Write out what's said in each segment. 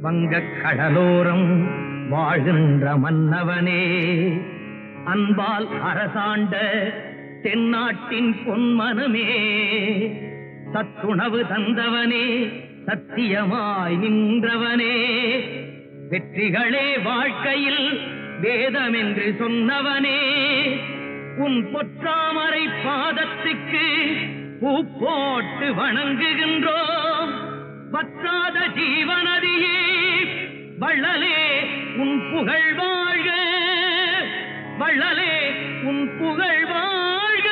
வங்கக் கடலோரம் வாழ்கின்ற மன்னவனே, அன்பால் அரசாண்ட தென்னாட்டின் பொன்மனமே, சத்துணவு தந்தவனே, சத்தியமாய் நின்றவனே, வெற்றிகளே வாழ்க்கையில் வேதம் என்று சொன்னவனே, உன் பொற்றாமரை பாதத்துக்கு பூ போட்டு வணங்குகின்றோம். வற்றாத ஜீவநதியே வள்ளலே உன் புகழ் வாழ்க, வள்ளலே உன் புகழ் வாழ்க.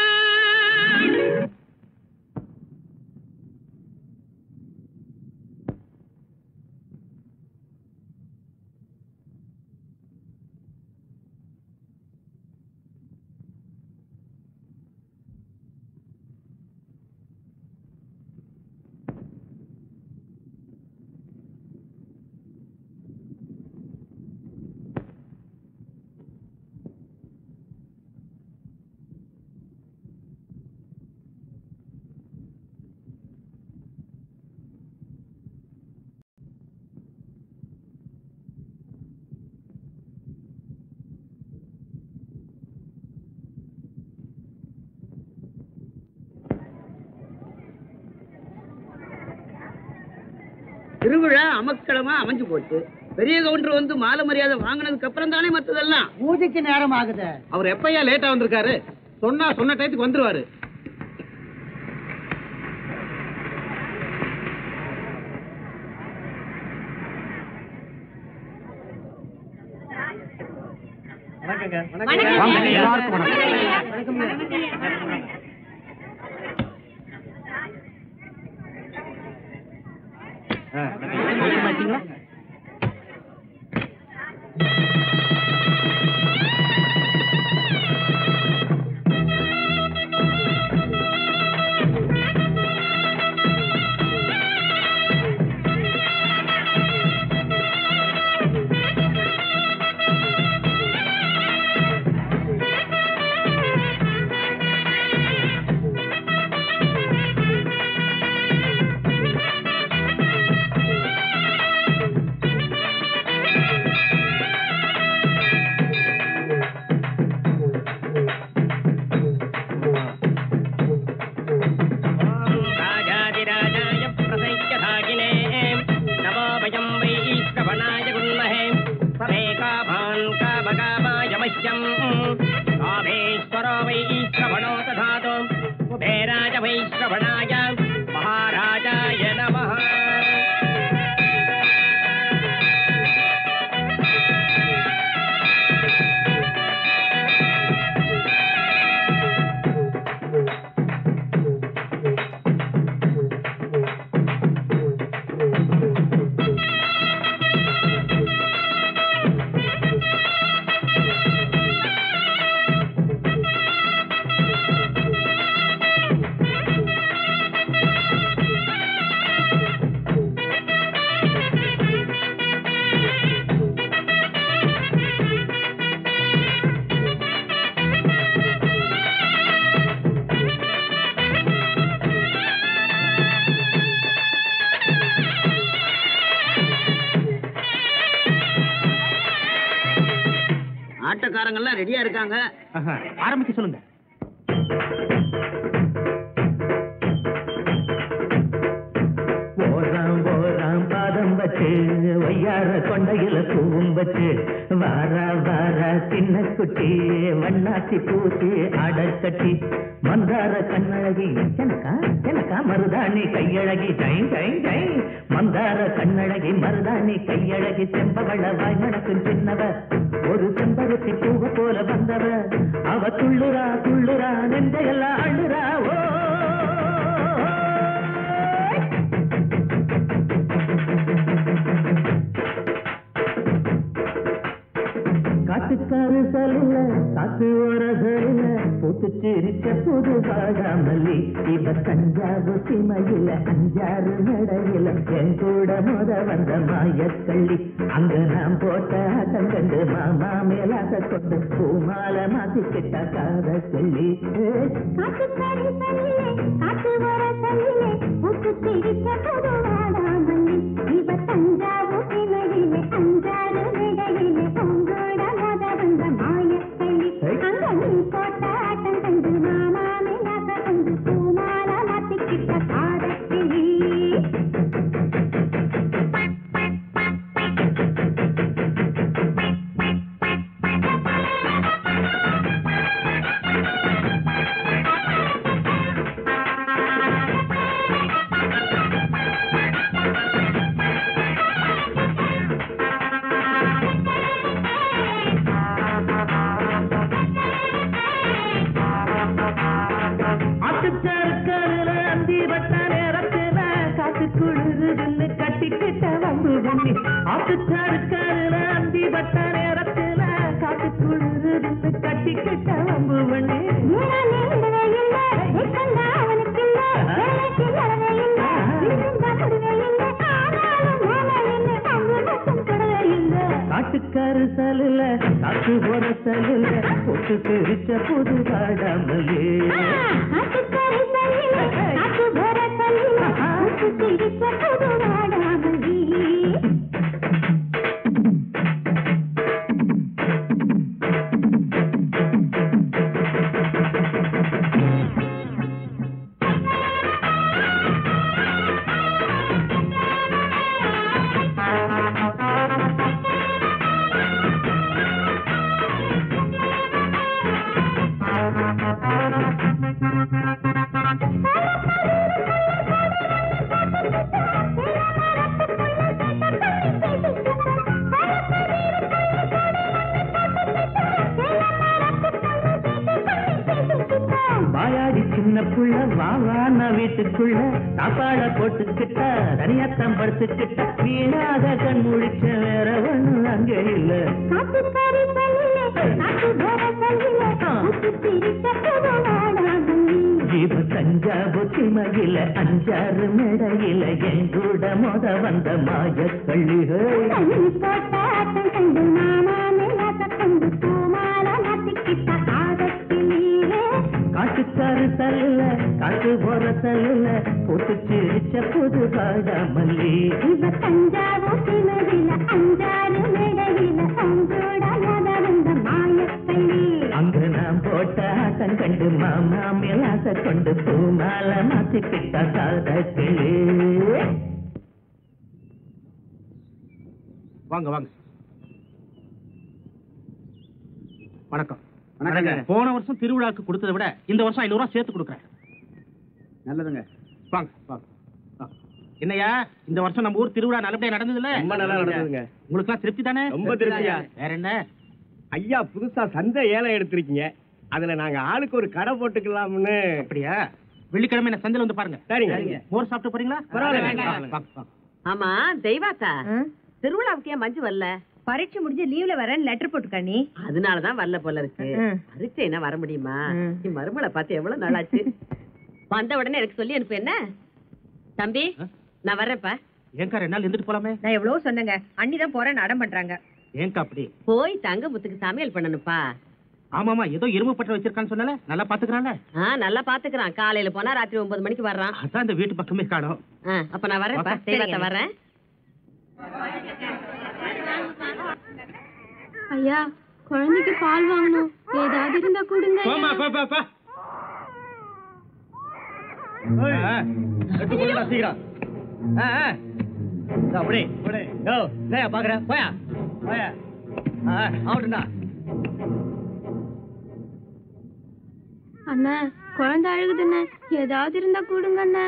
திருவிழா அமக்களமா அமைஞ்சு போச்சு. பெரிய கவுண்டர் வந்து மாலை மரியாதை வாங்கினதுக்கு அப்புறம் தானே மத்ததெல்லாம். பூஜைக்கு நேரம் ஆகுது. அவர் எப்பயா லேட்டா வந்திருக்காரு? சொன்ன டயத்துக்கு வந்துருவாரு. ஆட்டக்காரங்க ரெடியா இருக்காங்க. ஆரம்பிக்க சொல்லுங்க. ஓராம் பாதம் வச்சு வையார கொண்டையில பூவும் வச்சு வாரா வாரா சின்ன குட்டி வண்ணாச்சி பூச்சி அடக்கட்டி மந்தார கண்ணழகி எனக்கா எனக்கா மருதாணி கையழகி டைம் டைம் டைம் மந்தார கண்ணழகி மருதாணி கையழகி செம்பவள வாய் மணக்கும் சின்னவ ஒரு செம்பருத்தி பூவ போல வந்தவ அவ துள்ளுரா துள்ளுரா நெஞ்சையெல்லாம் அள்ளுரா. ஓ காட்டுக்காரு சொல்ல காத்து ஒரு சொல்ல பூத்துச்சிரிச்ச புது பாடாமல்லி இவ தஞ்சாவூர் சிமையில 5-6 நடையில என் கூட முத வந்த மாயக்கள்ளி அங்க நாம் போட்ட ஆட்டம் கண்டு மாமா மேலாக கொண்டு பூமால மாத்திக்கிட்ட காத சொல்லி காட்டுக்காரு சொல்ல காத்து ஒரு சொல்ல பூத்துச்சிரிச்ச புது பாடாமல்லி இவ தஞ்சாவூர் சிமையில போட்டாட்டம் கண்டு மாமா மேலாக கொண்டு பூமால மாத்திக்கிட்ட காதக்கிளி காட்டுக்காரு சலுல காட்டு போற சலுல போட்டு தெரிச்ச புது பாடாமலே வாயாடி சின்ன புள்ள வாவான வீட்டுக்குள்ள சாப்பாட போட்டுக்கிட்ட தனியாத்தம் படுத்துக்கிட்ட வீணாக கண் முழிச்ச வேற ஒண்ணு அங்க இல்ல ஜீவ தஞ்சா புத்தி மகில அஞ்சாறு மேடையில எங்கூட மொத வந்த மாய கள்ளிகள் காட்டுக்காரு தல்ல காட்டு போற தல்ல போட்டு சிரிச்ச புது பாடாமல்லி அங்க நாம் போட்ட ஆட்டம் கண்டு மாமா மேலாச கொண்டு பூமால மாத்திக்கிட்ட காதக்கிளே. வாங்க வாங்க. வணக்கம். போன வருஷம் திருவிழாக்கு கொடுத்ததை விட இந்த வருஷம் 500 ரூபாய் சேர்த்து கொடுக்குறேன். நல்லதுங்க. வாங்க வாங்க. என்னையா இந்த வருஷம் நம்ம ஊர் திருவிழா நல்லபடியா நடந்ததுல? ரொம்ப நல்லா நடந்ததுங்க. உங்களுக்கு எல்லாம் திருப்தி தானே? ரொம்ப திருப்தியா. வேற என்ன ஐயா புதுசா சந்தை ஏலம் எடுத்திருக்கீங்க, அதுல நாங்க ஆளுக்கு ஒரு கடை போட்டுக்கலாம்னு. அப்படியா? வெள்ளிக்கிழமை என்ன சந்தையில வந்து பாருங்க. சரிங்க. மோர் சாப்பிட்டு போறீங்களா? பரவாயில்ல. ஆமா தெய்வாத்தா, திருவிழாவுக்கு ஏன் மஞ்சு வரல? பரீட்சை முடிஞ்சு லீவ்ல வரேன் லெட்டர் போட்டுக்கா நீ. அதனாலதான் வரல போல இருக்கு. பரீட்சை என்ன வர முடியுமா? நீ மருமலை பார்த்து எவ்வளவு நாளாச்சு. வந்த உடனே எனக்கு சொல்லி அனுப்பு. என்ன தம்பி, நான் வர்றேன்ப்பா. ஏங்கா 2 நாள் இருந்துட்டு போலாமே? நான் எவ்வளவு சொன்னேங்க, அண்ணிதான் போறேன்னு அடம் பண்றாங்க. ஏங்கா அப்படி? போய் தங்கமுத்துக்கு சமையல் பண்ணணுப்பா. ஆமாமா, ஏதோ இரும்பு பற்ற வச்சிருக்கான்னு சொன்னால, நல்லா பாத்துக்கிறான்ல? நல்லா பாத்துக்கிறான். காலையில போனா ராத்திரி 9 மணிக்கு வர்றான். அதான் இந்த வீட்டு பக்கமே காணோம். அப்ப நான் வரேன்ப்பா. தெய்வாத்தா வர்றேன். ஐயா, குழந்தைக்கு பால் வாங்கணும், ஏதாவது இருந்தா கொடுங்க. சீக்கிரம் அப்படி பாக்குறேன். போயா போயா ஆகட்டும்டா. அண்ணா, குழந்தை அழுகுதுண்ணே, ஏதாவது இருந்தா கொடுங்க அண்ணா.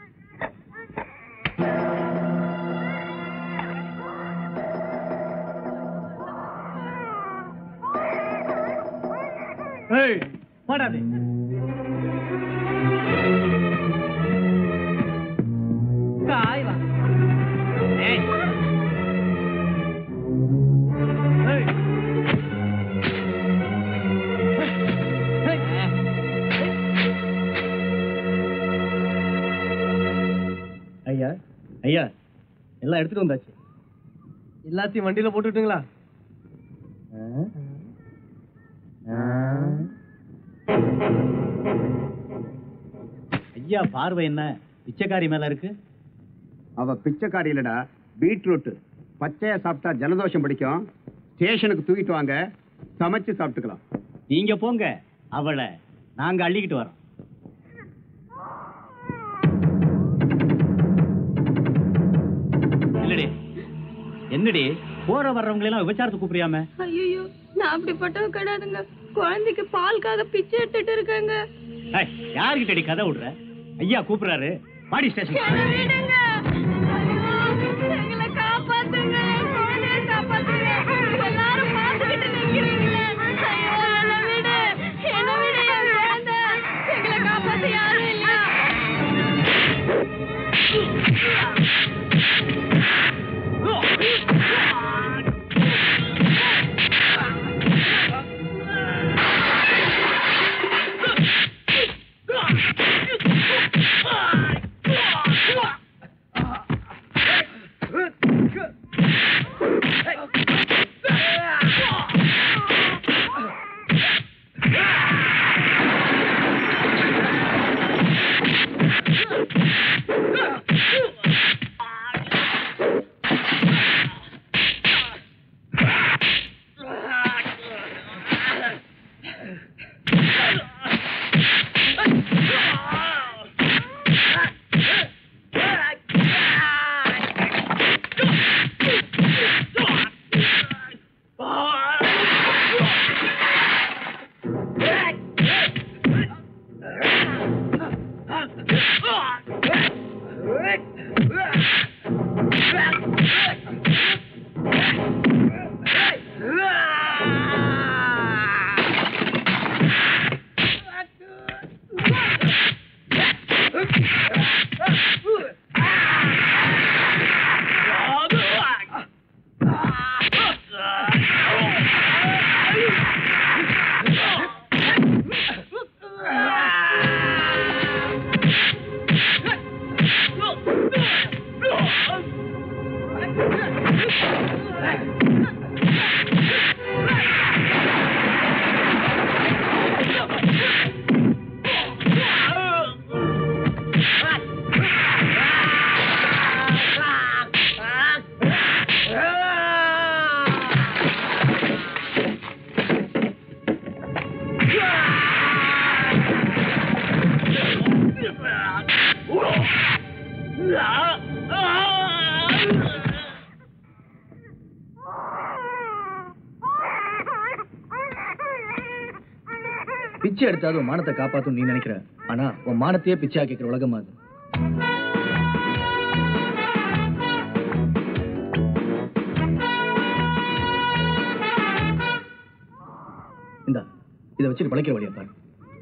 போடாது. காய் வா. ஐயா ஐயா, எல்லாம் எடுத்துட்டு வந்தாச்சு. எல்லாத்தையும் வண்டியில போட்டுட்டுங்களா? ஐயா பார்வை என்ன பிச்சைக்காரி மேல இருக்கு? அவ பிச்சைக்காரி இல்லடா, பீட்ரூட். பச்சையா சாப்பிட்டா ஜலதோஷம் பிடிக்கும். ஸ்டேஷனுக்கு தூக்கிட்டு வாங்க, சமைச்சு சாப்பிட்டுக்கலாம். நீங்க போங்க, அவளை நாங்க அள்ளிக்கிட்டு வரோம். இல்லடி என்னடி போற வர்றவங்களை எல்லாம் விபச்சாரத்துக்கு கூப்பிடுறியாம? ஐயோ, நான் அப்படிப்பட்டவ கிடையாதுங்க. குழந்தைக்கு பால்காக பிச்சை எடுத்துட்டு இருக்காங்க. யாருக்கிட்டடி கதை விடுற? ஐயா கூப்பிடுறாரு, பாடி ஸ்டேஷன். எங்களை காப்பாத்துங்க, குழந்தைய காப்பாத்துங்க. எல்லாரும் பார்த்துக்கிட்டு நிக்கிறீங்களே. ஐயோ, என்னை விடு, என் குழந்தை. எங்களை காப்பாத்த யாரும் இல்ல. பிச்சை எடுத்தாது உன் மானத்தை காப்பாத்தும் நீ நினைக்கிற. ஆனா உன் மானத்தையே பிச்சையா கேட்கிற உலகமா அது. இந்தா இதை வச்சுட்டு பழைக்கிற வழியா பாரு.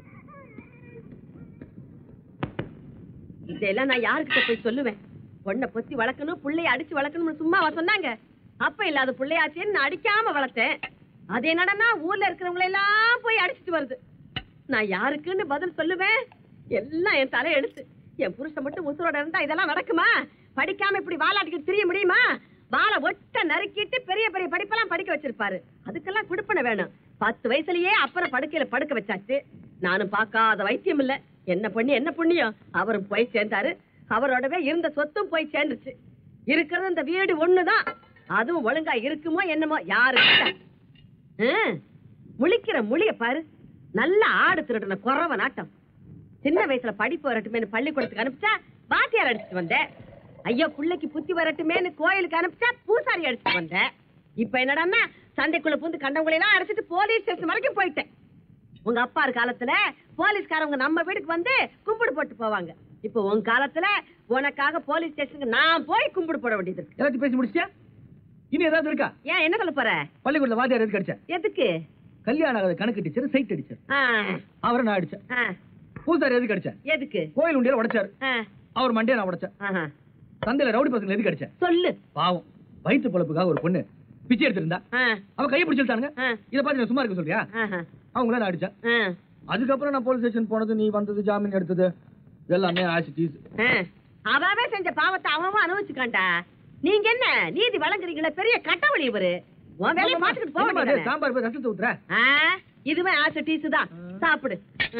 இதெல்லாம் நான் யாருக்கிட்ட போய் சொல்லுவேன்? பொண்ணை பொத்தி வளர்க்கணும், புள்ளைய அடிச்சு வளர்க்கணும்னு சும்மாவா சொன்னாங்க? அப்ப இல்லாத புள்ளையாச்சேன்னு நான் அடிக்காம வளர்த்தேன். அது என்னடா ஊர்ல இருக்கிறவங்களை எல்லாம் போய் அடிச்சுட்டு வருது. நான் யாருக்குன்னு பதில் சொல்லுவேன்? எல்லாம் என் தலை எடுத்து. என் புருஷன் மட்டும் உசுரோட இருந்தா இதெல்லாம் நடக்குமா? படிக்காம இப்படி வாலாட்டிக்கிட்டு திரிய முடியுமா? வாழை ஒட்ட நறுக்கிட்டு பெரிய பெரிய படிப்பெல்லாம் படிக்க வச்சிருப்பாரு. அதுக்கெல்லாம் குடுப்பன வேணும். 10 வயசுலயே அப்புறம் படுக்கையில படுக்க வச்சாச்சு. நானும் பார்க்காத வைத்தியம் இல்ல. என்ன பண்ணி என்ன புண்ணியம்? அவரும் போய் சேர்ந்தாரு. அவரோடவே இருந்த சொத்தும் போய் சேர்ந்துச்சு. இருக்கிறது இந்த வீடு ஒண்ணுதான். அதுவும் ஒழுங்கா இருக்குமோ என்னமோ யாரு முழிக்கிற முழிய பாரு. நல்ல ஆடு திருடன குறவ நாட்டம். சின்ன வயசுல படிப்பு வரட்டுமேனு பள்ளிக்கூடத்துக்கு அனுப்பிச்சா வாத்தியார் அடிச்சுட்டு வந்தேன். ஐயோ பிள்ளைக்கு புத்தி வரட்டுமேனு கோயிலுக்கு அனுப்பிச்சா பூசாரி அடிச்சுட்டு வந்தேன். இப்ப என்னடான்னா சந்தைக்குள்ள பூந்து கண்டவங்களை எல்லாம் அடிச்சுட்டு போலீஸ் ஸ்டேஷன் வரைக்கும் போயிட்டேன். உங்க அப்பா காலத்துல போலீஸ்காரவங்க நம்ம வீட்டுக்கு வந்து கும்பிடு போட்டு போவாங்க. இப்ப உங்க காலத்துல உனக்காக போலீஸ் ஸ்டேஷனுக்கு நான் போய் கும்பிடு போட வேண்டியது இருக்கு. எல்லாத்தையும் பேசி முடிச்சியா? இனி ஏதாவது இருக்கா? ஏன் என்ன சொல்ல போற? பள்ளிக்கூடத்துல வாத்தியார் எதுக்கு அடிச்ச? எதுக்கு? கல்யாணம் ஆகாத கணக்கு டீச்சர் சைட் அடிச்சார். அவரை நான் அடிச்சேன். பூசாரி எதுக்கு அடிச்சேன்? எதுக்கு? கோயில் உண்டியில உடைச்சாரு. அவர் மண்டையை நான் உடைச்சேன். சந்தையில ரவுடி பசங்க எதுக்கு அடிச்சேன்? சொல்லு. பாவம் வயிற்று பொழப்புக்காக ஒரு பொண்ணு பிச்சை எடுத்திருந்தா அவ கையை பிடிச்சிட்டானுங்க. இதை பார்த்து சும்மா இருக்க சொல்றியா? அவங்கள நான் அடிச்சேன். அதுக்கப்புறம் நான் போலீஸ் ஸ்டேஷன் போனது, நீ வந்தது, ஜாமீன் எடுத்தது எல்லாமே ஆசிட்டீஸ். அவவே செஞ்ச பாவத்தை அவன் அனுபவிச்சுக்காண்டா. நீங்க என்ன நீதி வழங்குறீங்களா? பெரிய கட்டவழி இவரு. உன் வேலையை பார்த்துட்டு போக. சாம்பார் போய் ரசத்தை ஊத்துற. இதுவே ஆசிட்டீஸ் தான். சாப்பிடு.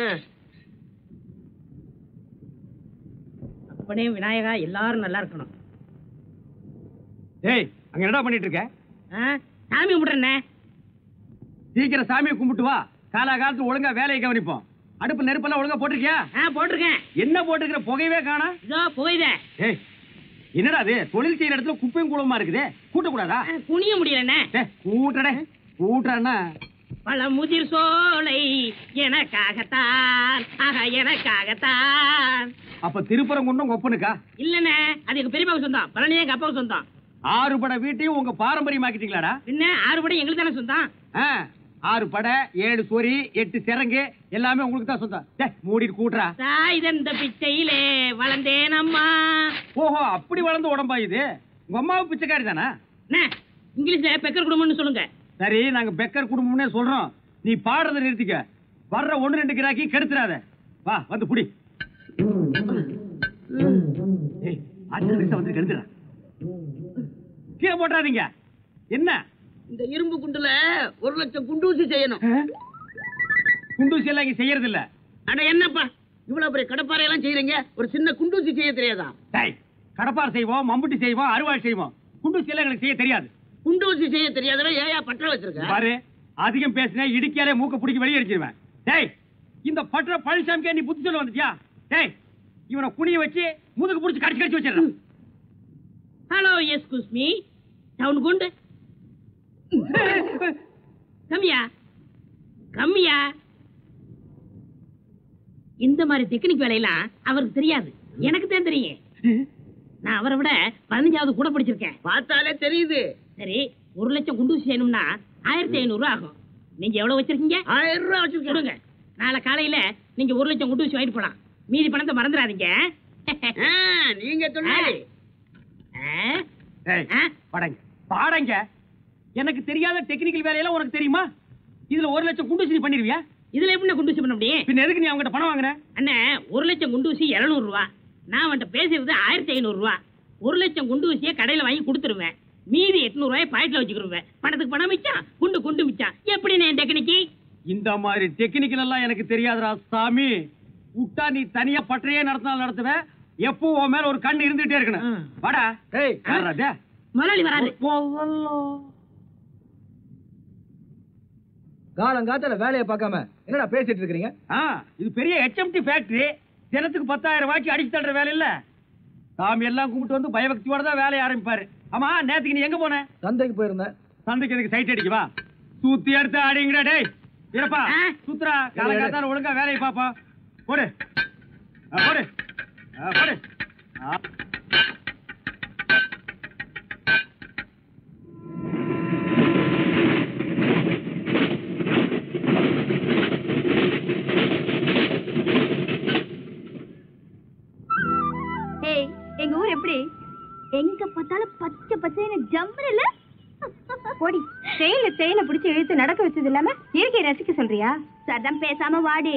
அப்பனே விநாயகா, எல்லாரும் நல்லா இருக்கணும். ஏய், அங்க என்னடா பண்ணிட்டு இருக்க? சாமி கும்பிடுறேன். சீக்கிரம் சாமியை கும்பிட்டு வா. காலகாலத்து ஒழுங்கா வேலையை கவனிப்போம். அடுப்பு நெருப்பெல்லாம் ஒழுங்கா போட்டிருக்கியா? போட்டிருக்கேன். என்ன போட்டுக்கிற? புகையவே காணா. இதோ புகைதே. ஏய் என்னடா அது? தொழில் செய்யற இடத்துல குப்பையும் கூடமா இருக்குது. கூட்டக்கூடாதா? குனிய முடியலண்ணே. கூட்டடே கூட்டன்னா பல முதிர் சோலை எனக்காகத்தான், எனக்காகத்தான். அப்ப திருப்பரங்குன்றம் ஒப்பனுக்கா? இல்லண்ணே, அது எங்க பெரியப்பாவுக்கு சொந்தம். பழனி எங்க அப்பாவுக்கு சொந்தம். 6 படை வீட்டையும் உங்க பாரம்பரியமாக்கிட்டீங்களாடா? என்ன 6 படம் எங்களுக்கு தானே சொந்தம். 6 படை 7 சொரி 8 சிறங்கு எல்லாமே உங்களுக்கு தான் சொந்தம். மூடிட்டு கூட்டுறா. தாய் தந்த பிச்சையிலே வளர்ந்தேன் அம்மா. ஓஹோ, அப்படி வளர்ந்த உடம்பா இது? உங்க அம்மாவும் பிச்சைக்காரி தானா? இங்கிலீஷ்ல பெக்கர் குடும்பம்னு சொல்லுங்க. சரி, நாங்க பெக்கர் குடும்பம்னே சொல்றோம். நீ பாடுறத நிறுத்திக்க. வர்ற 1-2 கிராக்கி கெடுத்துறாத. வா வந்து புடி. வந்து கெடுத்துறா. கீழே போட்டாதீங்க. என்ன இந்த இரும்பு குண்டுல 1 லட்சம் குண்டூசி செய்யணும். குண்டூசி எல்லாம் இங்க செய்யறது இல்ல. அட என்னப்பா இவ்வளவு பெரிய கடப்பாறை எல்லாம் செய்யறீங்க, ஒரு சின்ன குண்டூசி செய்ய தெரியாதா? கடப்பார் செய்வோம், மம்புட்டி செய்வோம், அறுவாள் செய்வோம். குண்டூசி எல்லாம் எங்களுக்கு செய்ய தெரியாது. குண்டூசி செய்ய தெரியாதவன் ஏயா பற்ற வச்சிருக்க? பாரு, அதிகம் பேசினே இடிக்காலே மூக்க பிடிக்க வெளியே அடிச்சிருவேன். டேய், இந்த பற்ற பழனிசாமிக்கே நீ புத்தி சொல்ல வந்துட்டியா? டேய், இவனை குனிய வச்சு முதுகு பிடிச்சி கடிச்சு வச்சிடறேன். ஹலோ, எஸ்கூஸ் மீ, டவுன் குண்டு. கம்மியா கம்மியா. இந்த மாதிரி டெக்னிக் வேலையெல்லாம் அவருக்கு தெரியாது, எனக்கு தான் தெரியும். நான் அவரை விட 15வது கூட படிச்சிருக்கேன். பார்த்தாலே தெரியுது. சரி, 1 லட்சம் குண்டூசி செய்யணும்னா 1500 ஆகும். நீங்க எவ்வளவு வச்சிருக்கீங்க? 1000 ரூபாய் வச்சிருக்கீங்க. நாளை காலையில நீங்க 1 லட்சம் குண்டூசி வாங்கிட்டு போலாம். மீதி பணத்தை மறந்துடாதீங்க. நீங்க சொன்னாலே பாடங்க. எனக்கு தெரியாத டெக்னிக்கல் வேலையெல்லாம் உனக்கு தெரியுமா? இதுல 1 லட்சம் குண்டூசி நீ பண்ணிருவியா? இதுல எப்படி குண்டூசி பண்ண முடியும்? பின்ன எதுக்கு நீ அவங்ககிட்ட பணம் வாங்குற? அண்ணே, 1 லட்சம் குண்டூசி 700 ரூபாய். நான் அவன்கிட்ட பேசுறது 1500 ரூபாய். 1 லட்சம் குண்டூசியை கடையில வாங்கி கொடுத்துருவேன். மீதி 800 ரூபாய் பாக்கெட்ல வச்சுக்கிருவேன். பணத்துக்கு பணம் மிச்சம், குண்டு மிச்சம். எப்படி நான் டெக்னிக்கி? இந்த மாதிரி டெக்னிக்கல் எல்லாம் எனக்கு தெரியாதுடா சாமி. விட்டா நீ தனியா பற்றையே நடத்தினாலும் நடத்துவேன். எப்பவும் உன் மேல ஒரு கண்ணு இருந்துட்டே இருக்கணும். வாடா. முதலாளி வராது. காலங்காத்தால வேலையை பார்க்காம என்னடா பேசிட்டு இருக்கீங்க? இது பெரிய HMT ஃபேக்டரி. தினத்துக்கு 10,000 ரூபாய்க்கு அடிச்சு தள்ளுற வேலை இல்ல. சாமி எல்லாம் கும்பிட்டு வந்து பயபக்தியோட தான் வேலையை ஆரம்பிப்பாரு. ஆமா, நேத்துக்கு நீ எங்க போன? சந்தைக்கு போயிருந்தேன். சந்தைக்கு எதுக்கு சைட் அடிக்கவா? சுத்தி எடுத்து அடிங்கடா. டேய் இருப்பா, சுத்துறா. காலங்காத்தால ஒழுங்கா வேலையை பாப்பா. போடு போடு போடு. எங்க ஊர் எப்படி? எங்க பார்த்தாலும் பச்சை பச்சைன்னு ஜம்முன்னு இல்ல? ஓடி தேயில பிடிச்சி இழுத்து நடக்க வச்சது இல்லாம இயற்கையை ரசிக்க சொல்றியா? சதம் பேசாம வாடி.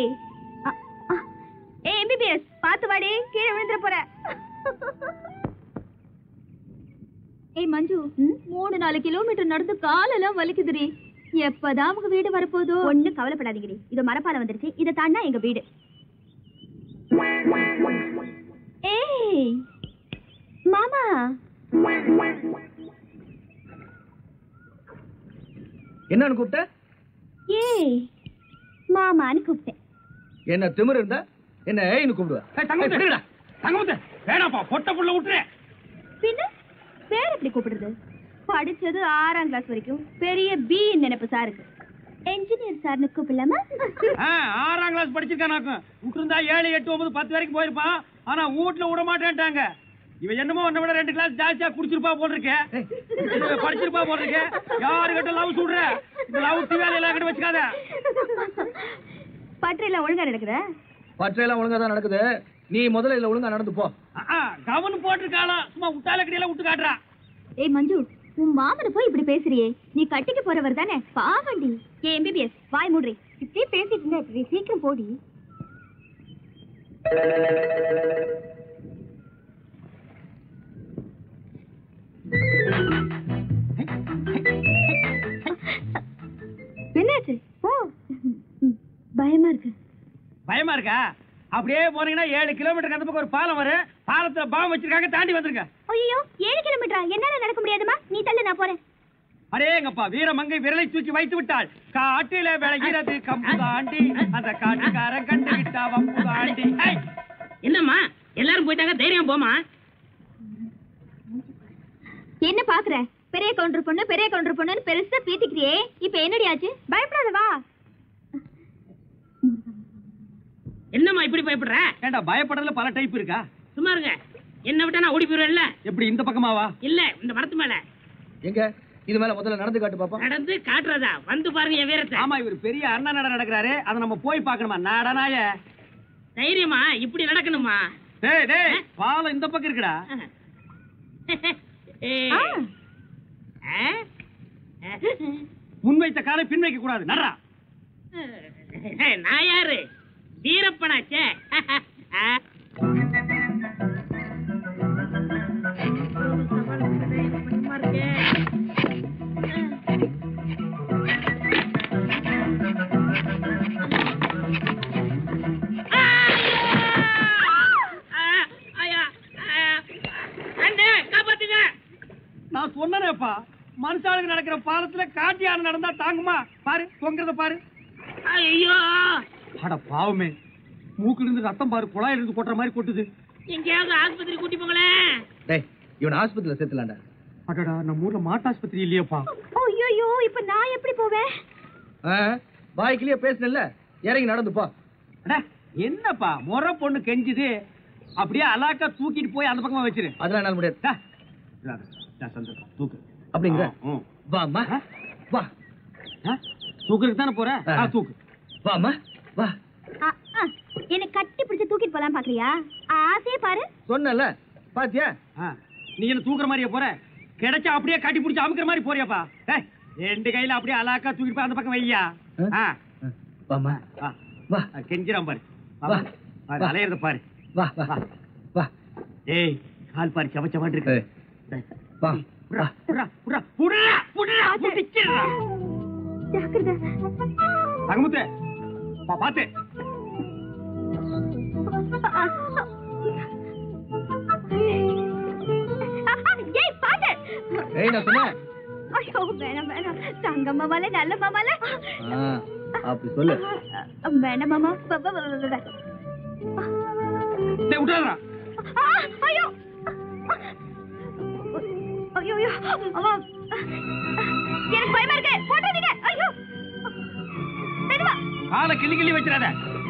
MBBS பாத்து வாடி, கீழே விழுந்துற போற. மஞ்சு, 3-4 கிலோமீட்டர் நடந்து காலெல்லாம் வலிக்குதுடி. எப்பதான் அவங்க வீடு வரப்போதோ? ஒண்ணு கவலைப்படாதீங்கடி, இது மரப்பாலம் வந்துருச்சு. இதை தாண்டா எங்க வீடு. ஏய் மாமா, என்னன்னு கூப்பிட்ட? ஏய் மாமான்னு கூப்பிட்டேன். என்ன திமிரு இருந்தா என்ன ஏய்னு கூப்பிடுவ? வேணாப்பா, பொட்ட புள்ள விட்டுரு. பின்ன பேர் எப்படி கூப்பிடுறது? படிச்சது 6ஆம் கிளாஸ் வரைக்கும். பெரிய B நினைப்பு சாருக்கு. என்ஜினியர் சார்னு கூப்பிடலாமா? 6ஆம் கிளாஸ் படிச்சிருக்கானாக்கும். விட்டுருந்தா 7, 8, 9, 10 வரைக்கும் போயிருப்பான். ஆனா வீட்டுல விட மாட்டேன்ட்டாங்க. இவன் என்னமோ உன்னை விட 2 கிளாஸ் ஜாஸ்தியா குடிச்சிருப்பா போட்டிருக்க, படிச்சிருப்பா போட்டிருக்க. யாரு கிட்ட லவ் சொல்ற? இந்த லவ் வேலை எல்லாம் கிட்ட வச்சுக்காத. பற்றையெல்லாம் ஒழுங்கா நடக்குற? பற்றையெல்லாம் ஒழுங்கா தான் நடக்குது. நீ முதல்ல இல்ல ஒழுங்கா நடந்து போ. கவனம் போட்டிருக்காளா? சும்மா விட்டால கடையில விட்டு காட்டுறா. ஏய் மஞ்சு, உன் மாமனை போய் இப்படி பேசுறியே. நீ கட்டிக்கு போறவர் தானே? பாவண்டி. MBBS வாய் மூடுறி. இப்படியே பேசிட்டு இருந்தா இப்படி சீக்கிரம் போடி. என்னாச்சு? ஓ, பயமா இருக்கு. பயமா இருக்கா? அப்படியே போனீங்கன்னா 7 கிலோமீட்டர் அந்த பக்கம் ஒரு பாலம் வரும். பாலத்துல பாம்பு வச்சிருக்காங்க, தாண்டி வந்துருங்க. ஐயோ, 7 கிலோமீட்டரா? என்னால நடக்க முடியாதுமா. நீ தள்ளு, நான் போறேன். அடேங்கப்பா, வீரமங்கை விரலை தூக்கி வைத்து விட்டாள். காட்டில விளைகிறது கம்புதாண்டி, அந்த காட்டுக்காரன் கண்டு விட்டா வம்புதாண்டி. என்னம்மா எல்லாரும் போயிட்டாங்க, தைரியம் போமா. என்ன பாக்குற? பெரிய கவுண்டர் பொண்ணுன்னு பெருசா பீத்திக்கிறியே, இப்ப என்னடி ஆச்சு? பயப்படாத வா. என்னம்மா இப்படி பயப்படுற? ஏண்டா பயப்படுறதுல பல டைப் இருக்கா? சும்மா இருங்க, என்ன விட்டா நான் ஓடி போயிருவேன்ல. எப்படி இந்த பக்கமாவா? இல்ல இந்த மரத்து மேல. எங்க இது மேல முதல்ல நடந்து காட்டு பாப்போம். நடந்து காட்டுறதா? வந்து பாருங்க என் வீரத்தை. ஆமா, இவர் பெரிய அண்ணா நட நடக்கிறாரு, அதை நம்ம போய் பார்க்கணுமா? நடனாய தைரியமா இப்படி நடக்கணுமா? டேய் டேய், பாலம் இந்த பக்கம் இருக்குடா. முன் வைத்த காலை பின் வைக்க கூடாது. நடரா. நான் யாரு? வீரப்பனாச்சே. நான் சொன்னேப்பா, மனுஷாளுக்கு நடக்கிற பாலத்துல காட்டு யானை நடந்தா தாங்குமா? பாரு தொங்குறத பாரு. ஐயோ, அட பாவமே, மூக்குல இருந்து ரத்தம் பாரு, குழாயில இருந்து கொட்டுற மாதிரி கொட்டுது. எங்கேயாவது ஆஸ்பத்திரி கூட்டி போங்களேன். டேய், இவன் ஆஸ்பத்திரியில சேர்த்துலாண்டா. அடடா, நம்ம ஊர்ல மாட்டாஸ்பத்திரி இல்லையப்பா. ஐயோ, இப்ப நான் எப்படி போவேன்? பாய்க்கிலேயே பேசல, இறங்கி நடந்து போ. அட என்னப்பா, முறை பொண்ணு கெஞ்சுது, அப்படியே அலாக்கா தூக்கிட்டு போய் அந்த பக்கமா வச்சிரு. அதெல்லாம் என்னால முடியாது. தூக்கு அப்படிங்கிற வாமா, வா. தூக்குறதுக்கு தானே போற? தூக்கு. வாமா, வா. என்ன கட்டி பிடிச்சு தூக்கிட்டு போலாம் பாக்குறியா? ஆசையே பாரு. சொன்னல பாத்தியா? நீ என்ன தூக்குற மாதிரியே போற? கிடைச்சா அப்படியே கட்டி பிடிச்சு அமுக்குற மாதிரி போறியாப்பா? ரெண்டு கையில அப்படியே அலாக்கா தூக்கிட்டு போய் அந்த பக்கம் வையா. வாமா, வா. கெஞ்சிராம் பாரு, அலையறத பாரு. வா வா வா. ஏய், கால் பாரு, சவச்சவான் இருக்கு. வா. தங்கமுத்து பாத்து. ஏய், நான் சொன்னேன். ஐயோ, வேணாம் வேணாம். தங்க மாமால நல்ல மாமால அப்படி சொல்லு. வேணாம் மாமா. விட்டுறா. ஐயோ ஐயோ, எனக்கு பயமா இருக்கு, போட்டாதீங்க. ஐயோ, காலை கிள்ளி கிள்ளி வச்சிடாத.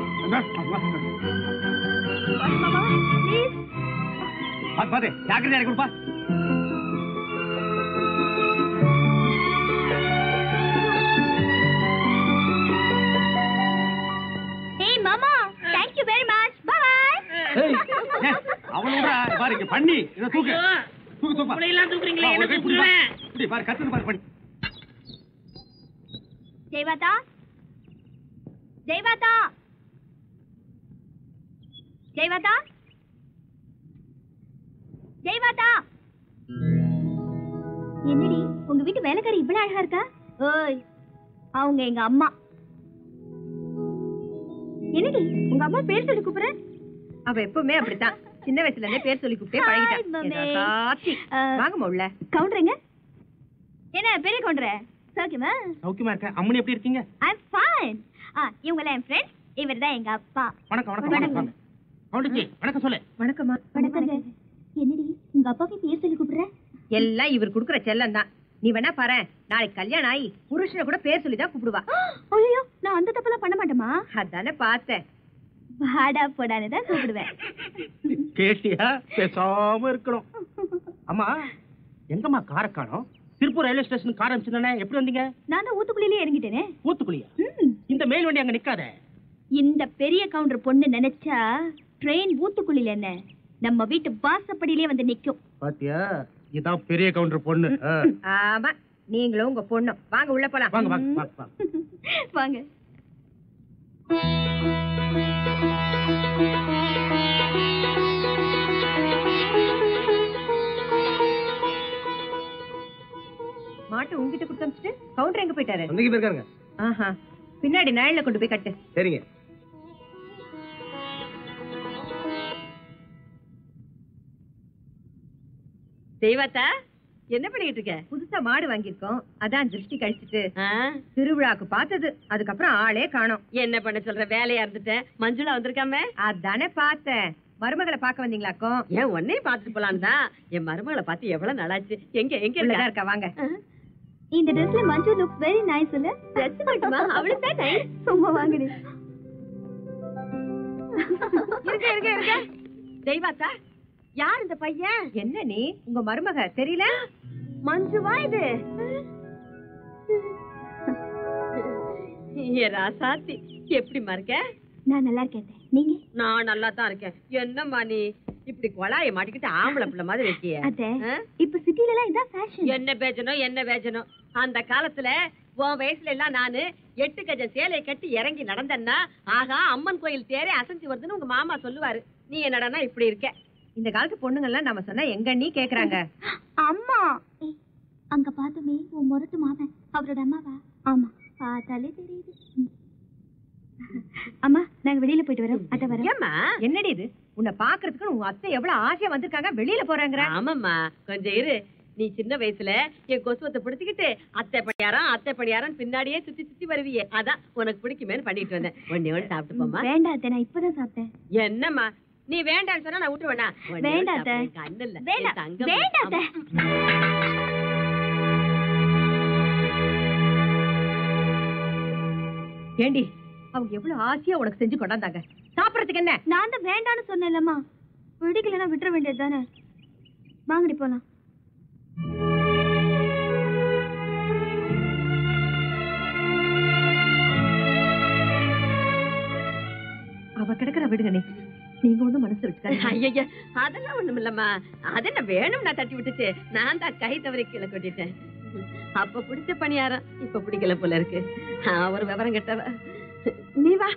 பாத்து ஜாக்கிரதை இறக்கி கொடுப்பா. ஏய் மாமா, thank you very much. Bye. அவனோட பாருங்க பண்ணி இத தூக்கு. தூக்கு தூக்கு. புளையெல்லாம் தூக்குறீங்களே, என்ன தூக்குறேன். இப்படி பாரு, கத்துன்னு பாரு பண்ணி. ஜெயவாதா, ஜெயவாதா, ஜெயவாதா, ஜெயவாதா. என்னடி உங்க வீட்டு வேலைக்காரி இவ்வளவு அழகா இருக்கா? ஓய், அவங்க எங்க அம்மா. என்னடி உங்க அம்மா பேர் சொல்லி கூப்பிடுற? அவ எப்பவுமே அப்படித்தான், சின்ன வயசுல இருந்தே பேர் சொல்லி கூப்பிட்டே பழகிட்டான். வாங்க உள்ள. கவுண்டருங்க. என்ன பெரிய கவுண்டர? சௌக்கியமா? சௌக்கியமா இருக்கேன். அம்மனி எப்படி இருக்கீங்க? I'm fine. இவங்க என் ஃப்ரெண்ட், இவர்தான் எங்க அப்பா. வணக்கம் வணக்கம். கவுண்டர்ஜி வணக்கம் சொல்லு. வணக்கம்மா. வணக்கங்க. என்னடி உங்க அப்பாக்கு பேர் சொல்லி கூப்பிடுற? எல்லாம் இவர் குடுக்குற செல்லம் தான். நீ வேணா பாரு, நாளைக்கு கல்யாணம் ஆகி புருஷனை கூட பேர் சொல்லி தான் கூப்பிடுவா. ஐயோ, நான் அந்த தப்பெல்லாம் பண்ண மாட்டேமா. அதானே பார்த்தேன். வாடா போடான்னு தான் கூப்பிடுவேன். கேட்டியா? பேசாம இருக்கணும். அம்மா, எங்கம்மா காரை காணோம்? திருப்பூர் ரயில்வே ஸ்டேஷன் கார் அனுப்பிச்சிருந்தானே, எப்படி வந்தீங்க? நான் தான் ஊத்துக்குழியிலே இறங்கிட்டேனே. ஊத்துக்குழியா? இந்த மேல் வண்டி அங்க நிக்காத. இந்த பெரிய கவுண்டர் பொண்ணு நினைச்சா ட்ரெயின் ஊத்துக்குழியில என்ன, நம்ம வீட்டு வாசப்படியிலே வந்து நிக்கும். பாத்தியா, இதான் பெரிய கவுண்டர் பொண்ணு. ஆமா, நீங்களும் உங்க பொண்ணும் வாங்க உள்ள போலாம். வாங்க வாங்க வாங்க வாங்க. மாட்டு உங்ககிட்ட கொடுத்து அனுப்பிச்சிட்டு கவுண்டர் எங்க போயிட்டாரு? அங்கேயே போயிருக்காருங்க. ஆஹா, பின்னாடி நிழல்ல கொண்டு போய் கட்டு. சரிங்க. தெய்வத்தா, என்ன பண்ணிட்டு இருக்க? புதுசா மாடு வாங்கியிருக்கோம், அதான் திருஷ்டி கழிச்சிட்டு திருவிழாக்கு பார்த்தது, அதுக்கப்புறம் ஆளே காணோம். என்ன பண்ண சொல்ற? வேலையா இருந்துட்டேன். மஞ்சுளா வந்திருக்காம? அதானே பார்த்தேன். மருமகளை பார்க்க வந்தீங்களாக்கும்? ஏன் உன்னையும் பாத்துட்டு போலாம் தான். என் மருமகளை பார்த்து எவ்வளவு நல்லாச்சு. எங்க இருக்கா? வாங்க. இந்த ட்ரெஸ்ல மஞ்சு லுக்ஸ் வெரி நைஸ் இல்ல? ட்ரெஸ் மட்டுமா, அவளுக்கு தான் நைஸ். சும்மா வாங்குடி. இருக்க தெய்வாத்தா, யார் இந்த பையன்? என்ன நீ உங்க மருமக தெரியல? மஞ்சுவா இது? ஏ ராசாத்தி, எப்படிமா இருக்க? நான் நல்லா இருக்கேன். நீங்க? நான் நல்லா தான் இருக்கேன். என்னம்மா நீ இப்படி கொலாய மாட்டிக்கிட்டு ஆம்பளை பிள்ளை மாதிரி இருக்கிய? இப்ப சிட்டில எல்லாம் இதான் ஃபேஷன். என்ன பேஜனோ அந்த காலத்துல உன் வயசுல எல்லாம் நானு 8 கஜம் சேலையை கட்டி இறங்கி நடந்தேன்னா ஆகா அம்மன் கோயில் தேரே அசைஞ்சு வருதுன்னு உங்க மாமா சொல்லுவாரு. நீ என்னடா இப்படி இருக்க? இந்த காலத்து பொண்ணுங்க எல்லாம் நம்ம சொன்னா எங்க நீ கேக்குறாங்க. அம்மா அங்க பார்த்தோமே உன் முரட்டு மாமன், அவரோட அம்மாவா? ஆமா, பார்த்தாலே தெரியுது. அம்மா நாங்க வெளியில போயிட்டு வரோம். அத்தை வரோம். ஏம்மா என்னடி இது? உன்னை பாக்குறதுக்கு உங்க அத்தை எவ்வளவு ஆசையா வந்திருக்காங்க, வெளியில போறாங்க. ஆமாம்மா கொஞ்சம் இரு. நீ சின்ன வயசுல என் கொசுவத்தை பிடிச்சிக்கிட்டு அத்தை பணியாரம் பின்னாடியே சுத்தி சுத்தி வருவியே, அதான் உனக்கு பிடிக்குமேன்னு பண்ணிட்டு வந்தேன். ஒண்ணு சாப்பிட்டு போமா. வேண்டாம் அத்தை, நான் இப்பதான் சாப்பிட்டேன். என்னம்மா நீ வேண்டான்னு சொன்னா நான் விட்டுருவேனா? வேண்டாம் அத்தை. கண்ணுல வேண்டாம் அத்தை. ஏண்டி அவங்க எவ்வளவு ஆசையா உனக்கு செஞ்சு கொண்டாந்தாங்க, சாப்பிடறதுக்கு என்ன? நான் தான் வேண்டான்னு சொன்னேன்லம்மா. பிடிக்கலன்னா விட்டுற வேண்டியது தானே. வாங்கடி போலாம். அவ கிடக்குற விடுங்க, நீங்க ஒண்ணும் மனசு வச்சுக்காதீங்க. ஐயா அதெல்லாம் ஒண்ணும் இல்லம்மா. அதென்ன வேணும் நான் தட்டி விட்டுச்சு. நான் தான் கை தவறி கீழே கொட்டிட்டேன். அப்ப பிடிச்ச பணியாரம் இப்ப பிடிக்கல போல இருக்கு. ஒரு விவரம் கெட்டவ. நீ வா.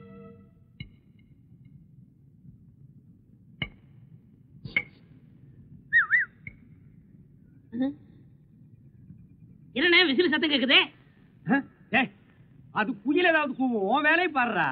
என்ன விசில் சத்தம் கேக்குதே? அது குயில் ஏதாவது கூவும். உன் வேலையை பாடுறா.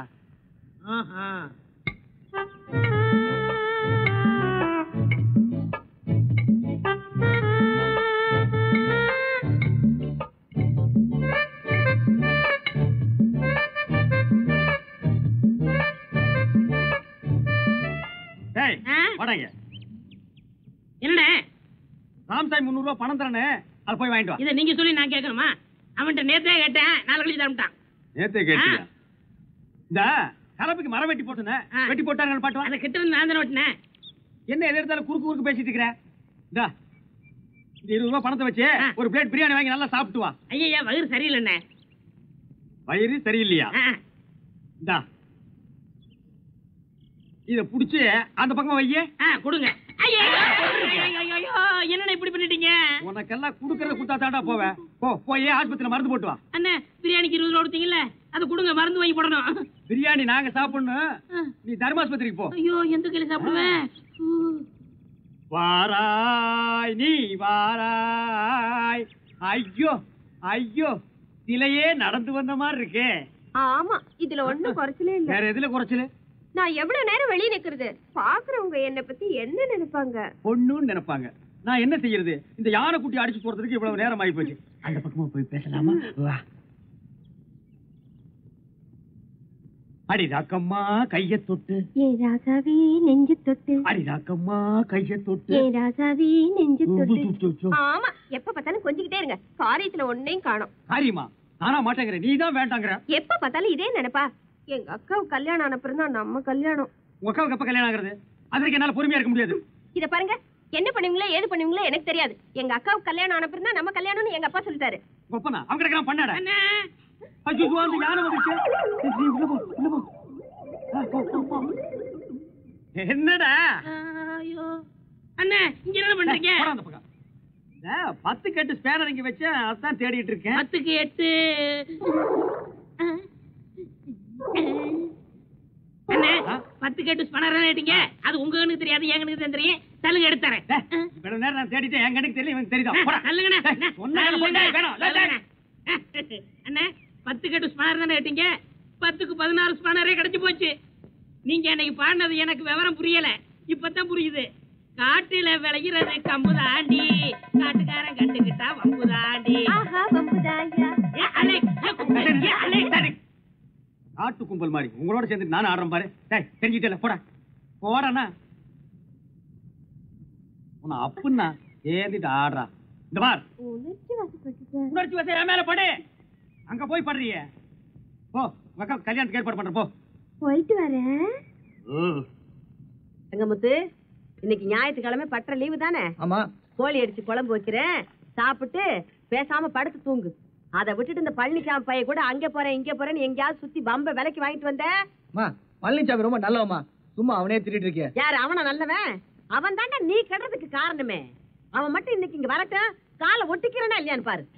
என்ன ராம்சாய் 300 ரூபாய் பணம் தரனே, அத போய் வாங்கிட்டு வா. இத நீங்க சொல்லி நான் கேட்கணுமா? அவன்கிட்ட நேத்தே கேட்டேன், 4 கழிச்சு தரமாட்டான். நேத்தே கேட்டியா? இந்த கலப்புக்கு மரம் வெட்டி போட்டுனே, வெட்டி போட்டாங்க பாட்டு வா. அத கிட்ட இருந்து நான் தான வெட்டினேன். என்ன எது எடுத்தாலும் குறுக்கு பேசிட்டு இருக்கற? இந்த 20 ரூபாய் பணத்தை வச்சு ஒரு பிளேட் பிரியாணி வாங்கி நல்லா சாப்பிட்டு வா. ஐயா வயிறு சரியில்லைண்ணே. வயிறு சரியில்லையா? இந்தா இத புடிச்சு அந்த பக்கம் வையே. கொடுங்க. ஐயோ என்னண்ணே இப்படி பண்ணிட்டீங்க? உனக்கெல்லாம் குடுக்கறத குடுத்தா தாண்டா போவேன். போய் ஆஸ்பத்திரியில மருந்து போட்டு வா. அண்ணே பிரியாணிக்கு 20 ரூபா கொடுத்தீங்கல்ல, அது கொடுங்க, மருந்து வாங்கி போடணும். பிரியாணி நாங்க சாப்பிடணும், நீ தர்மாஸ்பத்திரிக்கு போ. ஐயோ எந்த கையில சாப்பிடுவேன்? வாராய் நீ வாராய். ஐயோ ஐயோ சிலையே நடந்து வந்த மாதிரி இருக்கே. ஆமா, இதுல ஒண்ணும் குறைச்சலே இல்ல. வேற எதுல குறைச்சல? நான் எவ்வளவு நேரம் வெளியே நிக்கிறது, பாக்குறவங்க என்ன பத்தி என்ன நினைப்பாங்க? பொண்ணுன்னு நினைப்பாங்க. நான் என்ன செய்யறது? இந்த யானை குட்டி அடிச்சு போறதுக்கு இவ்வளவு நேரம் ஆகி போச்சு. அந்த பக்கமா போய் பேசலாமா? வா. அடி ராக்கம்மா கைய தொட்டு, ஏ ராசாவி நெஞ்சு தொட்டு, அடி ராக்கம்மா கைய தொட்டு, ஏ ராசாவி நெஞ்சு தொட்டு. ஆமா, எப்ப பார்த்தாலும் கொஞ்சிக்கிட்டே இருங்க, காரியத்துல ஒன்னையும் காணோம். காரியமா? நானா மாட்டேங்கிற, நீ தான் வேண்டாங்கிற. எப்ப பார்த்தாலும் இதே நினைப்பா? எங்க அக்காவுக்கு கல்யாணம் ஆனப்புறம் தான் நம்ம கல்யாணம். உங்க அக்காவுக்கு எப்ப கல்யாணம் ஆகுறது? அதற்கு என்னால பொறுமையா இருக்க முடியாது. இத பாருங்க, என்ன பண்ணுவீங்களோ ஏது பண்ணுவீங்களோ எனக்கு தெரியாது. எங்க அக்காவுக்கு கல்யாணம் ஆனப்புறம் தான் நம்ம கல்யாணம்னு எங்க அப்பா சொல்லிட்டாரு. ஒப்பனா அவங்க கிட்ட பண்ணாடா. ஐயோ வந்து யானை வந்துச்சு. என்னடா? ஐயோ அண்ணே இங்க என்ன பண்றீங்க? 10 கட்டு ஸ்பேனர் இங்க வச்சு அதான் தேடிட்டு இருக்கேன். 10க்கு 8. அண்ணே 10 கட்டு ஸ்பேனர் ஏட்டிங்க. அது உங்க கண்ணுக்கு தெரியாது, என் கண்ணுக்கு தான் தெரியும். தள்ளுங்க எடுத்துறேன். இவ்வளவு நேரம் நான் தேடிட்டேன், என் கண்ணுக்கு தெரியல, இவனுக்கு தெரியுதா? போடா தள்ளுங்கண்ணே. வேணும். அண்ணே 10 கட்டு ஸ்பேனர் தானே ஏட்டிங்க. 10க்கு 16 ஸ்பேனரே கிடைச்சு போச்சு. நீங்க அன்னைக்கு பாடினது எனக்கு விவரம் புரியல, இப்பதான் புரியுது. காட்டுல விளைகிறது கம்புதாண்டி, காட்டுக்காரன் கண்டுகிட்டா வம்புதாண்டி. காட்டு கும்பல் மாதிரி உங்களோட சேர்ந்து நானும் ஆடுறேன் பாரு. தெரிஞ்சுட்டே போட போடனா உன்னை அப்புன்னா சேர்ந்துட்டு ஆடுறா. இந்த பார் உணர்ச்சி வச மேல படு. அங்க போய் படுறிய போ. உங்க கல்யாணத்துக்கு ஏற்பாடு பண்ற போ. போயிட்டு வரேன். தங்கமுத்து, இன்னைக்கு ஞாயிற்றுக்கிழமை பற்ற லீவு தானே? ஆமா. கோழி அடிச்சு குழம்பு வைக்கிறேன், சாப்பிட்டு பேசாம படுத்து தூங்கு. அதை விட்டுட்டு இந்த பழனிசாமி பைய கூட அங்க போறேன் இங்க போறேன்னு எங்கேயாவது சுத்தி பம்ப விலைக்கு வாங்கிட்டு வந்த. பழனிசாமி ரொம்ப நல்லவமா, சும்மா அவனே திட்டிட்டு இருக்கிய. யாரு அவன நல்லவன்? அவன் தாண்டா நீ கெடுறதுக்கு காரணமே. அவன் மட்டும் இன்னைக்கு இங்க வரட்டும், காலை ஒட்டிக்கிறேன்னா இல்லையான்னு பாரு.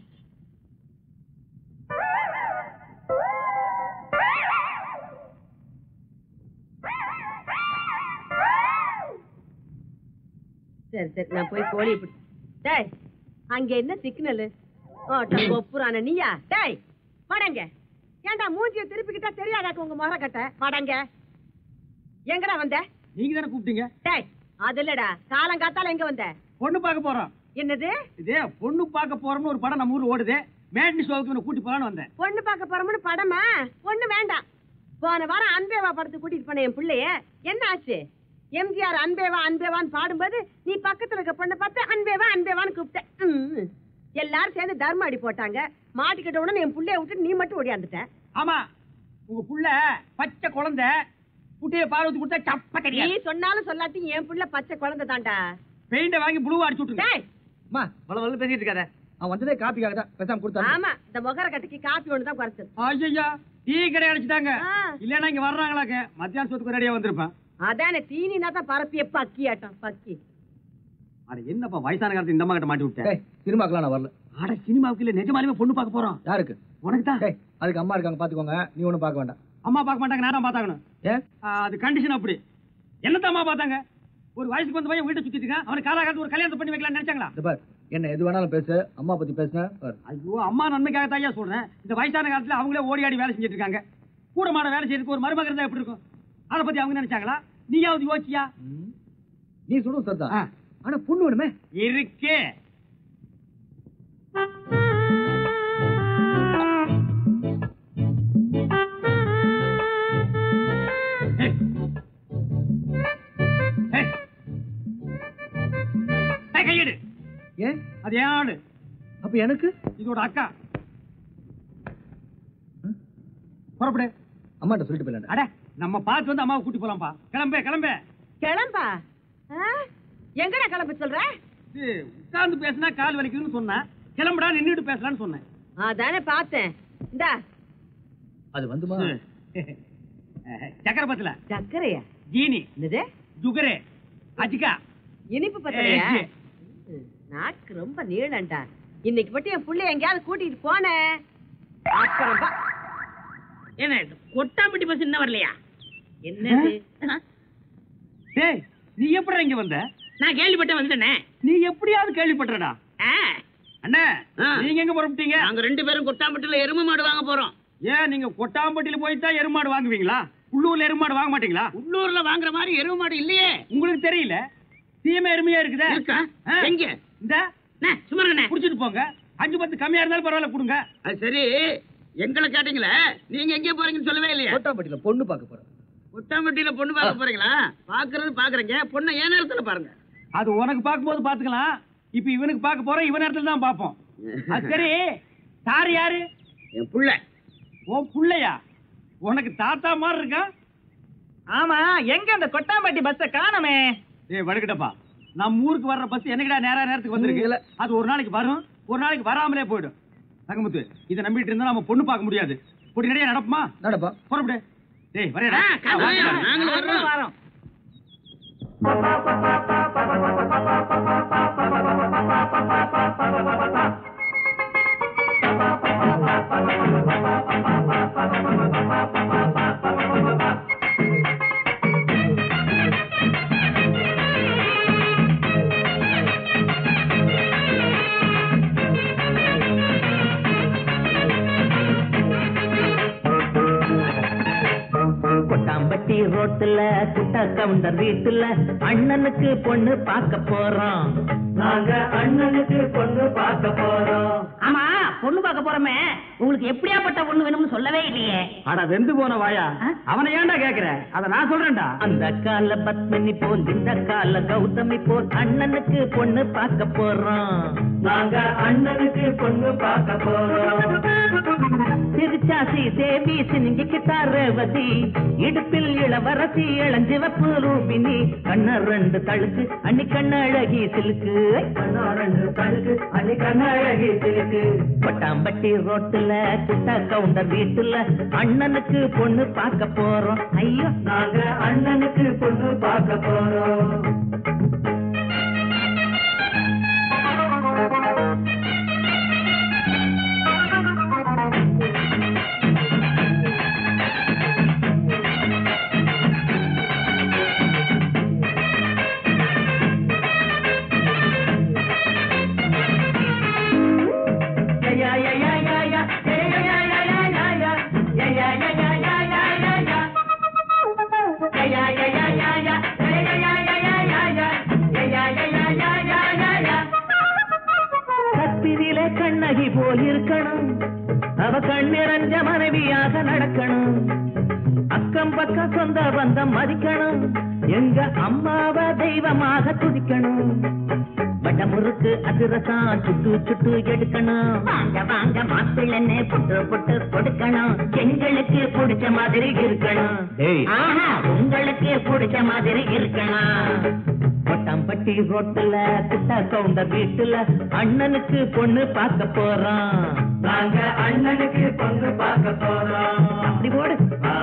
சரி சரி, நான் போய் கோழி பிடி. டேய், அங்க என்ன சிக்னல்? ஒப்புறான நீயா? டேய் மடங்க, ஏன்டா மூஞ்சிய திருப்பிக்கிட்டா தெரியாதாக்க உங்க முறை கட்ட? மடங்க, எங்கடா வந்த? நீங்க தானே கூப்பிட்டீங்க. டேய், அது இல்லடா, காலங்காத்தால எங்க வந்த? பொண்ணு பார்க்க போறோம். என்னது? இதே பொண்ணு பார்க்க போறோம்னு ஒரு படம் நம்ம ஊர்ல ஓடுது. மேட்னி ஷோவுக்கு கூட்டி போறான்னு வந்தேன். பொண்ணு பார்க்க போறோம்னு படமா? பொண்ணு வேண்டாம். போன வாரம் அன்பேவா படத்துக்கு கூட்டிட்டு போன என் பிள்ளைய என்ன ஆச்சு? எம்ஜிஆர் அன்பேவா அன்பேவான்னு பாடும்போது நீ பக்கத்துல இருக்க பொண்ணை பார்த்து அன்பேவா அன்பேவான்னு கூப்பிட்ட. எல்லாரும் சேர்ந்து தர்ம அடி போட்டாங்க. மாட்டிக்கிட்ட உடனே என் புள்ளைய விட்டு நீ மட்டும் ஓடியாந்துட்ட. ஆமா, உங்க புள்ள பச்சை குழந்தை, குட்டியை பார்வதி கொடுத்தா சப்ப தெரியாது. நீ சொன்னாலும் சொல்லாட்டி என் புள்ள பச்சை குழந்தை தான்டா. பெயிண்ட வாங்கி புழுவா அடிச்சு விட்டுருங்க. அம்மா வள பேசிட்டு இருக்காத. அவன் வந்ததே காப்பிக்காக தான், பேசாம கொடுத்தா. ஆமா, இந்த முகர கட்டிக்கு காப்பி ஒண்ணு தான் குறைச்சது. ஐயா, டீ கடை அடிச்சுட்டாங்க. இல்லன்னா இங்க வர்றாங்களாக்க மத்தியான சொத்துக்கு ரெடியா வந்திருப்பான். அதானே தீனினா தான் பரப்பிய பக்கி ஆட்டம் பக்கி. அட என்னப்பா வயசான காலத்துல இந்த அம்மா கிட்ட மாட்டி விட்டேன். சினிமாக்கெல்லாம் நான் வரல. அட சினிமாவுக்கு இல்ல, நிஜமாலுமே பொண்ணு பார்க்க போறோம். யாருக்கு? உனக்கு தான். அதுக்கு அம்மா இருக்காங்க, பாத்துக்கோங்க. நீ ஒண்ணும் பார்க்க வேண்டாம். அம்மா பார்க்க மாட்டாங்க, நான் தான் பார்த்தாகணும். ஏன்? அது கண்டிஷன் அப்படி. என்னத்தான் அம்மா பார்த்தாங்க? ஒரு வயசுக்கு வந்து பையன் வீட்டை சுத்திட்டு இருக்கான். அவனுக்கு காலாகாலத்து ஒரு கல்யாணத்தை பண்ணி வைக்கலாம்னு நினைச்சாங்களா? என்ன எது வேணாலும் பேசு, அம்மா பத்தி பேசுன. ஐயோ, அம்மா நன்மைக்காக தான் சொல்றேன். இந்த வயசான காலத்துல அவங்களே ஓடி ஆடி வேலை செஞ்சுட்டு இருக்காங்க. கூட மாட வேலை செய்யறதுக்கு ஒரு மருமக இருந்தா எப்படி இருக்கும்? அதை பத்தி அவங்க நினைச்சாங்களா? நீயாவது யோசிச்சியா? நீ சொல்லுங்க சார் தான். ஆனா பொண்ணு வேணுமே. இருக்கே. கையெடு. ஏன்? அது ஏன் ஆளு? அப்ப எனக்கு இதோட அக்கா. புறப்படு. அம்மாட்ட சொல்லிட்டு போயிடலாம். அட, நம்ம பார்த்து வந்து அம்மாவை கூட்டி போலாம்பா. கிளம்பே கிளம்பே. கிளம்பா? எங்கடா கிளம்ப சொல்ற? உட்கார்ந்து பேசினா கால் வலிக்குதுன்னு சொன்னா, கிளம்புடா நின்னுட்டு பேசலான்னு சொன்னேன். அதானே பார்த்தேன். இந்தா. அது வந்துமா? சக்கரை பத்தல. சக்கரையா? ஜீனி. என்னது? ஜுகரே. அஜிகா. இனிப்பு பத்தலையா? நாக்கு ரொம்ப நீளண்டா. இன்னைக்கு மட்டும் என் புள்ளை எங்கேயாவது கூட்டிட்டு போனேன். அப்புறம் என்ன கொட்டாம்பட்டி பஸ் இன்னும் வரலையா? என்னது? டேய், நீ எப்படி இங்க வந்த? நான் கேள்விப்பட்டேன் வந்துட்டேனே. நீ எப்படியாவது கேள்விப்பட்டடா? அண்ணா, நீங்க எங்க புறப்பட்டீங்க? நாங்க ரெண்டு பேரும் கொட்டாம்பட்டில எருமை மாடு வாங்க போறோம். ஏன் நீங்க கொட்டாம்பட்டியில போய் தான் எருமாடு வாங்குவீங்களா? உள்ளூர்ல எருமாடு வாங்க மாட்டீங்களா? உள்ளூர்ல வாங்குற மாதிரி எருமை மாடு இல்லையே. உங்களுக்கு தெரியல? சீமை எருமையா இருக்குதா? எங்க? இந்த சும்மா புடிச்சிட்டு போங்க. 5-10 கம்மியா இருந்தாலும் பரவாயில்ல, கொடுங்க. அது சரி, எங்களை கேட்டீங்களே, நீங்க எங்க போறீங்கன்னு சொல்லவே இல்லையா? கொட்டாம்பட்டியில பொண்ணு பார்க்க போறேன். கொட்டாம்பட்டியில பொண்ணு பார்க்க போறீங்களா? பாக்குறது பாக்குறீங்க, பொண்ணை ஏன் நேரத்துல பாருங்க. அது உனக்கு பார்க்கும்போது பாத்துக்கலாம். இப்ப இவனுக்கு பார்க்க போறோம், இவன் நேரத்துல தான் பாப்போம். அது சரி, சார் யாரு? என் புள்ள. உன் புள்ளையா? உனக்கு தாத்தா மாதிரி இருக்கா? ஆமா, எங்க அந்த கொட்டாம்பட்டி பஸ்ஸ காணமே? ஏய் வடுக்கிட்டப்பா, நம்ம ஊருக்கு வர்ற பஸ் என்னைக்குடா நேரத்துக்கு வந்திருக்கு? அது ஒரு நாளைக்கு வரும், ஒரு நாளைக்கு வராமலே போயிடும். தங்கமுத்து, இதை நம்பிட்டு இருந்தா நம்ம பொண்ணு பார்க்க முடியாது. பொடி நிறைய நடப்புமா? நடப்பா. புறப்படு. டேய் வரையடா. நாங்களும் வரோம். கொட்டாம்பட்டி ரோட்ல ரோட்டுல குட்டா கவுண்டர் வீட்டுல அண்ணனுக்கு பொண்ணு பார்க்க போறோம். நாங்க அண்ணனுக்கு பொண்ணு பார்க்க போறோம். ஆமா, பொண்ணு பார்க்க போறோமே, உங்களுக்கு எப்படியாப்பட்ட பொண்ணு வேணும்னு சொல்லவே இல்லையே. அட வெந்து போன வாயா, அவனை ஏன்டா கேக்குற? அத நான் சொல்றேன்டா. அந்த கால பத்மினி போல் இந்த கால கௌதமி போல் அண்ணனுக்கு பொண்ணு பார்க்க போறோம். நாங்க அண்ணனுக்கு பொண்ணு பார்க்க போறோம். திருச்சாசி தேவி சினிங்கி கிட்டார் ரேவதி, இடுப்பில் இளவரசி இளஞ்சிவப்பு ரூபினி, கண்ண ரெண்டு தழுக்கு அன்னி கண்ணழகி சிலுக்கு, கண்ணா ரெண்டு தழுக்கு அன்னி கண்ணழகி சிலுக்கு. பட்டாம்பட்டி ரோட்டுல குட்டா கவுண்டர் வீட்டுல அண்ணனுக்கு பொண்ணு பார்க்க போறோம். ஐயோ, நாங்க அண்ணனுக்கு பொண்ணு பார்க்க போறோம். கற்பினிலே கண்ணகி போல் இருக்கணும், அவ கண்ணிறஞ்ச மனைவியாக நடக்கணும். அக்கம் பக்கம் சொந்த பந்தம் மதிக்கணும், எங்க அம்மாவ தெய்வமாக துதிக்கணும். வடமுறுக்கு அதிரசம் சுட்டு சுட்டு எடுக்கணும். வாங்க வாங்க மாப்பிள்ளன்னு புட்டு புட்டு கொடுக்கணும். எங்களுக்கு பிடிச்ச மாதிரி இருக்கணும். ஆஹா, உங்களுக்கு பிடிச்ச மாதிரி இருக்கணும். கொட்டாம்பட்டி ரோட்டுல குட்டா கவுண்டர் வீட்டுல அண்ணனுக்கு பொண்ணு பார்க்க போறோம். நாங்க அண்ணனுக்கு பொண்ணு பார்க்க போறோம். அப்படி போடு.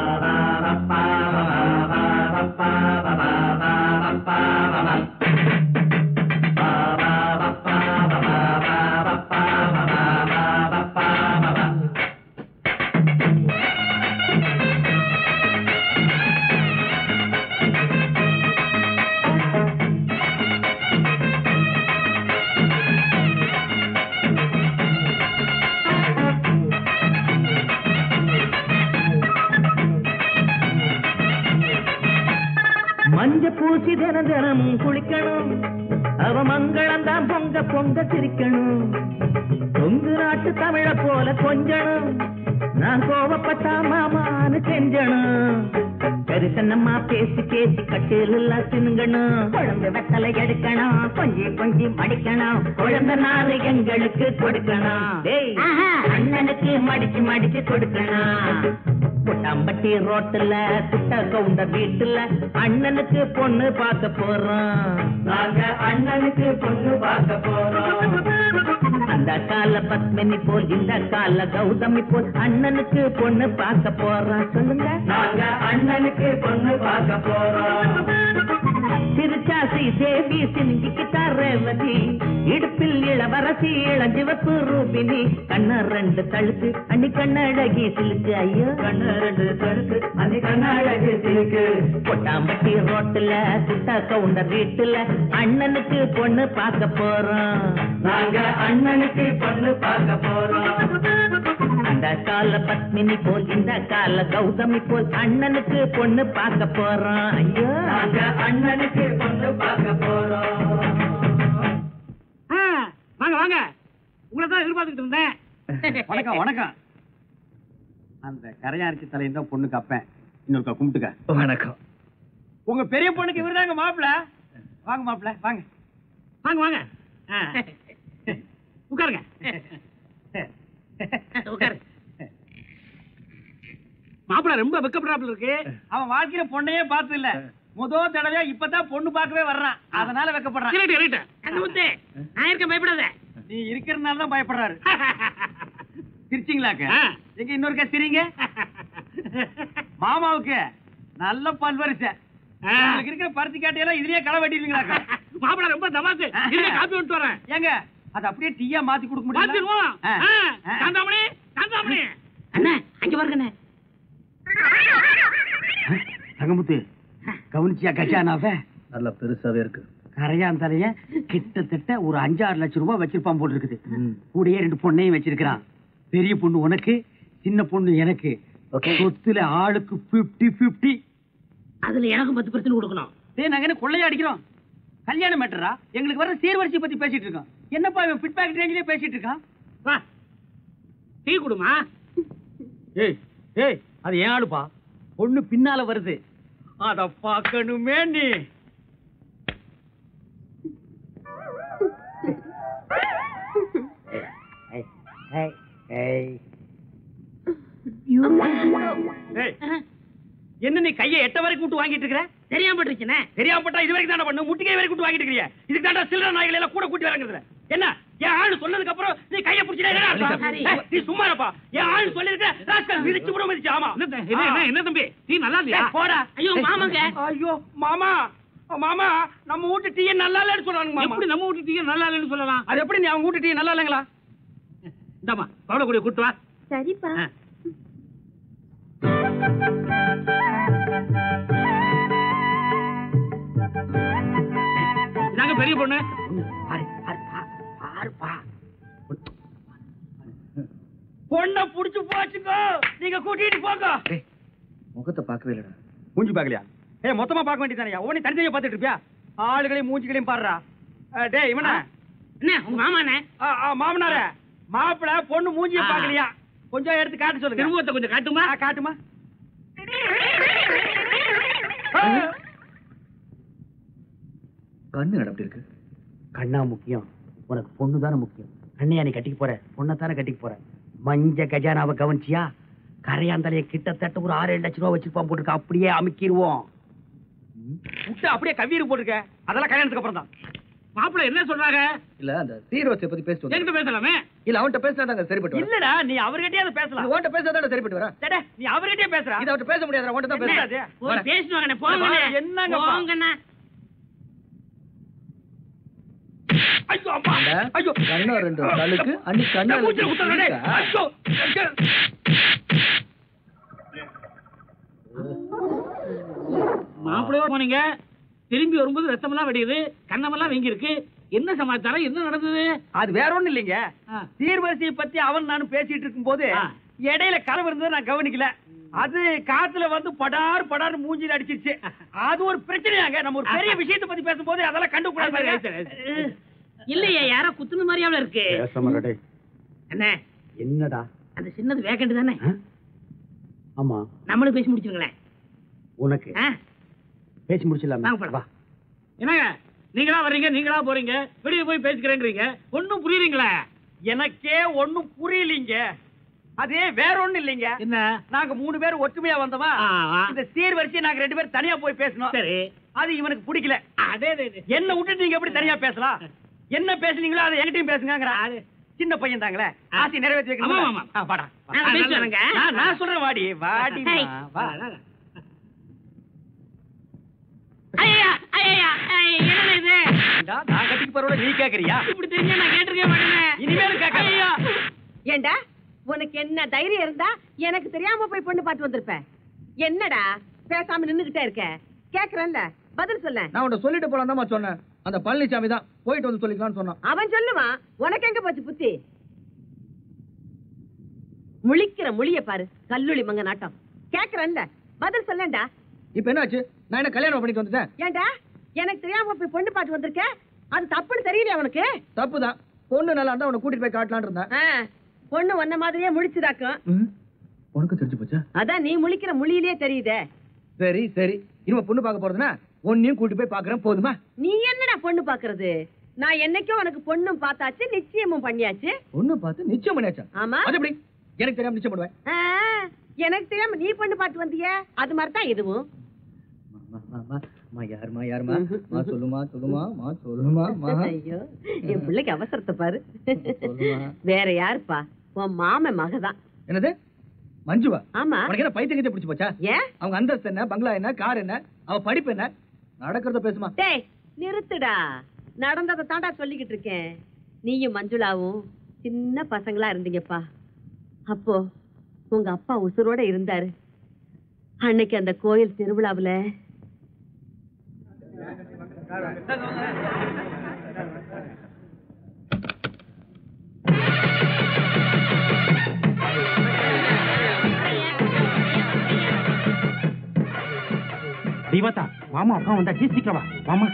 மஞ்ச பூசி தின தினமும் குளிக்கணும், அவ மங்களம் தான் பொங்க பொங்க சிரிக்கணும். கொங்கு நாட்டு தமிழ போல கொஞ்சணும், நான் கோவப்பட்டா மாமான்னு கெஞ்சணும். கரிசனம்மா பேசி பேசி கட்டில சினுங்கணும். குழந்தை வெத்தலை எடுக்கணும், கொஞ்சி கொஞ்சி மடிக்கணும். குழந்தை நாள் எங்களுக்கு கொடுக்கணும். அண்ணனுக்கு மடிச்சு மடிச்சு கொடுக்கணும். கொட்டாம்பட்டி ரோட்டுல குட்டா கவுண்டர் வீட்டுல அண்ணனுக்கு பொண்ணு பார்க்க போறோம். நாங்க அண்ணனுக்கு பொண்ணு பார்க்க போறோம். அந்த கால பத்மினி போல் இந்த கால கௌதமி போல் அண்ணனுக்கு பொண்ணு பார்க்க போறோம். சொல்லுங்க, நாங்க அண்ணனுக்கு பொண்ணு பார்க்க போறோம். திருச்சாசி தேவி சினிங்கி கிட்டார் ரேவதி, இடுப்பில் இளவரசி இளஞ்சிவப்பு ரூபினி, கண்ண ரெண்டு தழுக்கு அன்னி கண்ணழகி சிலுக்கு. ஐயோ, கண்ண ரெண்டு தழுக்கு அன்னி கண்ணழகி சிலுக்கு. கொட்டாம்பட்டி ரோட்டுல குட்டா கவுண்டர் வீட்டுல அண்ணனுக்கு பொண்ணு பார்க்க போறோம். நாங்க அண்ணனுக்கு பொண்ணு பார்க்க போறோம். அந்த கால பத்மினி போல் இந்த கால கௌதமி போல் அண்ணனுக்கு பொண்ணு பார்க்க போறோம். ஐயோ, நாங்க அண்ணனுக்கு பொண்ணு பார்க்க போறோம். வாங்க வாங்க, உங்களை தான் எதிர்பார்த்துட்டு இருந்தேன். வணக்கம் வணக்கம். அந்த கரையாரிச்சி தலையின் தான் பொண்ணுக்கு அப்பேன். இன்னொருக்கா கும்பிட்டுக்க. வணக்கம். உங்க பெரிய பொண்ணுக்கு இவர் தாங்க மாப்பிள்ள. வாங்க மாப்பிள்ள, வாங்க வாங்க வாங்க. உட்காருங்க உட்காரு. மாப்பிள்ள ரொம்ப வெக்கப்படுறாப்புல இருக்கு. அவன் வாழ்க்கையில பொண்ணையே பார்த்தது இல்ல, முதல் தடவையா இப்பதான் பொண்ணு பார்க்கவே வர்றான், அதனால வெக்கப்படுறான். நான் இருக்க பயப்படாத. நீ இருக்கிறதுனால தான் பயப்படுறாரு. சிரிச்சிங்களாக்க? எங்க இன்னொருக்கா சிரிங்க. மாமாவுக்கு நல்ல பல்வரிசை. உங்களுக்கு இருக்கிற பருத்தி காட்டையெல்லாம் இதுலயே களை வெட்டிடுவீங்களாக்கா? மாப்பிள்ள ரொம்ப தமாசு. காப்பி விட்டு வரேன். ஏங்க அது அப்படியே டீயா மாத்தி கொடுக்க முடியும்? காந்தாமணி காந்தாமணி அண்ணா, அங்க பாருங்க. தங்கமுத்து கவனிச்சியா கஜானாவ? நல்ல பெருசாவே இருக்கு. கரையான் தலைய கிட்டத்தட்ட ஒரு 5-6 லட்சம் ரூபாய் வச்சிருப்பான் போல் இருக்குது. கூடயே 2 பொண்ணையும் வச்சிருக்கிறான். பெரிய பொண்ணு உனக்கு, சின்ன பொண்ணு எனக்கு. சொத்துல ஆளுக்கு 50-50. அதுல எனக்கு 10% கொடுக்கணும். டேய் நாங்க என்ன கொள்ளையா அடிக்கிறோம்? கல்யாண மேட்டரா? எங்களுக்கு வர சீர்வரிசை பத்தி பேசிட்டு இருக்கோம். என்னப்பா இவன் பிட் பேக்கெட் ரேஞ்சிலே பேசிட்டு இருக்கான்? வா டீ குடுமா. ஏய் ஏய் அது ஏன் ஆளுப்பா? பொண்ணு பின்னால வருது, அத பார்க்கணுமே நீ. என்ன நீ கையை எட்ட வரைக்கும் விட்டு வாங்கிட்டு இருக்கிற? தெரியாம பட்டுச்சுனே. தெரியாம பட்டா இது வரைக்கும் தானே பண்ணு, முட்டிகை வரைக்கும் விட்டு வாங்கிட்டு இருக்கிறியா? இதுக்கு தாண்டா சில்லற நாய்கள் எல்லாம் கூட கூட்டி வரங்கிறது. என்ன என் ஆளு சொன்னதுக்கு அப்புறம் நீ கையை பிடிச்சிட்டே நீ சும்மா இருப்பா. என் ஆளு சொல்லிருக்க ராஸ்கல் மிதிச்சு கூட மிதிச்சு. ஆமா என்ன தம்பி டீ நல்லா இல்லையா? போடா. ஐயோ மாமாங்க. ஐயோ மாமா, மாமா நம்ம வீட்டு டீ நல்லா இல்லன்னு சொல்றாங்க. எப்படி நம்ம வீட்டு டீ நல்லா இல்லைன்னு சொல்லலாம்? அது எப்படி நீ அவங்க வீட்டு டீ நல்லா இல்லங்களா? இந்தாமா பவளக்குடியை கூட்டு வா. சரிப்பா. இதாங்க பெரிய பொண்ணு. பொண்ண புடிச்சு போச்சுக்கோ, நீங்க கூட்டிட்டு போங்க. முகத்தை பார்க்கவே இல்லடா. மூஞ்சி பாக்கலையா? ஏய் மொத்தமா பார்க்க வேண்டியதானயா? உன்னை தனித்தனியா பார்த்துட்டு இருப்பியா? ஆளுகளையும் மூஞ்சிகளையும் பாடுறா. டேய் இவனா என்ன உங்க மாமானே? மாமனாரே, மாப்பிள பொண்ணு மூஞ்சியை பாக்கலையா? கொஞ்சம் எடுத்து காட்ட சொல்லுங்க. திரும்பத்தை கொஞ்சம் காட்டுமா? காட்டுமா. கண்ணு அப்படி இருக்கு. கண்ணா முக்கியம், உனக்கு பொண்ணு தானே முக்கியம். கண்ணையா நீ கட்டிக்க போற, பொண்ணை தானே கட்டிக்க போற. மஞ்ச கஜானாவை கவனிச்சியா? கரையாந்தலைய கிட்டத்தட்ட ஒரு 6-7 லட்சம் ரூபா வச்சிருப்பான் போட்டுருக்க. அப்படியே அமுக்கிடுவோம். விட்டு அப்படியே கவியர் போட்டுருக்க. அதெல்லாம் கல்யாணத்துக்கு அப்புறம் தான். மாப்பிள்ள என்ன சொல்றாங்க? இல்ல அந்த சீர்வரிசை பத்தி பேசிட்டு என்கிட்ட பேசலாமே. இல்ல அவன்கிட்ட பேசினாதாங்க சரிப்பட்டு வரும். இல்லடா நீ அவர்கிட்டயே அதை பேசலாம். உன்கிட்ட பேசாதானே சரிப்பட்டு வரா? டேய் நீ அவர்கிட்டயே பேசுறா. இத அவன்கிட்ட பேச முடியாதுடா. உன்கிட்ட தான் பேசுறது. போய் பேசுவாங்கண்ணே. போங்கண்ணே. என்னங்க போங்கண்ணே. ஐயோ அம்மா. ஐயோ கண்ணா ரெண்டு தலுக்கு அன்னைக்கு கண்ணா மூஞ்சில குத்துறடே. ஐயோ மாப்பிள்ளையோ போனீங்க, திரும்பி வரும்போது ரத்தமெல்லாம் வெடியுது, கண்ணமெல்லாம் வீங்கி இருக்கு. என்ன சமாச்சாரம்? என்ன நடந்தது? அது வேற ஒண்ணும் இல்லைங்க. சீர்வரிசையை பத்தி அவன் நானும் பேசிட்டு இருக்கும் போது இடையில கலவு இருந்தது நான் கவனிக்கல. அது காத்துல வந்து படார் படார் மூஞ்சில அடிச்சிருச்சு. அது ஒரு பிரச்சனையாங்க. நம்ம ஒரு பெரிய விஷயத்தை பத்தி பேசும்போது அதெல்லாம் கண்டுக்கூடாது. இல்லையா யாரோ குத்துன மாதிரியாவில இருக்கு. அண்ணே என்னடா அந்த சின்னது வேக்கண்ட் தானே? ஆமா நம்மளும் பேசி முடிச்சுங்களேன். உனக்கு பேசி முடிச்சிடலாம். வா. என்னங்க நீங்களா வர்றீங்க, நீங்களா போறீங்க, வெளியே போய் பேசிக்கிறேங்கிறீங்க. ஒன்னும் புரியுறீங்களா? எனக்கே ஒண்ணும் புரியலீங்க. அதே வேற ஒண்ணும் இல்லைங்க. என்ன? நாங்க 3 பேர் ஒற்றுமையா வந்தோமா? இந்த சீர்வரிசை நாங்க 2 பேர் தனியா போய் பேசணும். சரி. அது இவனுக்கு பிடிக்கல. அதே என்ன விட்டுட்டு நீங்க எப்படி தனியா பேசலாம்? என்ன பேசுனீங்களோ அதை என்கிட்டயும் பேசுங்க. சின்ன பையன் தாங்களே, ஆசை நிறைவேற்றி வைக்கணும். வாடா. நான் சொல்றேன் வாடி வாடி. நான் கட்டிக்கு போறோட நீ கேக்குறியா? இப்படி தெரிஞ்சா நான் கேட்டிருக்கேன் மாட்டேன். இனிமேலும் கேட்க. ஏண்டா உனக்கு என்ன தைரியம் இருந்தா எனக்கு தெரியாம போய் பொண்ணு பார்த்து வந்திருப்ப. என்னடா பேசாம நின்னுகிட்டே இருக்க? கேக்குறேன்ல, பதில் சொல்ல. நான் உன்கிட்ட சொல்லிட்டு போலாம் தான் சொன்னேன். அந்த பழனிசாமி தான் போயிட்டு வந்து சொல்லிக்கலாம்னு சொன்னான். அவன் சொல்லுவான், உனக்கு எங்க போச்சு புத்தி? முழிக்கிற மொழிய பாரு, கல்லூலி மங்க நாட்டம். கேக்குறேன்ல, பதில் சொல்லண்டா. இப்ப என்னாச்சு? நான் என்ன கல்யாணம் பண்ணிட்டு வந்துட்டேன்? ஏண்டா எனக்கு தெரியாம போய் பொண்ணு பார்த்து வந்திருக்க? அது தப்புன்னு தெரியலையா உனக்கு? தப்புதான். பொண்ணு நல்லா இருந்தா உன்னை கூட்டிட்டு போய் காட்டலான்னு இருந்தேன். பொண்ணு வந்த மாதிரியே முழிச்சுதாக்கும். உனக்கு தெரிஞ்சு போச்சா? அதான் நீ முழிக்கிற மொழியிலே தெரியுதே. சரி சரி, இனிமே பொண்ணு பார்க்க போறதுன்னா உன்னையும் கூட்டி போய் பாக்குறேன், போதுமா? நீ என்னடா பொண்ணு பாக்குறது? நான் என்னைக்கும் உனக்கு பொண்ணும் பார்த்தாச்சு, நிச்சயமும் பண்ணியாச்சு. பொண்ணு பார்த்து நிச்சயம் பண்ணியாச்சா? ஆமா. அது எப்படி? எனக்கு தெரியாம நிச்சயம் பண்ணுவேன். எனக்கு தெரியாம நீ பொண்ணு பார்த்து வந்திய, அது மாதிரி தான் இதுவும். ஐயோ என் பிள்ளைக்கு அவசரத்தை பாரு. வேற யாருப்பா? உன் மாம மகதான். என்னது மஞ்சுவா? ஆமா. உனக்கு என்ன பைத்தியம் கிட்ட பிடிச்சு போச்சா? ஏன்? அவங்க அந்தஸ்து என்ன, பங்களா என்ன, கார் என்ன, அவ படிப்பு என்ன, நடக்கிறத பேசுமா? டேய் நிறுத்துடா. நடந்ததை தாண்டா சொல்லிக்கிட்டு இருக்கேன். நீயும் மஞ்சுளாவும் சின்ன பசங்களா இருந்தீங்கப்பா. அப்போ உங்க அப்பா உசுரோட இருந்தாரு. அன்னைக்கு அந்த கோயில் திருவிழாவுல தெய்வத்தா மாமா அப்பா வந்தாச்சு, சீக்கிரம் வா மாமா.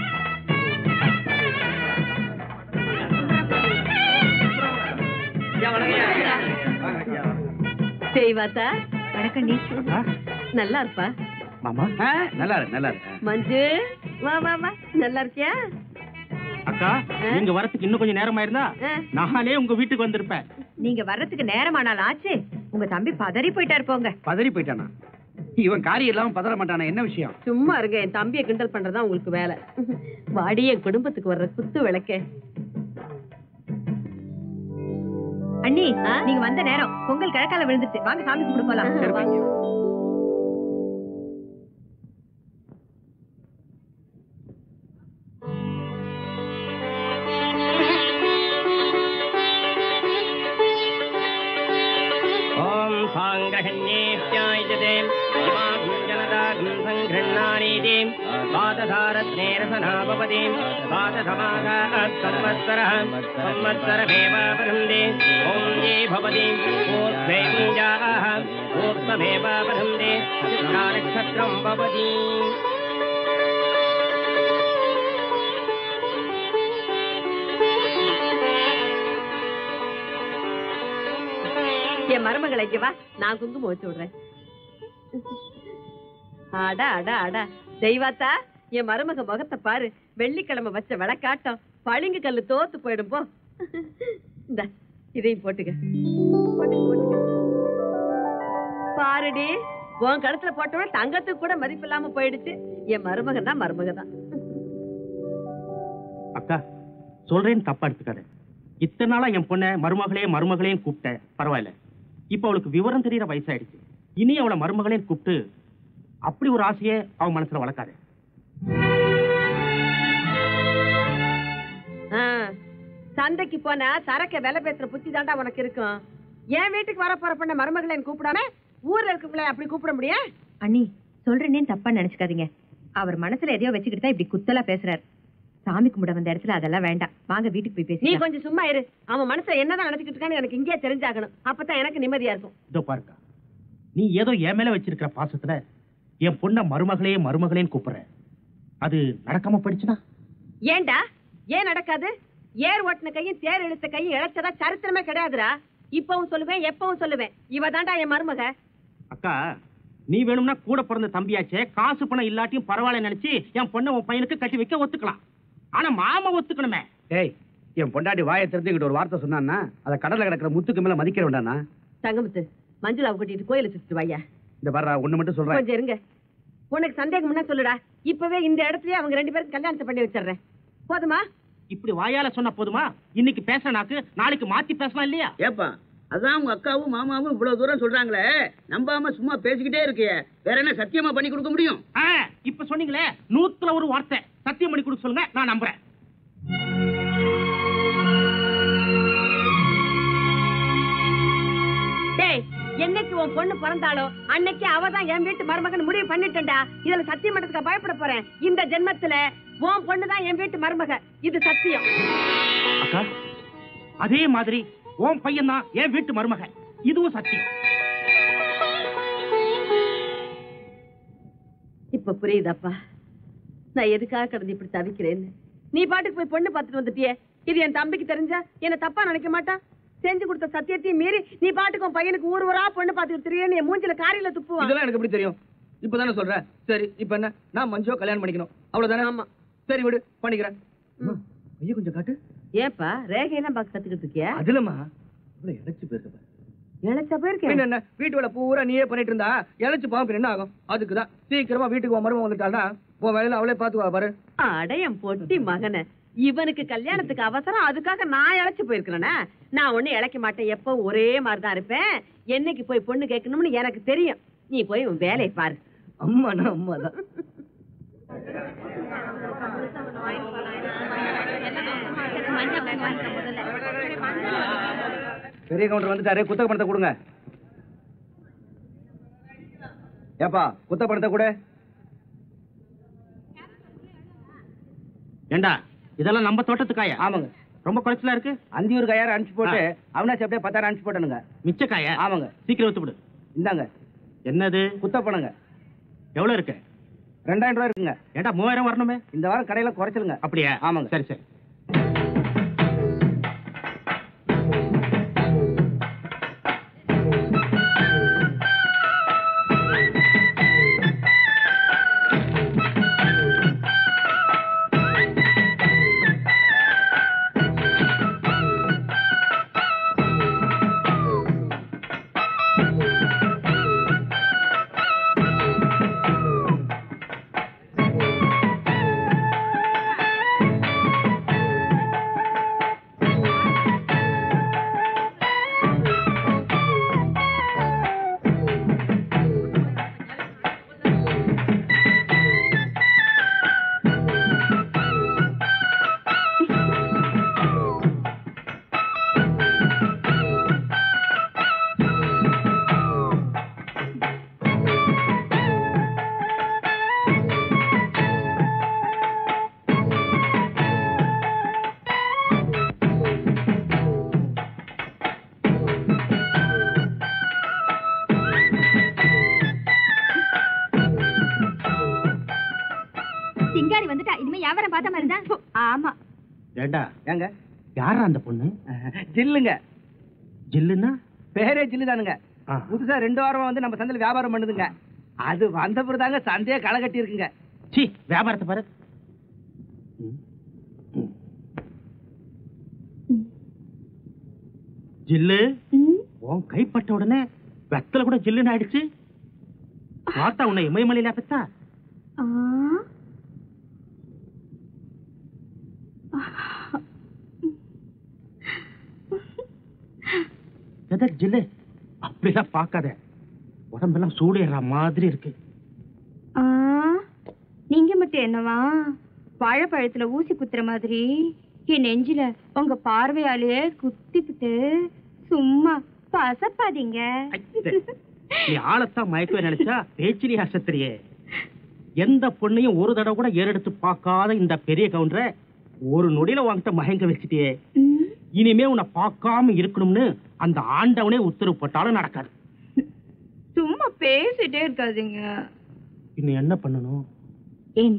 தெய்வாத்தா வணக்கம் நீ. நல்லா இருப்பா மாமா. நல்லா இருக்கு நல்லா இருக்கு. மஞ்சு வா வா வா, நல்லா இருக்கியா? அக்கா நீங்க வரதுக்கு இன்னும் கொஞ்சம் நேரமா இருந்தா நானே உங்க வீட்டுக்கு வந்திருப்பேன். நீங்க வர்றதுக்கு நேரமானால் ஆச்சு. உங்க தம்பி பதறி போயிட்டாரு போங்க. பதறி போயிட்டானா? இவன் காரியம் இல்லாம பதற மாட்டானா? என்ன விஷயம்? சும்மா இருங்க, என் தம்பியை கிண்டல் பண்றதா உங்களுக்கு வேலை. வாடி என் குடும்பத்துக்கு வர்ற குத்து விளக்கே. அண்ணி நீங்க வந்த நேரம் பொங்கல் கிழக்கால விழுந்துச்சு. வாங்க சாமி கும்பிட போலாம். என் மருமகளைக்கு வா, நான் குங்குமம் வச்சு விடுறேன். அடா அடா அடா தெய்வாத்தா, என் மருமக முகத்தை பாரு. வெள்ளிக்கிழமை வச்ச விளக்காட்டம் பளிங்கு கல்லு தோத்து போயிடும் போ. இந்த இதையும் போட்டுக்க. பாருடி, உன் கழுத்துல போட்டவன தங்கத்துக்கு கூட மதிப்பு இல்லாம போயிடுச்சு. என் மருமகன் தான் மருமகதான். அக்கா சொல்றேன்னு தப்பா எடுத்துக்காரு. இத்தனை நாளா என் பொண்ண மருமகளையும் கூப்பிட்டேன், பரவாயில்ல. இப்ப அவளுக்கு விவரம் தெரியற வயசாயிடுச்சு. இனி அவளை மருமகளையும் கூப்பிட்டு அப்படி ஒரு ஆசையை அவன் மனசுல வளர்க்காது. சந்தைக்கு போனா சரக்க விலை பேசுற புத்தி தாண்டா உனக்கு இருக்கும். என் வீட்டுக்கு வர போற பண்ண மருமகளை கூப்பிடாம ஊர்ல இருக்கவங்கள அப்படி கூப்பிட முடியும்? அண்ணி சொல்றேன்னு தப்பா நினைச்சுக்காதீங்க. அவர் மனசுல எதையோ வச்சுக்கிட்டு தான் இப்படி குத்தலா பேசுறாரு. சாமி கும்பிட வந்த இடத்துல அதெல்லாம் வேண்டாம். வாங்க வீட்டுக்கு போய் பேசி. நீ கொஞ்சம் சும்மா இரு. அவன் மனசுல என்னதான் நினைச்சுக்கிட்டு இருக்கான்னு எனக்கு இங்கே தெரிஞ்சாகணும். அப்பதான் எனக்கு நிம்மதியா இருக்கும். இதோ பாருக்கா, நீ ஏதோ என் மேல வச்சிருக்கிற பாசத்துல என் பொண்ண மருமகளையும் கூப்பிடுற. அது நடக்காம போயிடுச்சுனா? ஏண்டா ஏன் நடக்காது? ஏர் ஓட்டின கையும் தேர் இழுத்த கையும் இழைச்சதா சரித்திரமே கிடையாதுடா. இப்பவும் சொல்லுவேன், எப்பவும் சொல்லுவேன், இவ தாண்டா என் மருமக. அக்கா நீ வேணும்னா கூட பிறந்த தம்பியாச்சே, காசு பணம் இல்லாட்டியும் பரவாயில்ல நினைச்சு என் பொண்ணை உன் பையனுக்கு கட்டி வைக்க ஒத்துக்கலாம். ஆனா மாமா ஒத்துக்கணுமே. ஏய், என் பொண்டாட்டி வாயை தெரிஞ்சுக்கிட்டு ஒரு வார்த்தை சொன்னான்னா அதை கடல்ல கிடக்கிற முத்துக்கு மேல மதிக்க வேண்டானா? தங்கமுத்து, மஞ்சுளாவை கூட்டிட்டு கோயில சுத்திட்டு வாயா. இந்த பாரு, ஒண்ணு மட்டும் சொல்றேன். கொஞ்சம் இருங்க. உனக்கு சந்தேகம் முன்னா சொல்லுடா. இப்பவே இந்த இடத்துலயே அவங்க 2 பேருக்கு கல்யாணத்தை பண்ணி வச்சிடுறேன். போதுமா? இப்படி வாயால சொன்னா போதுமா? இன்னைக்கு பேசினாக்கு நாளைக்கு மாத்தி பேசலாம் இல்லையா? ஏப்பா, அதான் உங்க அக்காவும் மாமாவும் இவ்வளவு தூரம் சொல்றாங்களே, நம்பாம சும்மா பேசிக்கிட்டே இருக்கிய. வேற என்ன சத்தியமா பண்ணி கொடுக்க முடியும்? இப்ப சொன்னீங்களே 100ல ஒரு வார்த்தை சத்தியம் பண்ணி கொடுக்க சொல்லுங்க, நான் நம்புறேன். டேய், என்னைக்கு உன் பொண்ணு பிறந்தாலோ அன்னைக்கு அவதான் என் வீட்டு மருமகன் முடிவு பண்ணிட்டேன்டா. இதுல சத்தியம் பண்றதுக்கு பயப்பட போறேன். இந்த ஜென்மத்துல உன் பொண்ணுதான் என் வீட்டு மருமக. இது சத்தியம். அக்கா அதே மாதிரி உன் பையன் தான் என் வீட்டு மருமக. இதுவும் சத்தியம். இப்ப புரியுதாப்பா நான் எதுக்காக கடந்து இப்படி தவிக்கிறேன்னு? நீ பாட்டுக்கு போய் பொண்ணு பார்த்துட்டு வந்துட்டியே. இது என் தம்பிக்கு தெரிஞ்சா என்ன தப்பா நினைக்க மாட்டான். செஞ்சு கொடுத்த சத்தியத்தையும் மீறி நீ பாட்டுக்கு உன் பையனுக்கு ஊரா பொண்ணு பார்த்துட்டு தெரியும். என் மூஞ்சில காரியில துப்புவான். இதெல்லாம் எனக்கு எப்படி தெரியும்? இப்பதானே சொல்றேன். சரி, இப்ப என்ன, நான் மஞ்சுவா கல்யாணம் பண்ணிக்கணும் அவ்வளவுதானே? ஆமா. சரி விடு, பண்ணிக்கிறேன். ஐயா கொஞ்சம் காட்டு. ஏப்பா ரேகையெல்லாம் பார்க்க கத்துக்கிட்டு இருக்கியா? அதுலமா இவ்வளவு இழைச்சு போயிருக்க. இழைச்சா போயிருக்கேன். என்ன வீட்டு வேலை பூரா நீயே பண்ணிட்டு இருந்தா இழைச்சு பாப்ப என்ன ஆகும்? அதுக்குதான் சீக்கிரமா வீட்டுக்கு மருமகன் வந்துட்டாள்னா உன் வேலையில அவளே பாத்துவா பாரு. அடையம் பொட்டி மகனை, இவனுக்கு கல்யாணத்துக்கு அவசரம், அதுக்காக நான் இழைச்சு போயிருக்கிறேனே. நான் ஒண்ணு இழைக்க மாட்டேன். எப்போ ஒரே மாதிரிதான் இருப்பேன். என்னைக்கு போய் பொண்ணு கேட்கணும்னு எனக்கு தெரியும். நீ போய் உன் வேலையை பாரு. அம்மானா அம்மாதான். பெரிய கவுண்டர் வந்துட்டாரு, குத்தக பணத்தை கொடுங்க. ஏப்பா குத்தக பணத்தை கூட. ஏண்டா இதெல்லாம் நம்ம தோட்டத்துக்காயா? ஆமாங்க. ரொம்ப குறைச்சலா இருக்கு. அந்தியூர் கையார அனுப்பிச்சு போட்டு அவனாச்சு அப்படியே 10,000 அனுப்பிச்சு போட்டனுங்க. மிச்ச காயா? ஆமாங்க. சீக்கிரம் வித்து விடு. இந்தாங்க. என்னது? குத்த பணங்க. எவ்வளவு இருக்கு? 2000 ரூபாய் இருக்குங்க. ஏண்டா 3000 வரணுமே? இந்த வாரம் கடையில குறைச்சலுங்க. அப்படியா? ஆமாங்க. சரி சரி. சிங்காரி வந்துட்டா இனிமே வியாபாரம் பார்த்த மாதிரி தான். ஆமா. ஏண்டா ஏங்க யாரா அந்த பொண்ணு? ஜில்லுங்க. ஜில்லுன்னா? பேரே ஜில்லு தானுங்க. புதுசா 2 வாரமா வந்து நம்ம சந்தையில வியாபாரம் பண்ணுதுங்க. அது வந்த பிறதாங்க சந்தையே களை கட்டி இருக்குங்க. சீ, வியாபாரத்தை பாரு. ஜில்லு, உன் கைப்பட்ட உடனே வெத்தல கூட ஜில்லுன்னு ஆயிடுச்சு. பார்த்தா உன்னை இமயமலையில பெத்தா? ஜில்லு, அப்படிலாம் பார்க்காத. உடம்பெல்லாம் சூடேற மாதிரி இருக்கு. நீங்க மட்டும் என்னவா வாழைப்பழத்துல ஊசி குத்துற மாதிரி என் நெஞ்சில உங்க பார்வையாலேயே குத்திவிட்டு சும்மா பசப்பாதீங்க. நீ ஆளத்தான் மயக்க நினைச்சா பேச்சிலே அசத்திரியே. எந்த பொண்ணையும் ஒரு தடவை கூட ஏறெடுத்து பார்க்காத இந்த பெரிய கவுண்டரை ஒரு நொடியில வாங்கிட்ட மயங்க வச்சுட்டியே. இனிமே உன்னை பார்க்காம இருக்கணும்னு அந்த ஆண்டவனே உத்தரவு போட்டாலும் நடக்காது. சும்மா பேசிட்டே இருக்காதீங்க. இன்னும் என்ன பண்ணணும்? என்ன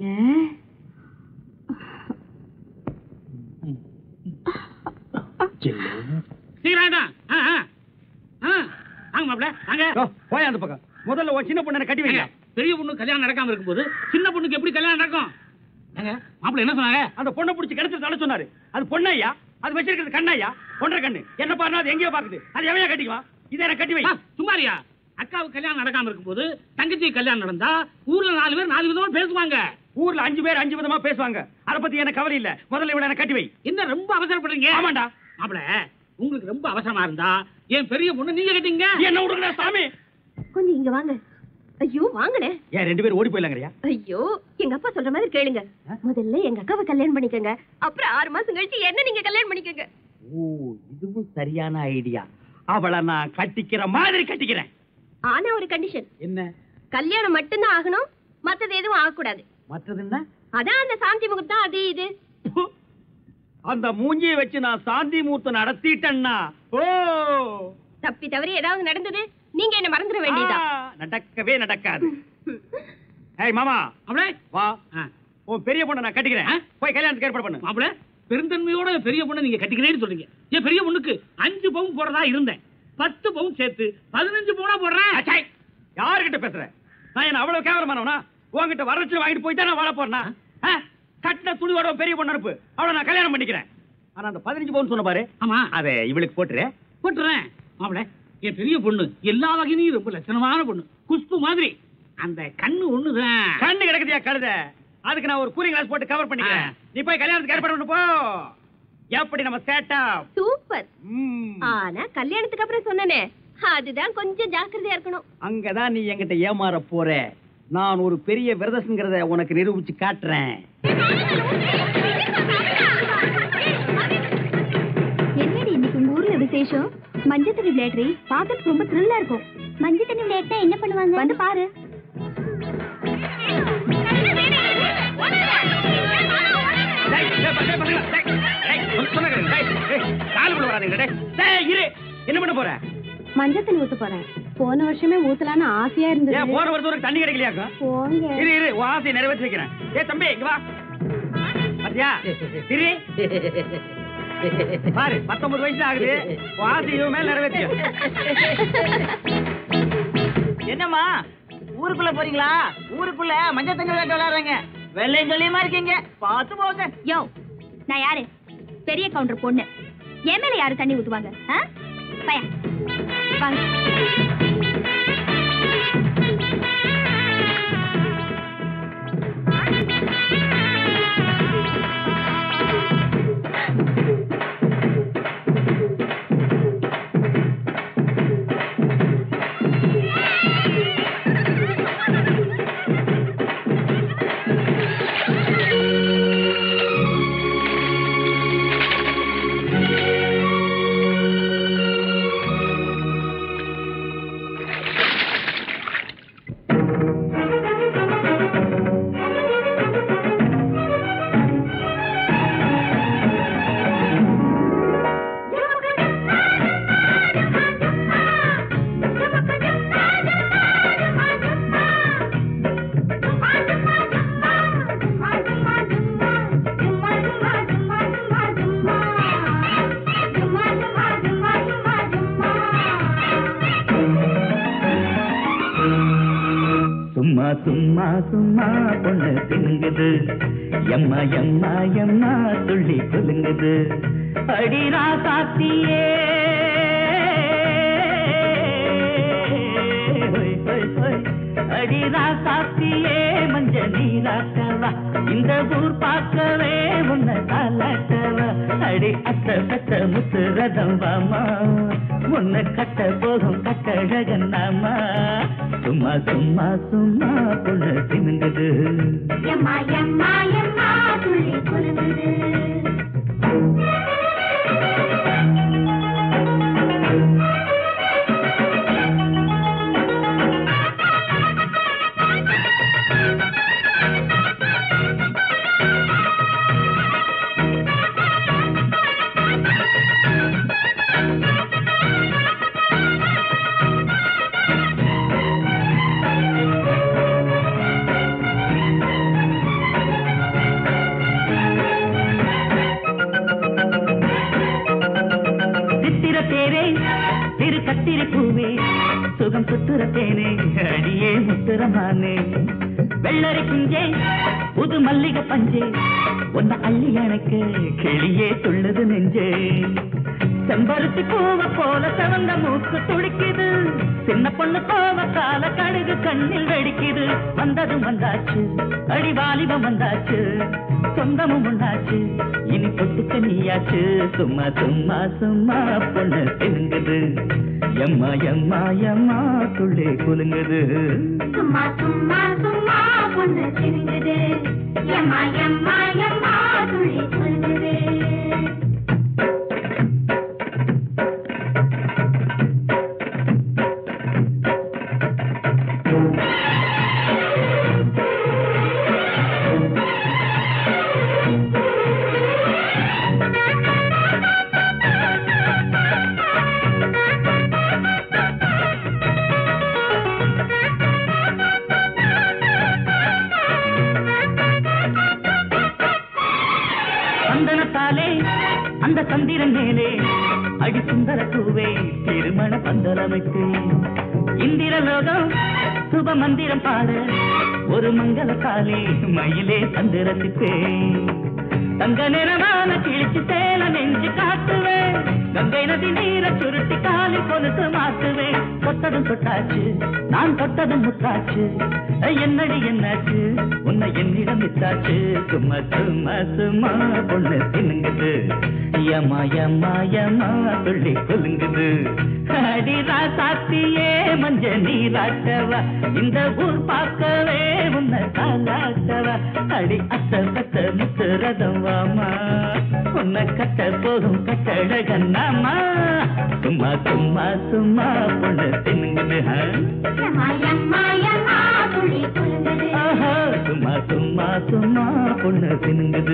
போய் அந்த பக்கம் முதல்ல ஒரு சின்ன பொண்ணு கட்டி வைங்க. பெரிய பொண்ணு கல்யாணம் நடக்காம இருக்கும்போது சின்ன பொண்ணுக்கு எப்படி கல்யாணம் நடக்கும்? மாப்பிள்ள என்ன சொன்னாங்க? அந்த பொண்ணை பிடிச்சி கிடத்து தலை சொன்னாரு. அது பொண்ணையா? அது வச்சிருக்கிறது கண்ணாயா? ஒன்றரை கண்ணு. என்ன பாருனா அது எங்கேயோ பாக்குது. அது எவையா கட்டிக்குவா? இதை எனக்கு கட்டி வை. சுமாரியா? அக்காவுக்கு கல்யாணம் நடக்காம இருக்கும்போது தங்கச்சி கல்யாணம் நடந்தா ஊர்ல 4 பேர் 4 விதமா பேசுவாங்க. ஊர்ல 5 பேர் 5 விதமா பேசுவாங்க. அதை பத்தி எனக்கு கவலை இல்ல. முதல்ல இவளை எனக்கு கட்டி வை. என்ன ரொம்ப அவசரப்படுறீங்க? ஆமாண்டா. மாப்பிள்ள, உங்களுக்கு ரொம்ப அவசரமா இருந்தா என் பெரிய பொண்ணு நீங்க கட்டிங்க. என்ன விடுங்க சாமி. கொஞ்சம் இங்க வாங்க. ஐயோ வாங்கனே. ஏன் 2 பேரும் ஓடி போயிடலாங்கறியா? ஐயோ, எங்க அப்பா சொல்ற மாதிரி கேளுங்க. முதல்ல எங்க அக்காவை கல்யாணம் பண்ணிக்கங்க. அப்புறம் 6 மாசம் கழிச்சு என்ன நீங்க கல்யாணம் பண்ணிக்கங்க. ஓ, இதுவும் சரியான ஐடியா. அவளை நான் கட்டிக்கிற மாதிரி கட்டிக்கிறேன். ஆனா ஒரு கண்டிஷன். என்ன? கல்யாணம் மட்டும்தான் ஆகணும், மத்தது எதுவும் ஆகக்கூடாது. மற்றது என்ன? அதான் அந்த சாந்தி முகூர்த்தம் அது இது. அந்த மூஞ்சியை வச்சு நான் சாந்தி முகூர்த்தம் நடத்திட்டேன்னா ஓ தப்பி தவறி ஏதாவது நடந்தது நீங்க என்ன மறந்துட வேண்டியதா? நடக்கவே நடக்காது. ஏய் மாமா, அவளே வா. உன் பெரிய பொண்ணை நான் கட்டிக்கிறேன். போய் கல்யாணத்துக்கு ஏற்பாடு பண்ணு. மாப்பிள்ள, பெருந்தன்மையோட பெரிய பொண்ணை நீங்க கட்டிக்கிறேன்னு சொல்றீங்க. என் பெரிய பொண்ணுக்கு 5 பவுன் போடுறதா இருந்தேன். 10 பவுன் சேர்த்து 15 பவுனா போடுறேன். யாருகிட்ட பேசுற? நான் என்ன அவ்வளவு கேவலமானவனா? உன்கிட்ட வரச்சு வாங்கிட்டு போய் தான் நான் வாழ போறேனா? கட்டின துணியோட பெரிய பொண்ணு அனுப்பு. அவளை நான் கல்யாணம் பண்ணிக்கிறேன். ஆனா அந்த 15 பவுன் சொன்ன பாரு. ஆமா, அதை இவளுக்கு போட்டுறேன். மாப்பிள்ள, என் பெரிய பொண்ணு எல்லா வகையிலும் ரொம்ப லட்சணமான பொண்ணு. குஷ்பு மாதிரி. அந்த கண்ணு ஒண்ணுதான். கண்ணு கிடக்குதியா கழுத? அதுக்கு நான் ஒரு கூலிங் கிளாஸ் போட்டு கவர் பண்ணிக்கிறேன். நீ போய் கல்யாணத்துக்கு ஏற்பாடு பண்ணு போ. எப்படி நம்ம சேட்டா? சூப்பர். ஆனா கல்யாணத்துக்கு அப்புறம் சொன்னனே, அதுதான் கொஞ்சம் ஜாக்கிரதையா இருக்கணும். அங்கதான் நீ என்கிட்ட ஏமாற போற. நான் ஒரு பெரிய விரதஸ்ங்கிறத உனக்கு நிரூபிச்சு காட்டுறேன். என்னடி இன்னைக்கு உங்க ஊர்ல விசேஷம்? மஞ்சள் தண்ணி விளையாடுறீ, பார்க்கறதுக்கு ரொம்ப த்ரில்லா இருக்கும். மஞ்சள் தண்ணி விளையாட்டா என்ன பண்ணுவாங்க? வந்து பாரு. என்ன பண்ண போற? மஞ்சள் தண்ணி ஊத்த போறேன். போன வருஷமே ஊத்தலான்னு ஆசையா இருந்தது. ஏன் போன வருஷம் தண்ணி கிடைக்கலையாக்கா? போங்க. இரு உன் ஆசையை நிறைவேற்றி வைக்கிறேன். தம்பி இங்க வா. பாத்தியா திரி பாரு 19 வயசு ஆகுது. உன் ஆசை இவன் மேல நிறைவேற்றிய. என்னம்மா ஊருக்குள்ள போறீங்களா? ஊருக்குள்ள மஞ்சள் தண்ணி விளையாட்டு விளையாடுறாங்க. வெள்ளையும் சொல்லியுமா இருக்கீங்க, பார்த்து போங்க. யோ, நான் யாரு? பெரிய கவுண்டர் பொண்ணு. என் மேல யாரு தண்ணி ஊத்துவாங்க? பையன் வாங்க. சும்மா சும்மா பொண்ணு திங்குது, எம்மா எம்மா எம்மா துள்ளி குலுங்குது. அடிரா சாத்தியே அடிரா சாத்தியே மஞ்ச நீராட்டவா, இந்த ஊர் பார்க்கவே உன்னை தாலாட்டவா. அடி அத்த பத்த முத்து ரதம் வாமா, உன்னை கட்ட போகும் கட்டழகன் நாமா. சும்மா சும்மா சும்மா பொண்ணு தின்னுங்குது, எம்மா எம்மா எம்மா துள்ளி குலுங்குது. சுகம் சுத்துறத்தேனே அடியே முத்துறமானே. வெள்ளரி குஞ்சே புது மல்லிகை பஞ்சே, ஒன்ன அள்ளி எனக்கு கிளியே துள்ளுது நெஞ்சே. செம்பருத்தி பூவ போல செவந்த மூக்கு துடிக்குது, சின்ன பொண்ணு கோவக்கால கடுகு கண்ணில் வெடிக்குது. வந்ததும் வந்தாச்சு அடி வாலிபம் வந்தாச்சு, சொந்தமும் உண்டாச்சு இனி பொட்டுக்க நீயாச்சு. சும்மா சும்மா சும்மா பொண்ணு தின்னுங்குது, எம்மா எம்மா எம்மா துள்ளி குலுங்குது. சும்மா சும்மா சும்மா பொண்ணு தின்னுங்குது, எம்மா எம்மா எம்மா துள்ளி குலுங்குது. அந்த சந்திரன் மேலே அடி சுந்தர பூவே திருமண பந்தலமைத்து, இந்திர லோகம் சுப மந்திரம் பாட ஒரு மங்கள காலே மயிலே சந்திரசிப்பே. தங்க நிறமான கிழிச்சு சேல நெஞ்சு காட்டுவேன், கங்கை நதி நீர சுருட்டி காலி கொலுசு மாட்டுவேன். தொட்டதும் தொட்டாச்சு நான் தொட்டதும் முத்தாச்சு, என்னடி என்னாச்சு உன்னை என்னிடம் விட்டாச்சு. சும்மா சும்மா சும்மா பொண்ணு தின்னுங்குது, யம்மா யம்மா யம்மா துள்ளி குலுங்குது. அடிரா சாத்தியே மஞ்ச நீராட்டவா, இந்த ஊர் பார்க்கவே உன்னை தாலாட்டவா. அடி அத்த பத்த முத்து ரதம் வாமா, உன்னை கட்ட போகும் கட்டழகன் நாமா. சும்மா சும்மா சும்மா பொண்ணு தின்னுங்குது, சும்மா சும்மா சும்மா பொண்ணு தின்னுங்குது.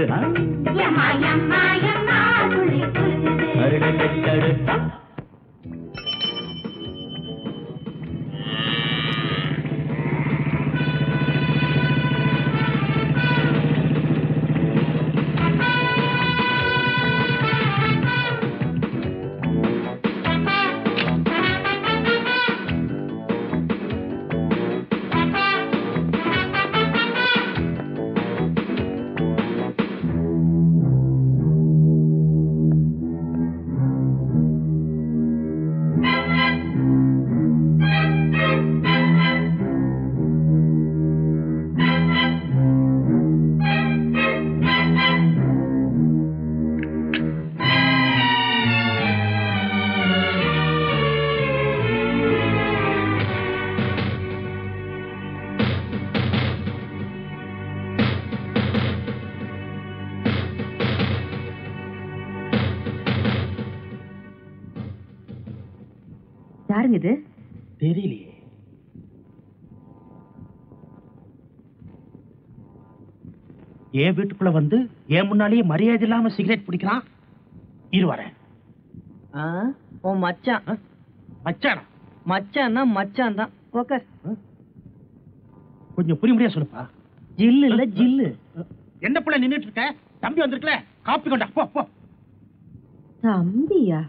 யாருங்க இது? தெரியலையே. என் வீட்டுக்குள்ள வந்து என் முன்னாலேயே மரியாதை இல்லாம சிகரெட் பிடிக்கிறான். இரு வரேன். உன் மச்சான். மச்சானா? மச்சான்னா மச்சான் தான். உக்கார். கொஞ்சம் புரிய முடியாது சொல்லுப்பா. ஜில்லு இல்ல ஜில்லு. என்ன புள்ள நின்னுட்டு இருக்க? தம்பி வந்திருக்கல, காப்பி கொண்டா. போ போ. தம்பியா?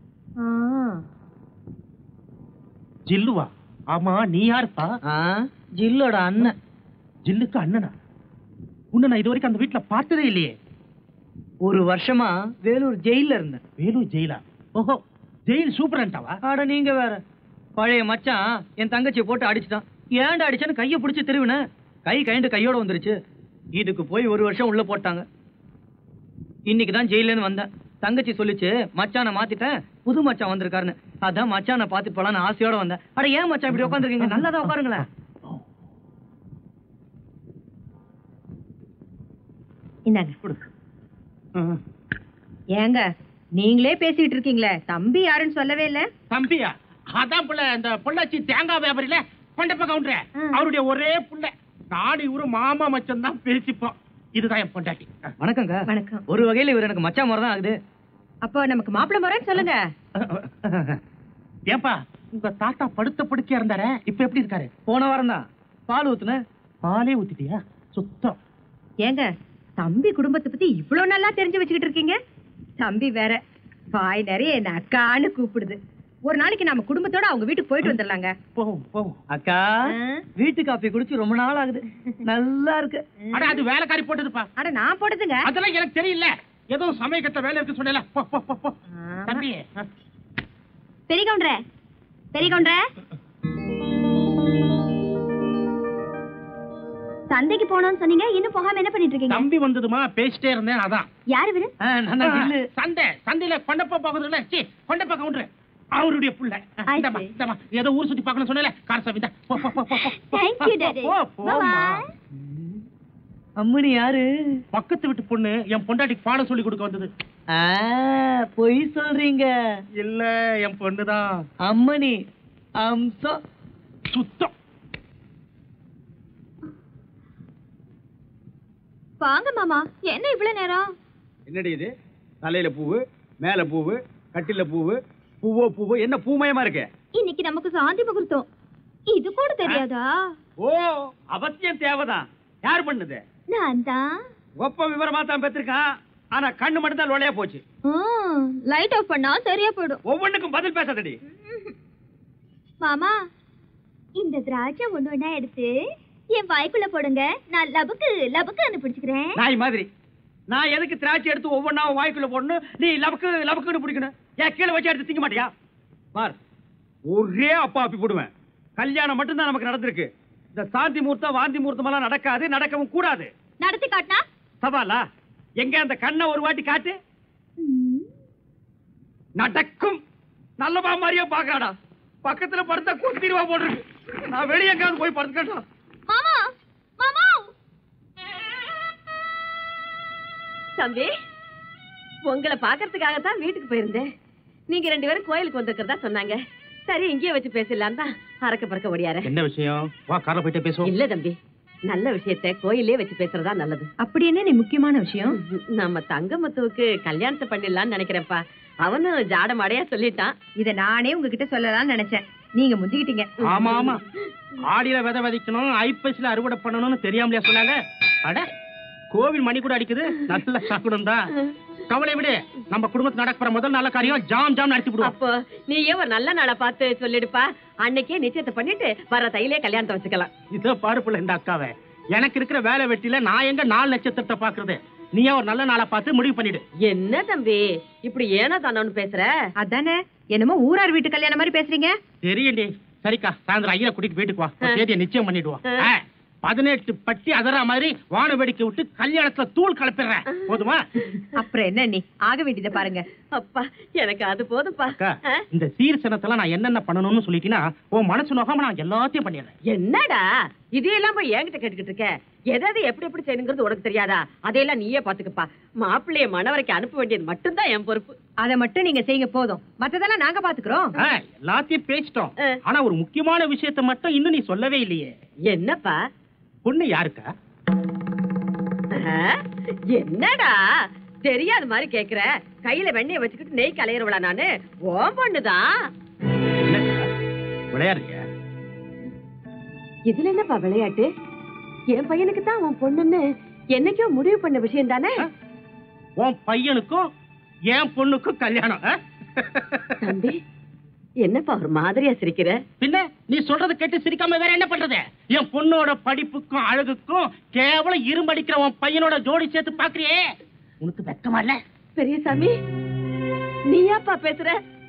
ஜில்லுவா? ஆமா, நீ யாருப்பா? ஜில்லோட அண்ணன். ஜில்லுக்கு அண்ணனா? உன்னை நான் இது வரைக்கும் அந்த வீட்டுல பார்த்ததே இல்லையே. ஒரு வருஷமா வேலூர் ஜெயில இருந்தேன். வேலூர் ஜெயிலா? ஓஹோ, ஜெயில் சூப்பரண்டாவா? ஆட நீங்க வேற. பழைய மச்சான் என் தங்கச்சியை போட்டு அடிச்சுட்டான். ஏன்டா அடிச்சான்னு கையை பிடிச்சி திருவினேன். கை கைண்டு கையோட வந்துருச்சு. இதுக்கு போய் ஒரு வருஷம் உள்ள போட்டாங்க. இன்னைக்கு தான் ஜெயில இருந்து வந்தேன். தங்கச்சி சொல்லிச்சு மச்சானை மாத்திட்டேன், புது மச்சான் வந்திருக்காருன்னு. அதான் மச்சானை பாத்துட்டு போலான்னு ஆசையோட வந்தேன். அட ஏன் மச்சான் இப்படி உட்காந்துருக்கீங்க? நல்லாதான் உட்காருங்களேன். இந்தாங்க. ஏங்க நீங்களே பேசிட்டு இருக்கீங்களே, தம்பி யாருன்னு சொல்லவே இல்ல. தம்பியா? அதான் புள்ள, இந்த பொள்ளாச்சி தேங்காய் வியாபாரியில கொண்டப்ப கவுண்டர், அவருடைய ஒரே புள்ள. நாடு இவரு மாமா மச்சம் தான் பேசிப்போம். இதுதான் என் பொண்டாட்டி. வணக்கங்க. வணக்கம். ஒரு வகையில இவர் எனக்கு மச்சான் மாதிரி தான் ஆகுது. அப்போ நமக்கு மாப்பிள்ளை முறைன்னு சொல்லுங்க. ஏப்பா, உங்க தாத்தா படுத்த படுக்கையா இருந்தாரு, இப்ப எப்படி இருக்காரு? போன வாரம் தான் பால் ஊத்துன. பாலே ஊத்திட்டியா? சுத்தம். ஏங்க தம்பி குடும்பத்தை பத்தி இவ்வளவு நல்லா தெரிஞ்சு வச்சுக்கிட்டு இருக்கீங்க. தம்பி வேற வாய் நிறைய என்ன அக்கான்னு கூப்பிடுது. ஒரு நாளைக்கு நம்ம குடும்பத்தோட அவங்க வீட்டுக்கு போயிட்டு வந்துடலாங்க. அக்கா, வீட்டு காப்பி குடிச்சு ரொம்ப நாள் ஆகுது. நல்லா இருக்கு. அட அது வேலைக்காரி போட்டதுப்பா. அட நான் போட்டதுங்க. அதெல்லாம் எனக்கு தெரியல. ஏதோ சமயக்கட்ட வேலை இருக்கு சொன்னேல. தம்பி. பெரிய கவுண்டரே, பெரிய கவுண்டரே, சந்தைக்கு போனோம்னு சொன்னீங்க, இன்னும் போகாம என்ன பண்ணிட்டு இருக்கீங்க? தம்பி வந்ததுமா பேசிட்டே இருந்தேன். அதான். யாரு இவரு? சந்தையில கொண்டப்பா பாக்குறதுல கொண்டப்பா கவுண்டர் அவருடைய புள்ள. ஏதோ ஊர் சுத்தி பார்க்கணும் சொன்னல. காரசாமி தான். Thank you, Daddy. Bye-bye. அம்மனி யாரு? பக்கத்து வீட்டு பொண்ணு என் பொண்டாட்டிக்கு பாடம் சொல்லி கொடுக்க வந்தது. பொய் சொல்றீங்க. இல்ல, என் பொண்ணுதான். அம்மனி அம்சம். சுத்தம். வாங்க மாமா, என்ன இவ்வளவு நேரம்? என்னடி இது? தலையில பூவு, மேல பூவு, கட்டில பூவு, பூவோ பூவோ, என்ன பூமயமா இருக்கு? இன்னைக்கு நமக்கு சாந்தி முகூர்த்தம். இது கூட தெரியாதா? ஓ, அவசியம் தேவைதான். யார் பண்ணுது? நான் தான். ஒப்ப விவரமா தான் பெற்றிருக்கான். ஆனா கண்ணு மட்டும் தான் லொலையா போச்சு. லைட் ஆஃப் பண்ணா சரியா போயிடும். ஒவ்வொன்றுக்கும் பதில் பேசாதடி. மாமா, இந்த திராட்சை ஒண்ணு ஒண்ணா எடுத்து என் வாய்க்குள்ள போடுங்க. நான் லபுக்கு லபுக்கு பிடிச்சுக்கிறேன். நாய் மாதிரி. நான் எதுக்கு திராட்சை எடுத்து ஒவ்வொன்னா வாய்க்குள்ள போடணும்? நீ லபக்கு லபக்குன்னு பிடிக்கணும். ஏன் கீழே வச்சு எடுத்து திங்க மாட்டியா? பார், ஒரே அப்பா அப்பி போடுவேன். கல்யாணம் மட்டும்தான் நமக்கு நடந்திருக்கு. இந்த சாந்தி முகூர்த்தம் வாந்தி முகூர்த்தம் எல்லாம் நடக்காது, நடக்கவும் கூடாது. நடத்தி காட்டினா சவாலா? எங்க அந்த கண்ணை ஒரு வாட்டி காட்டு. நடக்கும். நல்லவா மாதிரியா பாக்காடா. பக்கத்துல படுத்தா குத்திருவா போட்டிருக்கு. நான் வெளியே எங்காவது போய் படுத்துக்கட்டா. மாமா, மாமா. தம்பி, உங்களை பாக்குறதுக்காகத்தான் வீட்டுக்கு போயிருந்தேன். நீங்க 2 பேரும் கோயிலுக்கு வந்திருக்கிறதா சொன்னாங்க. சரி, இங்கேயே வச்சு பேசலாம் தான் அறக்க பறக்க ஓடியார. என்ன விஷயம்? வா, கார போயிட்டு பேசுவோம். இல்ல தம்பி, நல்ல விஷயத்தை கோயிலே வச்சு பேசுறதா நல்லது. அப்படி என்ன நீ முக்கியமான விஷயம்? நம்ம தங்கமுத்துவுக்கு கல்யாணத்தை பண்ணிடலாம்னு நினைக்கிறேன்ப்பா. அவனும் ஜாட மாடையா சொல்லிட்டான். இத நானே உங்ககிட்ட சொல்லலாம்னு நினைச்சேன். நீங்க முந்திக்கிட்டீங்க. ஆமா ஆமா, ஆடியில விதை விதைக்கணும், ஐப்பசில அறுவடை பண்ணணும்னு தெரியாமலையா சொன்னாங்க. அட, கோவில் மணி கூட அடிக்குது. நல்ல சாக்குடம் தான். கவலை விடு. நம்ம குடும்பத்துக்கு நடக்கிற முதல் நல்ல காரியம் ஜாம் ஜாம் நடத்தி விடுவோம். அப்போ நீயே ஒரு நல்ல நாளை பார்த்து சொல்லிடுப்பா. அன்னைக்கே நிச்சயத்தை பண்ணிட்டு வர தையிலே கல்யாணத்தை வச்சுக்கலாம். இதோ பாருப்புல இந்த அக்காவை. எனக்கு இருக்கிற வேலை வெட்டில நான் எங்க 4 நட்சத்திரத்தை பாக்குறது? நீயே ஒரு நல்ல நாளை பார்த்து முடிவு பண்ணிடு. என்ன தம்பி இப்படி ஏனோ தானோன்னு பேசுற? அதானே, என்னமோ ஊரார் வீட்டு கல்யாணம் மாதிரி பேசுறீங்க. தெரியுண்டி. சரிக்கா, சாயந்தரம் ஐயா கூட்டிட்டு வீட்டுக்கு வா. தேதியை நிச்சயம் பண்ணிடுவோம். 18 பட்டி அதரா மாதிரி வான வேடிக்கை விட்டு கல்யாணத்துல தூள் கலப்பிடுறேன். போதுமா? அப்புறம் என்ன, நீ ஆக வேண்டியதை பாருங்க. அப்பா, எனக்கு அது போதும்பா. இந்த சீர்சனத்துல நான் என்னென்ன பண்ணணும்னு சொல்லிட்டீங்கன்னா உன் மனசு நோகாம நான் எல்லாத்தையும் பண்ணிடுறேன். என்னடா இதையெல்லாம் போய் என்கிட்ட கேட்டுக்கிட்டு இருக்க? எதாவது எப்படி எப்படி செய்யணுங்கிறது உனக்கு தெரியாதா? அதையெல்லாம் நீயே பாத்துக்கப்பா. மாப்பிள்ளைய மணவரைக்கு அனுப்ப வேண்டியது மட்டும்தான் என் பொறுப்பு. அதை மட்டும் நீங்க செய்யுங்க போதும், மத்ததெல்லாம் நாங்க பாத்துக்கிறோம். எல்லாத்தையும் பேசிட்டோம். ஆனா ஒரு முக்கியமான விஷயத்தை மட்டும் இன்னும் நீ சொல்லவே இல்லையே. என்னப்பா? பொண்ணு யாருக்கா? என்னடா தெரியாத மாதிரி கேக்குற? கையில வெண்ணெய வச்சுக்கிட்டு நெய் கலையறவளா நானு? ஓம் பொண்ணுதான். விளையாடுறியா? இதுல என்னப்பா விளையாட்டு? என் பையனுக்கு தான் உன் பொண்ணுன்னு என்னைக்கோ முடிவு பண்ண விஷயம் தானே. உன் பையனுக்கும் என் பொண்ணுக்கும் கல்யாணம். தம்பி என்னப்பா ஒரு மாதிரியா சிரிக்கிற? பின்ன நீ சொல்றது கேட்டு சிரிக்காம வேற என்ன பண்றது? என் பொண்ணோட படிப்புக்கும் அழகுக்கும் கேவலம் இரும்படிக்கிற உன் பையனோட ஜோடி சேர்த்து பாக்குறியே, உனக்கு வெக்கமா இல்ல? பெரியசாமி நீயாப்பா பேசுற?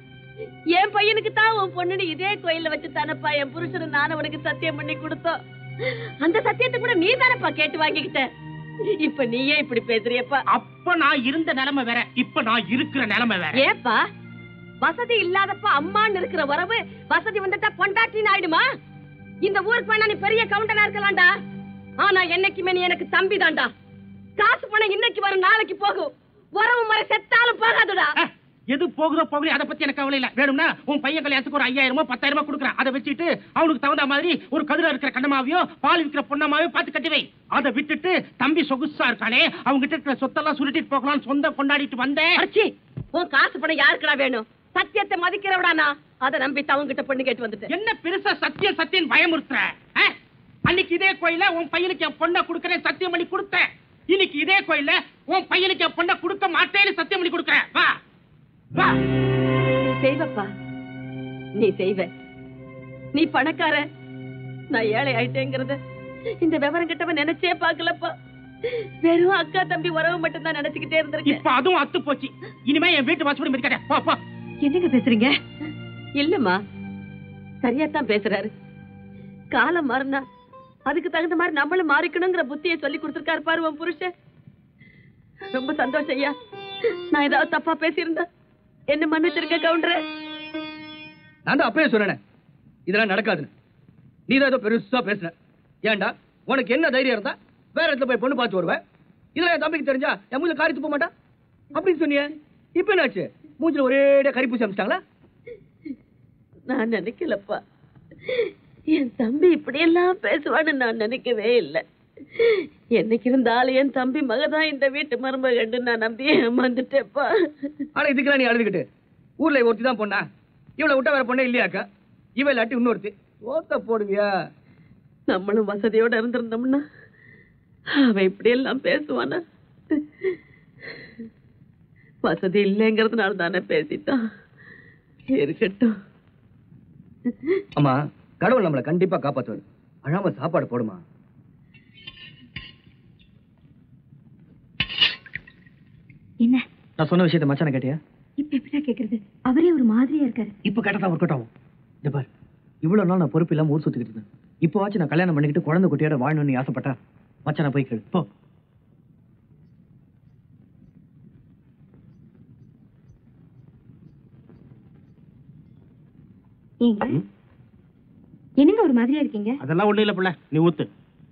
என் பையனுக்கு தான் உன் பொண்ணுன்னு இதே கோயில்ல வச்சு தானப்பா என் புருஷன் நானும் உனக்கு சத்தியம் பண்ணி கொடுத்தோம். அந்த சத்தியத்தை கூட நீ தானப்பா கேட்டு வாங்கிக்கிட்ட. இப்ப நீயே இப்படி பேசுறியப்பா. அப்ப நான் இருந்த நிலைமை வேற, இப்ப நான் இருக்கிற நிலைமை வேற. ஏப்பா வசதி இல்லாதப்ப அம்மான்னு இருக்கிற உறவு வசதி வந்துட்டா பொண்டாட்டின்னு ஆயிடுமா? இந்த ஊருக்கு வேணா நீ பெரிய கவுண்டனா இருக்கலாம்டா, ஆனா என்னைக்குமே நீ எனக்கு தம்பி தான்டா. காசு பணம் இன்னைக்கு வரும் நாளைக்கு போகும், உறவு முறை செத்தாலும் போகாதுடா. எது போகுதோ போகுது, அதை பத்தி எனக்கு கவலை இல்ல. வேணும்னா உன் பையன் கல்யாணத்துக்கு ஒரு 5000 10,000 கொடுக்குறேன். அதை வச்சுட்டு அவனுக்கு தகுந்த மாதிரி ஒரு கதிர இருக்கிற கண்ணமாவையோ பால் விற்கிற பொண்ணமாவையோ பார்த்து கட்டி வை. அதை விட்டுட்டு தம்பி சொகுசா இருக்கானே அவங்க கிட்ட இருக்கிற சொத்தெல்லாம் சுருட்டிட்டு போகலாம் சொந்த கொண்டாடிட்டு வந்தேன். உன் காசு பணம் யாருக்குடா வேணும்? சத்தியத்தை மதிக்கிறவடானா? அதை நம்பி அவங்க கிட்ட பொண்ணு கேட்டு வந்துட்டு என்ன பெருசா சத்தியம் சத்தியம் பயமுறுத்துற? அன்னைக்கு இதே கோயில உன் பையனுக்கு என் பொண்ணை கொடுக்கறேன் சத்தியம் பண்ணி கொடுத்தேன். இன்னைக்கு இதே கோயில உன் பையனுக்கு என் பொண்ணை கொடுக்க மாட்டேன்னு சத்தியம் பண்ணி கொடுக்கறேன். வா வா. செய்வப்பா, நீ செய்வ. நீ பணக்கார, நான் ஏழை ஆயிட்டேங்கிறத இந்த விவரம் கிட்டவன் நினைச்சே பாக்கலப்பா. வெறும் அக்கா தம்பி உறவு மட்டும் தான் நினைச்சுக்கிட்டே இருந்திருக்கேன். இப்ப அதுவும் அத்து போச்சு. இனிமே என் வீட்டு வாசப்படி மிதிக்காத. போ போ. என்னங்க பேசுறீங்க? இல்லம்மா சரியாத்தான் பேசுறாரு. காலம் மாறினா அதுக்கு தகுந்த மாதிரி நம்மளும் மாறிக்கணுங்கிற புத்தியை சொல்லி கொடுத்திருக்காரு பாரு உன் புருஷன். ரொம்ப சந்தோஷம் ஐயா. நான் ஏதாவது தப்பா பேசியிருந்தா என்ன மன்னிச்சிருக்க கவுண்டர். நான் தான் அப்பயே சொன்னேன் இதெல்லாம் நடக்காதுன்னு. நீ தான் ஏதோ பெருசா பேசுன. ஏன்டா உனக்கு என்ன தைரியம் இருந்தா வேற இடத்துல போய் பொண்ணு பார்த்து வருவேன். இதெல்லாம் என் தம்பிக்கு தெரிஞ்சா என் மூஞ்சில காரி துப்ப மாட்டான் அப்படின்னு சொன்னியே. இப்ப என்னாச்சு? மூஞ்சில ஒரேடியா கரிப்பூசி அமிச்சிட்டாங்களா? நான் நினைக்கலப்பா, என் தம்பி இப்படியெல்லாம் பேசுவான்னு நான் நினைக்கவே இல்லை. என்னைக்கு இருந்தாலும் என் தம்பி மகதான் இந்த வீட்டு மருமகன்னு நான் நம்பி ஏமாந்துட்டேப்பா. ஆனா இதுக்கெல்லாம் நீ அழுதுகிட்டு ஊர்ல ஒருத்தி தான் பொண்ணா? இவளை விட்டா வேற பொண்ணே இல்லையாக்கா? இவ இல்லாட்டி இன்னொருத்தி ஓத்த போடுவியா? நம்மளும் வசதியோட இருந்திருந்தோம்னா அவன் இப்படி எல்லாம் பேசுவானா? வசதி இல்லைங்கிறதுனால தானே பேசிட்டான். இருக்கட்டும். அம்மா கடவுள் நம்மளை கண்டிப்பா காப்பாத்துவாரு. அழாம சாப்பாடு போடுமா. என்ன நான் சொன்ன விஷயத்தை மச்சான கேட்டியா? இப்ப எப்படியா கேக்குறது? அவரே ஒரு மாதிரியா இருக்காரு. இப்ப கேட்டதா ஒர்க் அவுட் ஆகும். இந்த பார், இவ்வளவு நாள் நான் பொறுப்பு இல்லாம ஊர் சுத்திக்கிட்டு இருந்தேன். இப்போ ஆச்சு நான் கல்யாணம் பண்ணிக்கிட்டு குழந்தை குட்டியோட வாழணும்னு ஆசைப்பட்டா மச்சான போய் கேளு போ. என்னங்க ஒரு மாதிரியா இருக்கீங்க? அதெல்லாம் ஒண்ணு இல்ல புள்ள, நீ ஊத்து.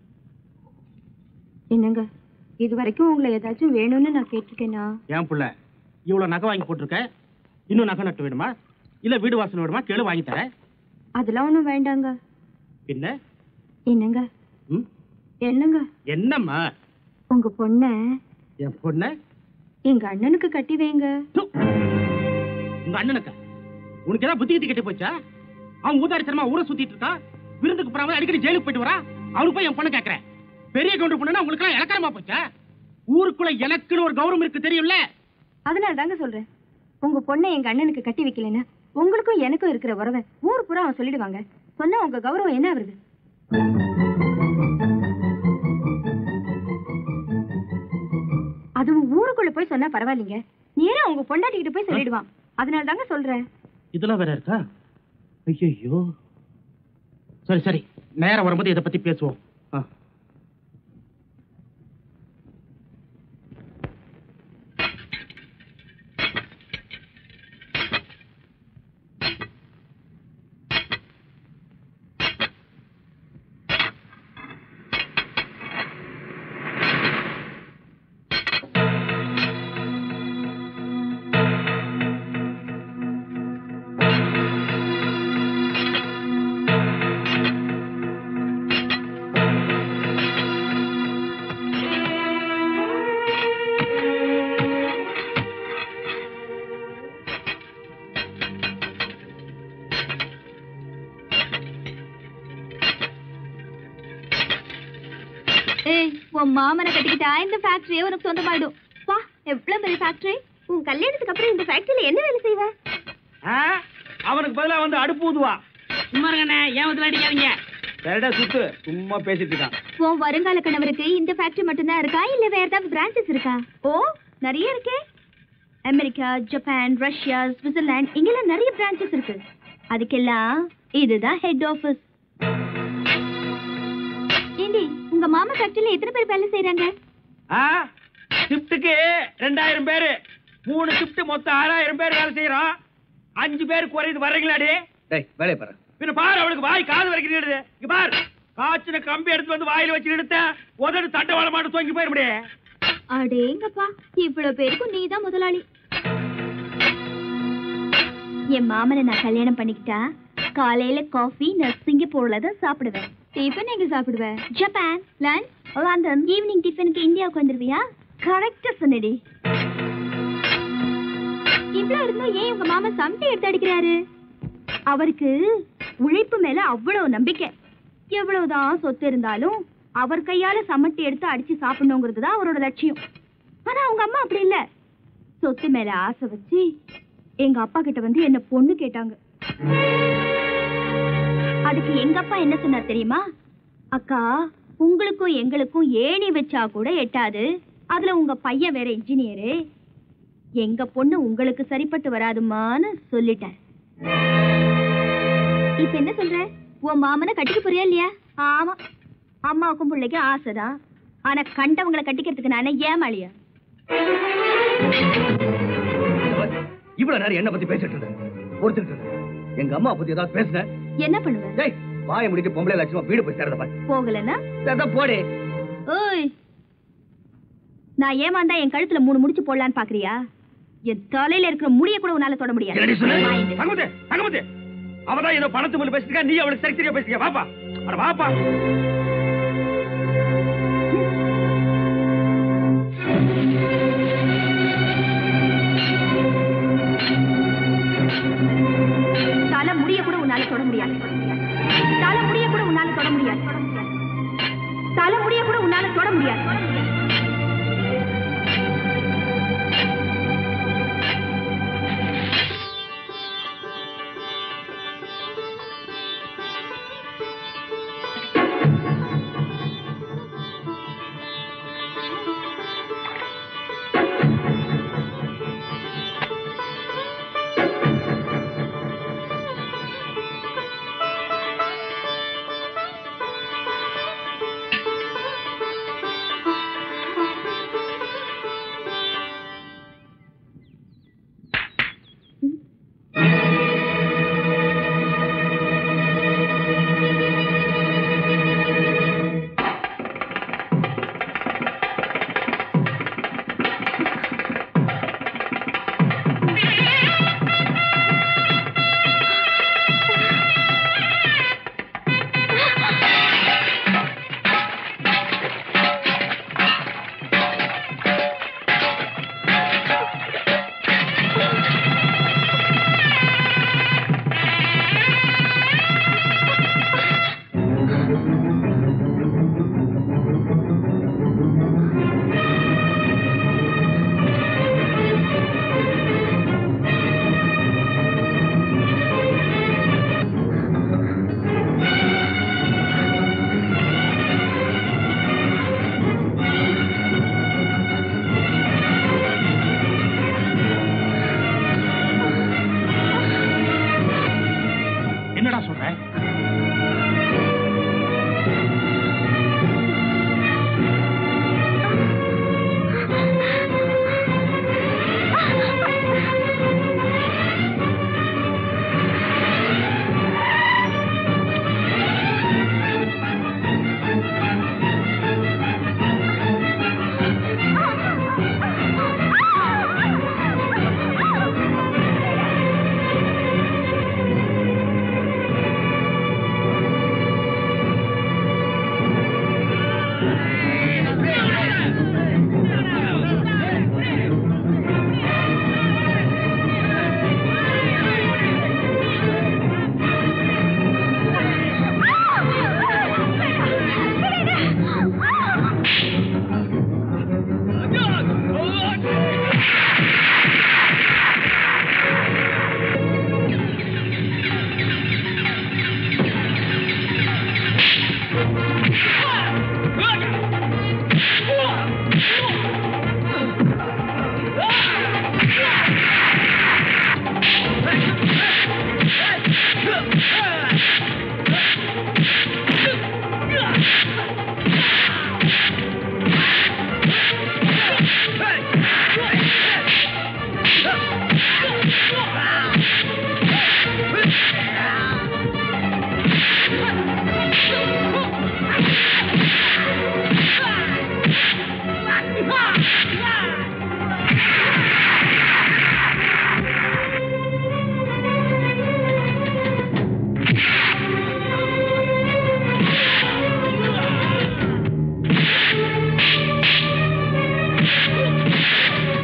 என்னங்க இது வரைக்கும் உங்களை ஏதாச்சும் வேணும்னு நான் கேட்டிருக்கேனா? ஏன் புள்ள இவ்வளவு நகை வாங்கி போட்டிருக்க? இன்னும் நகை நட்டு வேணுமா இல்ல வீடு வாசல் வேணுமா? கேளு வாங்கி தரேன். அதெல்லாம் ஒண்ணும் வேண்டாங்க. என்ன? என்னங்க என்னங்க என்னம்மா? உங்க பொண்ண என் பொண்ண எங்க அண்ணனுக்கு கட்டி வைங்க. உங்க அண்ணனுக்கா? உனக்கு ஏதாவது புத்தி கட்டி போச்சா? அவன் ஊதாரித்தனமா ஊரை சுத்திட்டு இருக்கா. விருந்துக்கு போறாம அடிக்கடி ஜெயிலுக்கு போயிட்டு வரா. அவனுக்கு போய் என் பொண்ணு கேட்கறேன். பெரிய கவுண்டர் பொண்ணுன்னா உங்களுக்கு எல்லாம் இலக்காரமா போச்சா? ஊருக்குள்ள எனக்குன்னு ஒரு கௌரவம் இருக்கு தெரியும்ல. அதனால தாங்க சொல்றேன், உங்க பொண்ணை எங்க அண்ணனுக்கு கட்டி வைக்கலன்னா உங்களுக்கும் எனக்கும் இருக்கிற உறவை ஊர் பூரா அவன் சொல்லிடுவாங்க. சொன்னா உங்க கௌரவம் என்ன வருது? அதுவும் ஊருக்குள்ள போய் சொன்னா பரவாயில்லைங்க, நேரா உங்க பொண்டாட்டிக்கிட்ட போய் சொல்லிடுவான். அதனால தாங்க சொல்றேன். இதெல்லாம் வேற இருக்கா? ஐயோ, சரி சரி, நேரம் வரும்போது இதை பத்தி பேசுவோம். உன் மாமனை கட்டிக்கிட்டா இந்த ஃபேக்டரியே உனக்கு சொந்தமாயிடும். வா, எவ்வளவு பெரிய ஃபேக்டரி. உன் கல்யாணத்துக்கு அப்புறம் இந்த ஃபேக்டரியில என்ன வேலை செய்வ? அவனுக்கு பதிலா வந்து அடுப்பு ஊதுவா. சும்மா இருங்கண்ணே, ஏன் வந்து அடிக்காதீங்க. சரிடா சுத்து, சும்மா பேசிட்டு இருக்கான். உன் வருங்கால கணவருக்கு இந்த ஃபேக்டரி மட்டும்தான் இருக்கா இல்ல வேற ஏதாவது பிரான்ச்சஸ் இருக்கா? ஓ, நிறைய இருக்கே. அமெரிக்கா, ஜப்பான், ரஷ்யா, சுவிட்சர்லாந்து இங்கெல்லாம் நிறைய பிரான்ச்சஸ் இருக்கு. அதுக்கெல்லாம் இதுதான் ஹெட் ஆபீஸ். ஏண்டி, உங்க மாமா ஃபேக்டரியில எத்தனை பேர் வேலை செய்யறாங்க? ஷிஃப்ட்டுக்கு 2000 பேரு. 3 ஷிஃப்ட் மொத்தம் 6000 பேர் வேலை செய்யறோம். 5 பேர் குறையுது. வர்றீங்களாடி? டேய், வேலைய பாரு. பின்ன பாரு, அவளுக்கு வாய் காது வரைக்கும் இடுது. இங்க பாரு, காய்ச்சின கம்பி எடுத்து வந்து வாயில வச்சு எடுத்த உதடு தட்டை வாழ மாட்டு தொங்கி போயிட முடியே. அடேங்கப்பா, இவ்வளவு பேருக்கும் நீதான் முதலாளி. என் மாமனை நான் கல்யாணம் பண்ணிக்கிட்டா காலையில காஃபி நான் சிங்கப்பூர்ல தான் சாப்பிடுவேன். டிஃபன் எங்க சாப்பிடுவேன்? Japan, lunch, London. ஈவினிங் டிஃபனுக்கு இந்தியாவுக்கு வந்துருவியா? கரெக்டா சொன்னடி. இவ்வளவு இருந்தும் ஏன் உங்க மாமா சமட்டி எடுத்து அடிக்கிறாரு? அவருக்கு உழைப்பு மேல அவ்வளவு நம்பிக்கை. எவ்வளவுதான் சொத்து இருந்தாலும் அவர் கையால சமட்டி எடுத்து அடிச்சு சாப்பிடணுங்கிறது தான் அவரோட லட்சியம். ஆனா அவங்க அம்மா அப்படி இல்ல. சொத்து மேல ஆசை வச்சு எங்க அப்பா கிட்ட வந்து என்ன பொண்ணு கேட்டாங்க. அதுக்கு எங்க அப்பா என்ன சொன்னார் தெரியுமா? அக்கா, உங்களுக்கும் எங்களுக்கும் ஏணி வச்சா கூட எட்டாது. அதுல உங்க பையன் வேற இன்ஜினியரு. எங்க பொண்ணு உங்களுக்கு சரிப்பட்டு வராதுமான்னு சொல்லிட்டார். இப்ப என்ன சொல்ற? உன் மாமனை கட்டிக்க போறியா இல்லையா? ஆமா, அம்மாவுக்கும் பிள்ளைக்கும் ஆசைதான். ஆனா கண்டவங்களை கட்டிக்கிறதுக்கு நானே ஏமாளியா? இவ்வளவு நேரம் என்ன பத்தி பேசிட்டு இருந்தேன், பொறுத்துட்டு இருந்தேன். எங்க அம்மா பத்தி ஏதாவது பேசுன என்ன பண்ணுவேன்? டேய், வாயை முடிட்டு பொம்பளை லட்சமா வீடு போய் சேரத பாரு. போகலன்னா போடே. ஓய், நான் ஏமாந்தா என் கழுத்துல 3 முடிச்சு போடலான்னு பாக்குறியா? என் தலையில இருக்கிற முடிய கூட உன்னால தொட முடியாது. தங்கமுத்து, அவதான் ஏதோ பணத்து மேல பேசிட்டு, நீ அவளுக்கு சரியா பேசுறியா? வாப்பா, அட வாப்பா. தலை முடிய கூட உன்னால தொட முடியாது. தலை முடிய கூட உன்னால தொட முடியாது. தலை முடிய கூட உன்னால தொட முடியாது.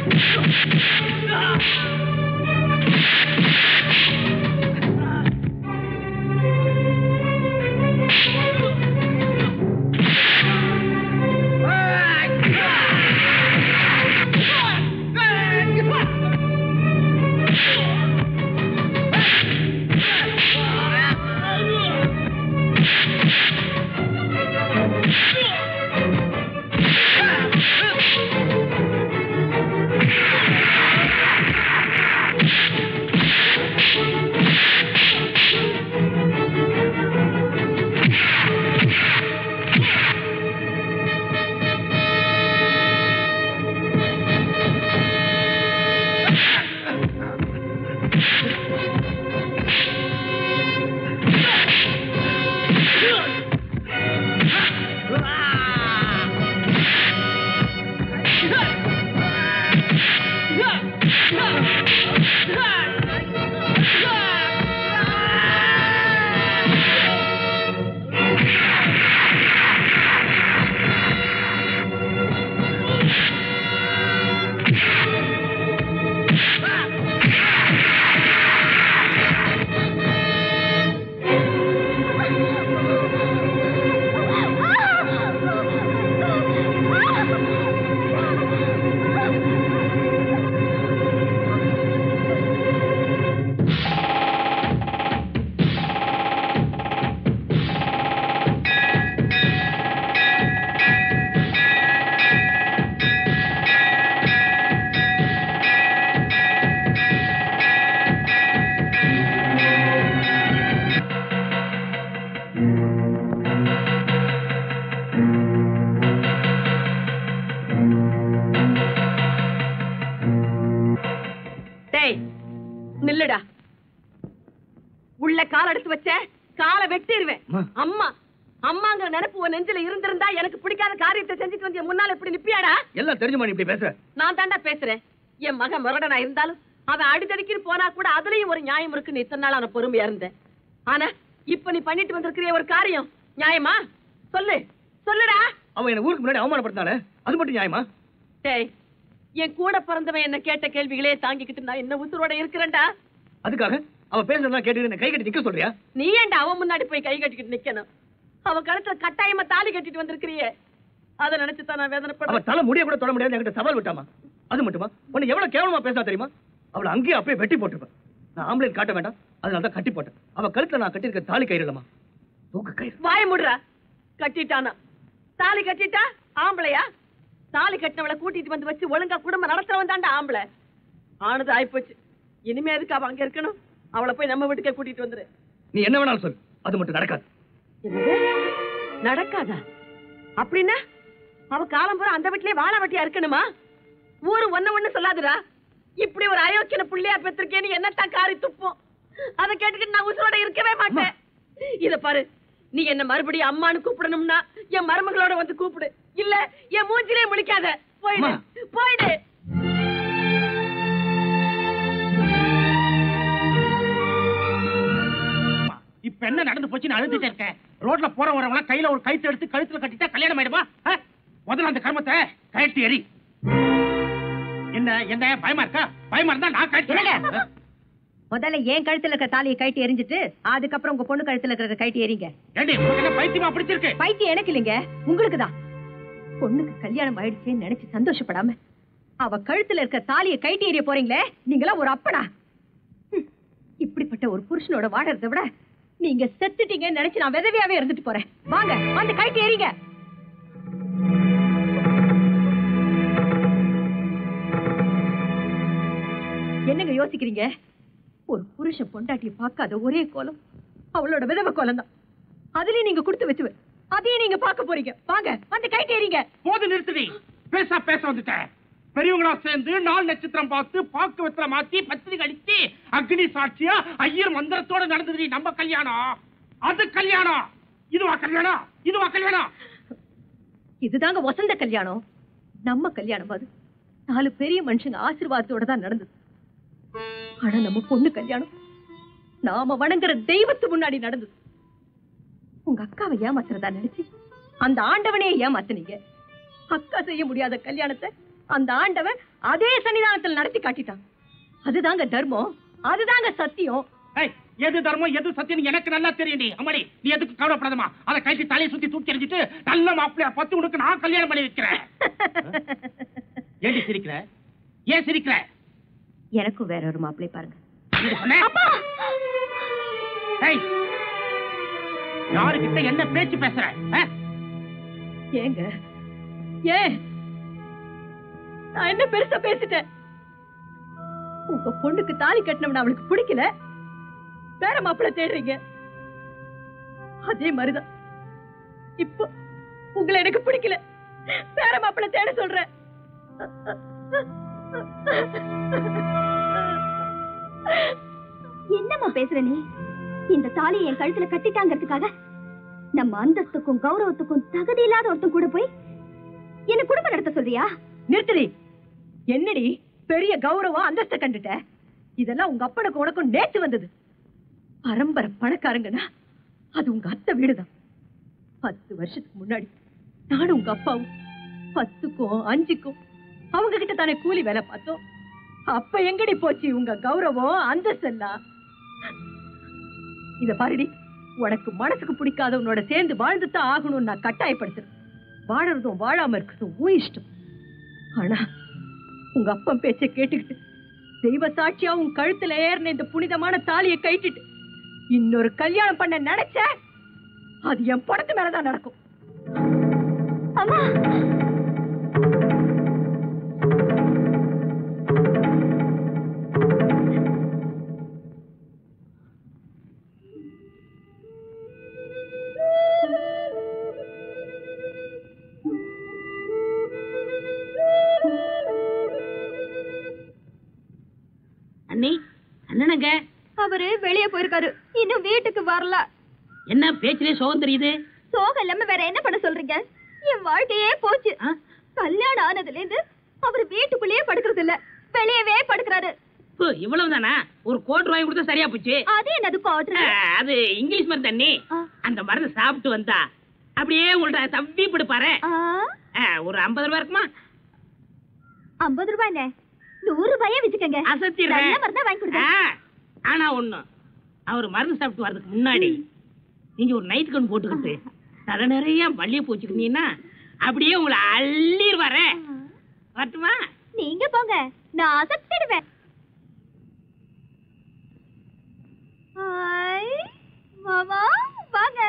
நில்லுடா. உள்ள கால் எடுத்து வச்ச காலை வெட்டிடுவேன். அம்மா அம்மாங்கிற நினைப்பு உன் நெஞ்சில இருந்திருந்தா எனக்கு பிடிக்காத காரியத்தை செஞ்சுட்டு வந்து முன்னால இப்படி நிப்பியாடா? எல்லாம் தெரிஞ்சுமா நீ இப்படி பேசுற? நான் தாண்டா பேசுறேன். என் மகன் முரடனா இருந்தாலும் அவன் அடிதடிக்கு போனா கூட அதுலயும் ஒரு நியாயம் இருக்குன்னு இத்தனை நாள் அவனை பொறுமையா இருந்தேன். ஆனா இப்ப நீ பண்ணிட்டு வந்திருக்கிற ஒரு காரியம் நியாயமா? சொல்லு சொல்லுடா. அவன் என்ன ஊருக்கு முன்னாடி அவமானப்படுத்தானே, அது மட்டும் நியாயமா? டேய், என் கூட பிறந்தவன் என்ன கேட்ட கேள்விகளே தாங்கிக்கிட்டு நான் என்ன உசுரோட இருக்கிறேன்டா. அதுக்காக அவ பேசுறதெல்லாம் கேட்டு கை கட்டி நிக்க சொல்றியா? நீ ஏன்டா அவன் முன்னாடி போய் கை கட்டிக்கிட்டு நிக்கணும்? அவ கழுத்துல கட்டாயமா தாலி கட்டிட்டு வந்திருக்கிறியே, அதை நினைச்சுதான் நான் வேதனைப்படுறேன். அவ தலை முடிய கூட தொட முடியாது என்கிட்ட சவால் விட்டாமா? அது மட்டுமா உன்னை எவ்வளவு கேவலமா பேசா தெரியுமா? அவளை அங்கேயே அப்படியே வெட்டி போட்டுருப்பேன். நான் ஆம்பளை காட்ட வேண்டாம், அதனால தான் கட்டி போட்டேன். அவ கழுத்துல நான் கட்டிருக்க தாலி கயிறு இல்லமா, தூக்கு கயிறு. வாய முடுறா. கட்டிட்டானா? தாலி கட்டிட்டா ஆம்பளையா? தாலி கட்டினவளை கூட்டிட்டு வந்து வச்சு ஒழுங்கா குடும்பம் நடத்துறவன் தாண்டா ஆம்பளை. ஆனது ஆயிப்போச்சு. இனிமே எதுக்கு அவ அங்க இருக்கணும்? அவளை போய் நம்ம வீட்டுக்கே கூட்டிட்டு வந்துரு. நீ என்ன வேணாலும் சொல்லு, அது மட்டும் நடக்காது. நடக்காதா? அப்படின்னா அவ காலம் பூரா அந்த வீட்லயே வாழ வட்டியா இருக்கணுமா? ஊரு ஒண்ணு சொல்லாதுடா. இப்படி ஒரு அயோக்கியன புள்ளையா பெற்றிருக்கேன்னு என்னத்தான் காரி துப்போம். அதை கேட்டுக்கிட்டு நான் உசுரோட இருக்கவே மாட்டேன். இத பாரு, நீ என்ன மறுபடியும் அம்மான்னு கூப்பிடணும்னா என் மருமகளோட வந்து கூப்பிடு. இல்ல என் மூஞ்சிலே முழிக்காத. போயிடு போயிடு. இப்ப என்ன நடந்து போச்சு? நான் அழுதுட்டே இருக்கேன். ரோட்ல போற வரவங்க கையில ஒரு கயிற்று எடுத்து கழுத்துல கட்டிட்டா கல்யாணம் ஆயிடுமா? முதல்ல அந்த கர்மத்தை கழட்டி எறி. என்ன என்ன பயமா இருக்கா? பயமா இருந்தா நான் கழட்டி. முதல்ல ஏன் கழுத்துல இருக்க தாலியை கைட்டி எரிஞ்சிட்டு அதுக்கப்புறம் உங்க பொண்ணு கழுத்துல இருக்கிற கைட்டி எறிங்க. பைத்தியமா பிடிச்சிருக்கு? பைத்தியம் எனக்கு இல்லைங்க, உங்களுக்குதான். பொண்ணுக்கு கல்யாணம் ஆயிடுச்சேன்னு நினைச்சு சந்தோஷப்படாம அவ கழுத்துல இருக்க தாலியை கைட்டி எறிய போறீங்களே, நீங்களா ஒரு அப்பனா? இப்படிப்பட்ட ஒரு புருஷனோட வாழறதை விட நீங்க செத்துட்டீங்கன்னு நினைச்சு நான் விதவியாவே இருந்துட்டு போறேன். வாங்க வந்து கைட்டி எறிங்க. என்னங்க யோசிக்கிறீங்க? ஒரு புருஷன் பொண்டாட்டியை பார்க்காத ஒரே கோலம் அவளோட விதவ கோலம் தான். அதுலயும் நீங்க கொடுத்து வச்சு அதையும் நீங்க பார்க்க போறீங்க. வாங்க வந்து கைட்டி எறிங்க. போது நிறுத்தி பேச வந்துட்டேன். பெரியவங்களா சேர்ந்து 4 நட்சத்திரம் பார்த்து பாக்கு வெத்தல மாத்தி பத்திரிகை அடிச்சு அக்னி சாட்சியா ஐயர் மந்திரத்தோட நடந்தது நம்ம கல்யாணம். அது கல்யாணம். இதுவா கல்யாணம்? இதுவா கல்யாணம்? இதுதாங்க வசந்த கல்யாணம். நம்ம கல்யாணம் அது 4 பெரிய மனுஷங்க ஆசீர்வாதத்தோட தான் நடந்தது. ஆனா நம்ம பொண்ணு கல்யாணம் நாம வணங்குற தெய்வத்து முன்னாடி நடந்தது. உங்க அக்காவை ஏமாத்துறதா நினைச்சு அந்த ஆண்டவனே ஏமாத்துனீங்க. அக்கா செய்ய முடியாத கல்யாணத்தை அந்த ஆண்டவன் அதே சன்னிதானத்தில் நடத்தி காட்டிட்டான். அதுதாங்க தர்மம், அதுதாங்க சத்தியம். எது தர்மம் எது சத்தியம் எனக்கு நல்லா தெரியும். நீ அம்மாடி, நீ எதுக்கு கவலைப்படாதமா? அதை கைட்டு தலையை சுத்தி தூக்கி எறிஞ்சிட்டு நல்ல மாப்பிள்ளையா பத்து உனக்கு நான் கல்யாணம் பண்ணி வைக்கிறேன். ஏன் சிரிக்கிற? ஏன் சிரிக்கிற? எனக்கும் வேற ஒரு மாப்பிள்ளை பாருங்க. யாருக்கிட்ட என்ன பேச்சு பேசுற? ஏங்க ஏன் நான் என்ன பெருசா பேசிட்டேன்? உங்க பொண்ணுக்கு தாலி கட்டணும்னு அவளுக்கு பிடிக்கல, வேற மாப்பிள்ளை தேடுறீங்க. அதே மாதிரிதான் இப்போ உங்களை எனக்கு பிடிக்கல, வேற மாப்பிள்ளை தேட சொல்றேன். என்னம்மா பேசுற நீ? இந்த தாலியை என் கழுத்துல கட்டிட்டாங்கிறதுக்காக நம்ம அந்தஸ்துக்கும் கௌரவத்துக்கும் தகுதி இல்லாத ஒருத்தன் கூட போய் என்ன குடும்பம் நடத்த சொல்றியா? நிறுத்தடி. என்னடி பெரிய கௌரவம் அந்தஸ்த கண்டுட்ட? இதெல்லாம் உங்க அப்பனுக்கு உனக்கும் நேத்து வந்தது. பரம்பரை பணக்காரங்கன்னா அது உங்க அத்தை வீடுதான். 10 வருஷத்துக்கு முன்னாடி நானும் உங்க அப்பாவும் 10க்கும் 5க்கும் அவங்க கிட்ட தானே கூலி வேலை பார்த்தோம். அப்ப எங்கடி போச்சு உங்க கௌரவம் அந்தஸ்து எல்லாம்? இத பாருடி, உனக்கு மனசுக்கு பிடிக்காத உன்னோட சேர்ந்து வாழ்ந்துதான் ஆகணும்னு நான் கட்டாயப்படுத்துறேன். வாழறதும் வாழாம இருக்கிறதும் உன் இஷ்டம். ஆனா உங்க அப்பன் பேச்ச கேட்டுக்கிட்டு தெய்வ சாட்சியா உன் கழுத்துல ஏறின இந்த புனிதமான தாலியை கைட்டிட்டு இன்னொரு கல்யாணம் பண்ண நினைச்ச, அது என் படத்து மேலதான் நடக்கும். அம்மா அண்ணி, அண்ணனுங்க அவரு வெளியே போயிருக்காரு, இன்னும் வீட்டுக்கு வரல. என்ன பேச்சிலே சோகம் தெரியுது? சோகம் இல்லாம வேற என்ன பண்ண சொல்றீங்க? என் வாழ்க்கையே போச்சு. கல்யாணம் ஆனதுல இருந்து அவர் வீட்டுக்குள்ளேயே படுக்கிறது இல்ல, வெளியவே படுக்கிறாரு. இவ்வளவுதானா? ஒரு கோட் வாங்கி கொடுத்தா சரியா போச்சு. அது என்னது கோட்? அது இங்கிலீஷ் மருந்து தண்ணி. அந்த மருந்து சாப்பிட்டு வந்தா அப்படியே உங்கள்ட்ட தப்பி படுப்பாரு. ஒரு 50 ரூபாய் இருக்குமா? 50 ரூபாய் என்ன, 100 ரூபாயே வச்சுக்கங்க. அசத்திடுறேன். மருந்து வாங்கி கொடுங்க. ஆனா ஒண்ணு, அவர் மருந்து சாப்பிட்டு வர்றதுக்கு முன்னாடி நீங்க ஒரு நைட் கன் போட்டுக்கிட்டு தலை நிறைய மல்லிகை பூச்சிக்கிட்டீங்கன்னா அப்படியே உங்களை அள்ளிடுவாரு. வரட்டுமா? நீங்க போங்க, நான் அசத்திடுவேன். மாமா வாங்க.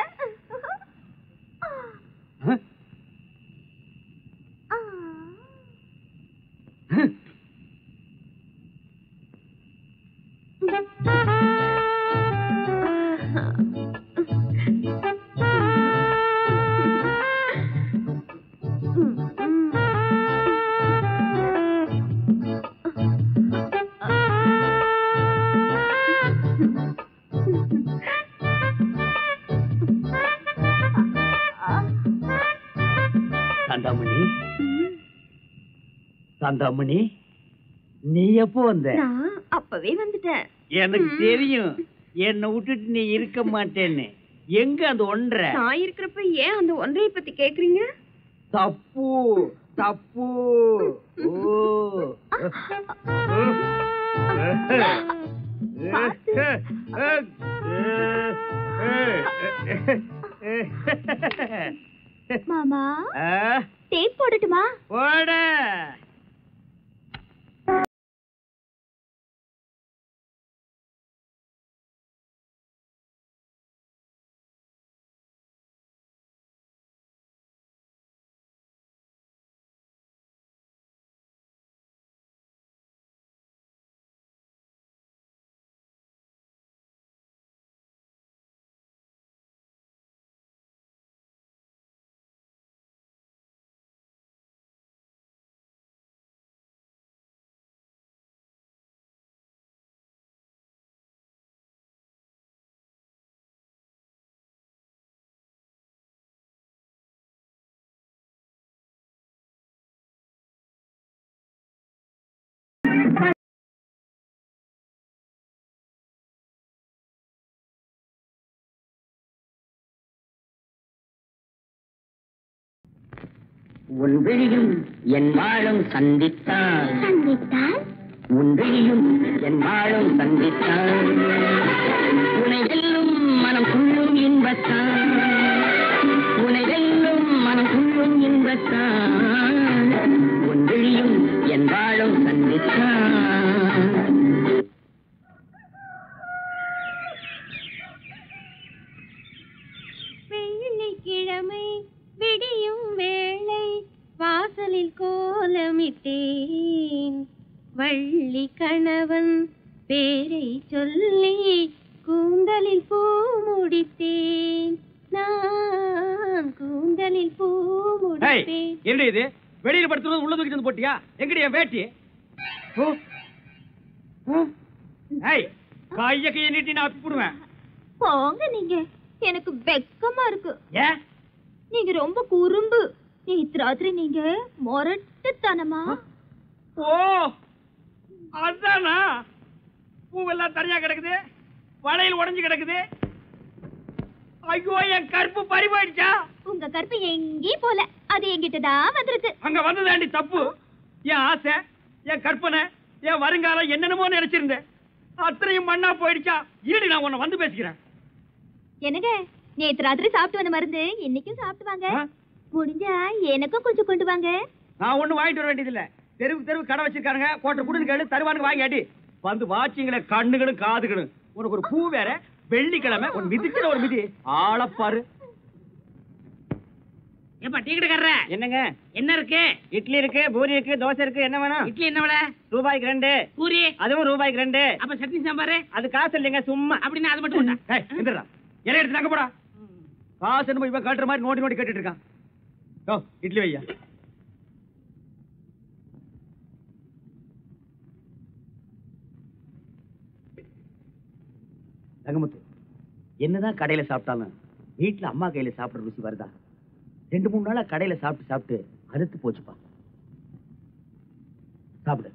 சாந்தாமணி, சாந்தாமணி, நீ எப்போ வந்த? நான் அப்பவே வந்துட்டேன். எனக்கு தெரியும் என்னை விட்டுட்டு நீ இருக்க மாட்டேன்னு. எங்க அந்த ஒன்றை? நான் இருக்கிறப்ப ஏன் அந்த ஒன்றைய பத்தி கேக்குறீங்க? தப்பு தப்பு. மாமா டேப் போடட்டுமா? போட. உன் விழியும் என் வாழும் சந்தித்தால் உன் விழியும் என் வாழும் சந்தித்தால் உனை வெல்லும் மனம் துள்ளும் இன்பத்தான் உனை வெல்லும் மனம் துள்ளும் இன்பத்தான் உன் விழியும் என் வாழும் சந்தித்தான். வெள்ளிக்கிழமை விடியும் வேளை வாசலில் கோலமிட்டேன் வள்ளி கணவன் பேரை சொல்லி கூந்தலில் பூ முடித்தேன் நான் கூந்தலில் பூ முடித்தேன். என்ன இது வெளியில படுத்துறது உள்ள தூக்கிட்டு வந்து போட்டியா? எங்கடி என் வேட்டி? கைய நீட்டி நான் அப்பி போடுவேன். போங்க நீங்க, எனக்கு வெக்கமா இருக்கு. ஏன்? நீங்க ரொம்ப குறும்பு. நேத்து ராத்திரி நீங்க மொரட்டுத்தனமா. ஓ அதானா? பூவெல்லாம் தனியா கிடக்குது, வளையல் உடைஞ்சு கிடக்குது. ஐயோ என் கற்பு பறி போயிடுச்சா? உங்க கற்பு எங்கேயும் போல, அது என்கிட்ட தான் வந்திருக்கு. அங்க வந்ததாண்டி தப்பு. என் ஆசை, என் கற்பனை, என் வருங்காலம் என்னென்னமோ நினைச்சிருந்தேன். அத்தனையும் மண்ணா போயிடுச்சா? இருடி நான் உன்னை வந்து பேசிக்கிறேன். என்னங்க, நேத்து ராத்திரி சாப்பிட்டு வந்த மருந்து இன்னைக்கும் சாப்பிட்டு வாங்க. முடிஞ்சா எனக்கும் கொஞ்சம் கொண்டு வாங்க. நான் ஒண்ணு வாங்கிட்டு வர வேண்டியது இல்ல. தெருவுக்கு தெருவு கடை வச்சிருக்காங்க, கோட்டை குடுன்னு கேளு, தருவானுக்கு வாங்கி அடி. வந்து வாச்சிங்களே கண்ணுகளும் காதுகளும். உனக்கு ஒரு பூ வேற, வெள்ளிக்கிழமை ஒரு மிதிக்கிற ஒரு மிதி ஆளப்பாரு. ஏப்பா டீ கடைக்காரரே, என்னங்க என்ன இருக்கு? இட்லி இருக்கு, பூரி இருக்கு, தோசை இருக்கு. என்ன வேணும்? இட்லி என்ன விலை? ரூபாய்க்கு 2. பூரி அதுவும் ரூபாய்க்கு 2. அப்ப சட்னி சாம்பார் அது காசு இல்லைங்க, சும்மா. அப்படின்னா அது மட்டும் உண்டா? எந்திரா, இலைய எடுத்து அங்க போடா. காசு என்ன இவன் கட்டுற மாதிரி நோண்டி நோண்டி கட்டிட்டு இருக்கான். ஓ இட்லி வையா. தங்கமுத்து, என்னதான் கடையில சாப்பிட்டாலும் வீட்டுல அம்மா கையில சாப்பிடுற ருசி வருதா? 2-3 நாளா கடையில சாப்பிட்டு சாப்பிட்டு அறுத்து போச்சுப்பா. சாப்பிடு.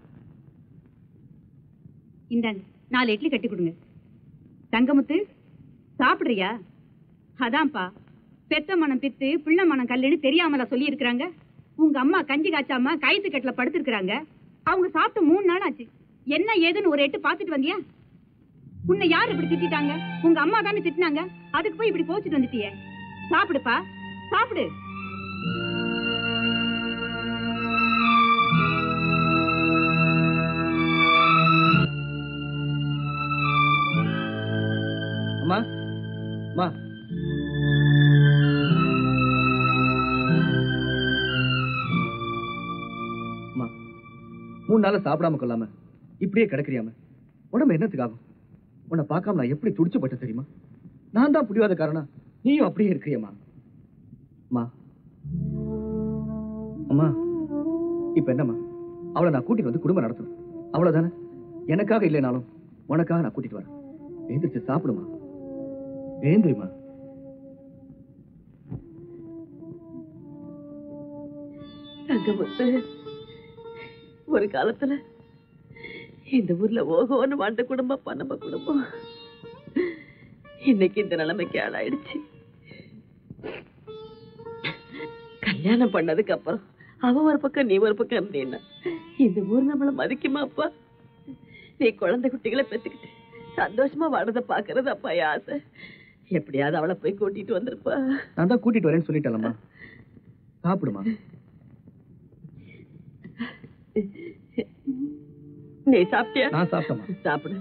இந்தாங்க 4 இட்லி கட்டி கொடுங்க. தங்கமுத்து சாப்பிடுறியா? அதான்ப்பா, பெத்த மனம் பித்து பிள்ளை மனம் கல்லுன்னு தெரியாமல சொல்லி இருக்கிறாங்க. உங்க அம்மா கஞ்சி காய்ச்சாம கயித்து கட்டுல படுத்திருக்கிறாங்க. அவங்க சாப்பிட்டு 3 நாள் ஆச்சு. என்ன ஏதுன்னு ஒரு எட்டு பாத்துட்டு வந்தியா? உன்னை யார் இப்படி திட்டாங்க? உங்க அம்மா தானே திட்டினாங்க. அதுக்கு போய் இப்படி கோச்சிட்டு வந்துட்டியே. சாப்பிடுப்பா, சாப்பிடு. அம்மா அம்மா, அம்மா 3 நாளா சாப்பிடாம கொள்ளாம இப்படியே கிடக்குறியாம உடம்பு என்னத்துக்கு ஆகும்? உன்னை பார்க்காம நான் எப்படி துடிச்சுப்பட்ட தெரியுமா? நான் தான் புரியாத காரணம், நீயும் அப்படியே இருக்கிறியம்மா. அம்மா அம்மா, இப்ப என்னம்மா? அவளை நான் கூட்டிட்டு வந்து குடும்பம் நடத்தணும், அவ்வளவுதானே? எனக்காக இல்லைனாலும் உனக்காக நான் கூட்டிட்டு வரேன். எழுந்திரிச்சு சாப்பிடுமா, எழுந்திரிமா. தங்கமுத்து, ஒரு காலத்துல இந்த ஊர்ல ஓகோன்னு வாழ்ந்த குடும்பம் நம்ம குடும்பம் இன்னைக்கு இந்த நிலைமைக்கு ஆளாயிடுச்சு. கல்யாணம் பண்ணதுக்கு அப்புறம் அவ ஒரு பக்கம் நீ ஒரு பக்கம் இருந்தீன்னா இந்த ஊர் நம்மள மதிக்குமாப்பா? நீ குழந்தை குட்டிகளை பெத்துக்கிட்டு சந்தோஷமா வாழ்றத பாக்குறது அப்பா ஆசை. எப்படியாவது அவளை போய் கூட்டிட்டு வந்திருப்பா. நான் தான் கூட்டிட்டு வரேன்னு சொல்லிட்டேன்லம்மா. சாப்பிடுமா. நீ சாப்பிட்டியா? நான் சாப்பிட்டேம்மா. சாப்பிடு.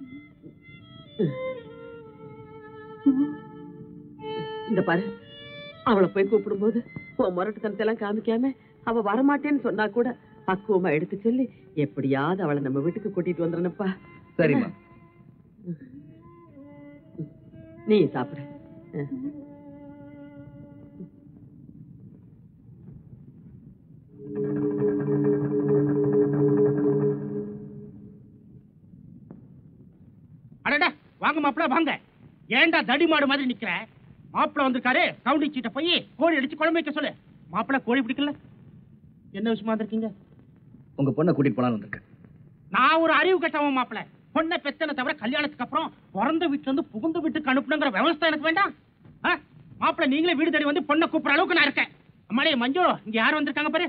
இந்த பாரு, அவளை போய் கூப்பிடும் போது உன் முரட்டுத்தனத்தை எல்லாம் காமிக்காம அவ வரமாட்டேன்னு சொன்னா கூட பக்குவமா எடுத்து சொல்லி எப்படியாவது அவளை நம்ம வீட்டுக்கு கூட்டிட்டு வந்துடணும்ப்பா. சரிம்மா. நீ சாப்பிடு. அடடா, வாங்க மாப்பிள்ள வாங்க. ஏண்டா தடி மாடு மாதிரி நிக்கிற? மாப்பிள்ள வந்திருக்காரு, கவுண்டிச்சிட்ட போய் கோழி அடிச்சு குழம்பு வைக்க சொல்லு. மாப்பிள்ள கோழி பிடிக்கல. என்ன விஷயமா வந்திருக்கீங்க? உங்க பொண்ணை கூட்டிட்டு போலான்னு வந்திருக்கேன். நான் ஒரு அறிவு கட்டவன் மாப்பிள்ள. பொண்ணை பெத்தனை தவிர கல்யாணத்துக்கு அப்புறம் பிறந்த வீட்டுல இருந்து புகுந்த வீட்டுக்கு அனுப்பணுங்கிற விவசாயம் எனக்கு வேண்டாம். மாப்பிள்ள நீங்களே வீடு தேடி வந்து பொண்ணை கூப்பிடுற அளவுக்கு நான் இருக்கேன். அம்மாடே மஞ்சு, இங்க யார் வந்திருக்காங்க பாரு.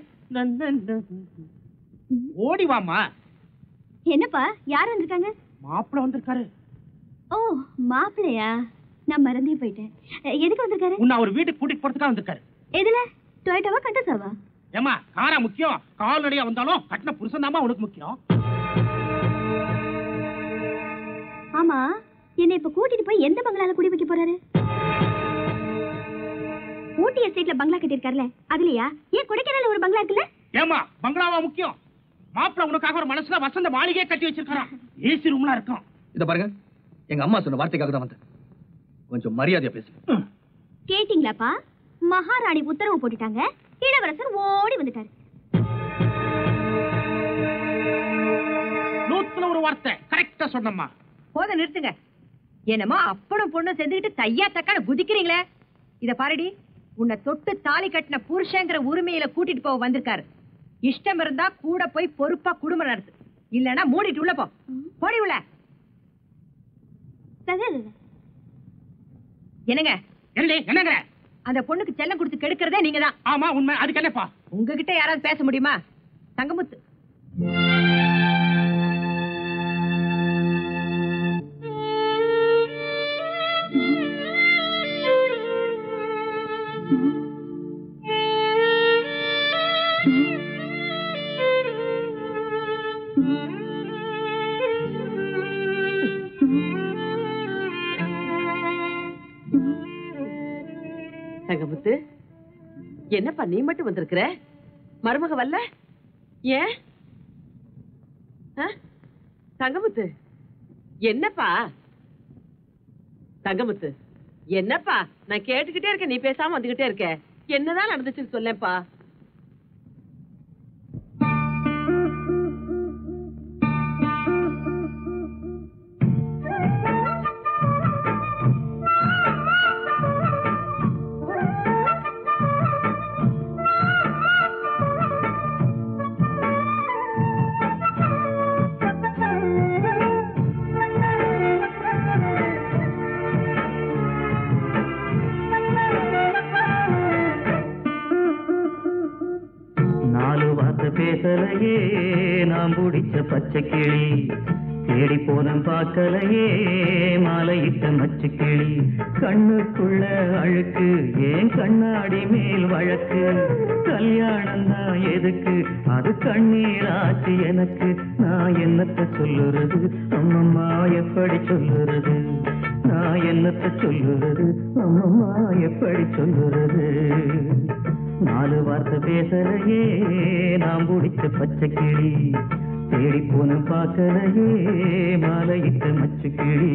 ஓடி வாமா. என்னப்பா, யார் வந்திருக்காங்க? மாப்பிள்ள வந்திருக்காரு. ஓ, மாப்பிள்ளையா? நான் மறந்தே போயிட்டேன். எதுக்கு வந்திருக்காரு? உன்னை அவர் வீட்டுக்கு கூட்டிட்டு போறதுக்காக வந்திருக்காரு. எதுல? டொயோட்டாவா கண்டசாவா? ஏமா, காரா முக்கியம், கால்நடையா வந்தாலும் கட்டின புருஷன் தாமா உனக்கு முக்கியம். ஆமா, என்னை இப்ப கூட்டிட்டு போய் எந்த பங்களால குடி வைக்க போறாரு? ஊட்டி எஸ்டேட்ல பங்களா கட்டிருக்காருல, அதுலயா? ஏன் கொடைக்கானல்ல ஒரு பங்களா இருக்குல்ல? ஏமா, பங்களாவா முக்கியம்? மாப்பிள்ள உனக்காக ஒரு மனசுல வசந்த மாளிகையே கட்டி வச்சிருக்காராம். ஏசி ரூம்லாம் இருக்கும். இத பாருங்க, எங்க அம்மா சொன்ன வார்த்தைக்காக தான் வந்தேன். கொஞ்சம் மரியாதையா பேசுங்க. கேட்டிங்களாப்பா? மகாராணி உத்தரவு போட்டுட்டாங்க, இளவரசர் ஓடி வந்துட்டாரு. 100ல ஒரு வார்த்தை கரெக்டா சொன்னம்மா. போத நிறுத்துங்க. என்னமோ அப்பனும் பொண்ணும் சேர்ந்துக்கிட்டு தையா தக்கான குதிக்கிறீங்களே. இத பாருடி, உன்னை தொட்டு தாலி கட்டின புருஷங்கிற உரிமையில கூட்டிட்டு போக வந்திருக்காரு. இஷ்டம் இருந்தா கூட போய் பொறுப்பா குடும்பம் நடத்து, இல்லன்னா மூடிட்டு உள்ள போ. போடி உள்ள. என்னங்க என்னங்க அந்த பொண்ணுக்கு செல்லம் கொடுத்து கெடுக்கிறதே நீங்க தான். ஆமா உண்மை. அதுக்கு என்னப்பா? உங்ககிட்ட யாராவது பேச முடியுமா? தங்கமுத்து, தங்கமுத்து, என்னப்பா நீ மட்டும் வந்திருக்கிற? மருமக வரல? ஏன்? தங்கமுத்து, என்னப்பா? தங்கமுத்து, என்னப்பா? நான் கேட்டுக்கிட்டே இருக்கேன், நீ பேசாம வந்துகிட்டே இருக்க. என்னதான் நடந்துச்சுன்னு சொல்லேப்பா. பேசலையே நாம் பிடிச்ச பச்சை கிளி, தேடி போன பார்க்கலையே மாலையிட்ட மச்சு கிளி. கண்ணுக்குள்ள அழுக்கு, ஏன் கண்ணாடி மேல் வழக்கு? கல்யாணம் தான் எதுக்கு, அது கண்ணீராச்சு எனக்கு. நான் என்னத்த சொல்லுறது அம்மம்மா, எப்படி சொல்லுறது? நான் என்னத்த சொல்லுறது அம்மம்மா, எப்படி சொல்லுறது? 4 வார்த்தை பேசலையே நாம் பிடிச்ச பச்சை கிளி, தேடி போன பார்க்கலையே மாலையிட்ட மச்சு கிளி.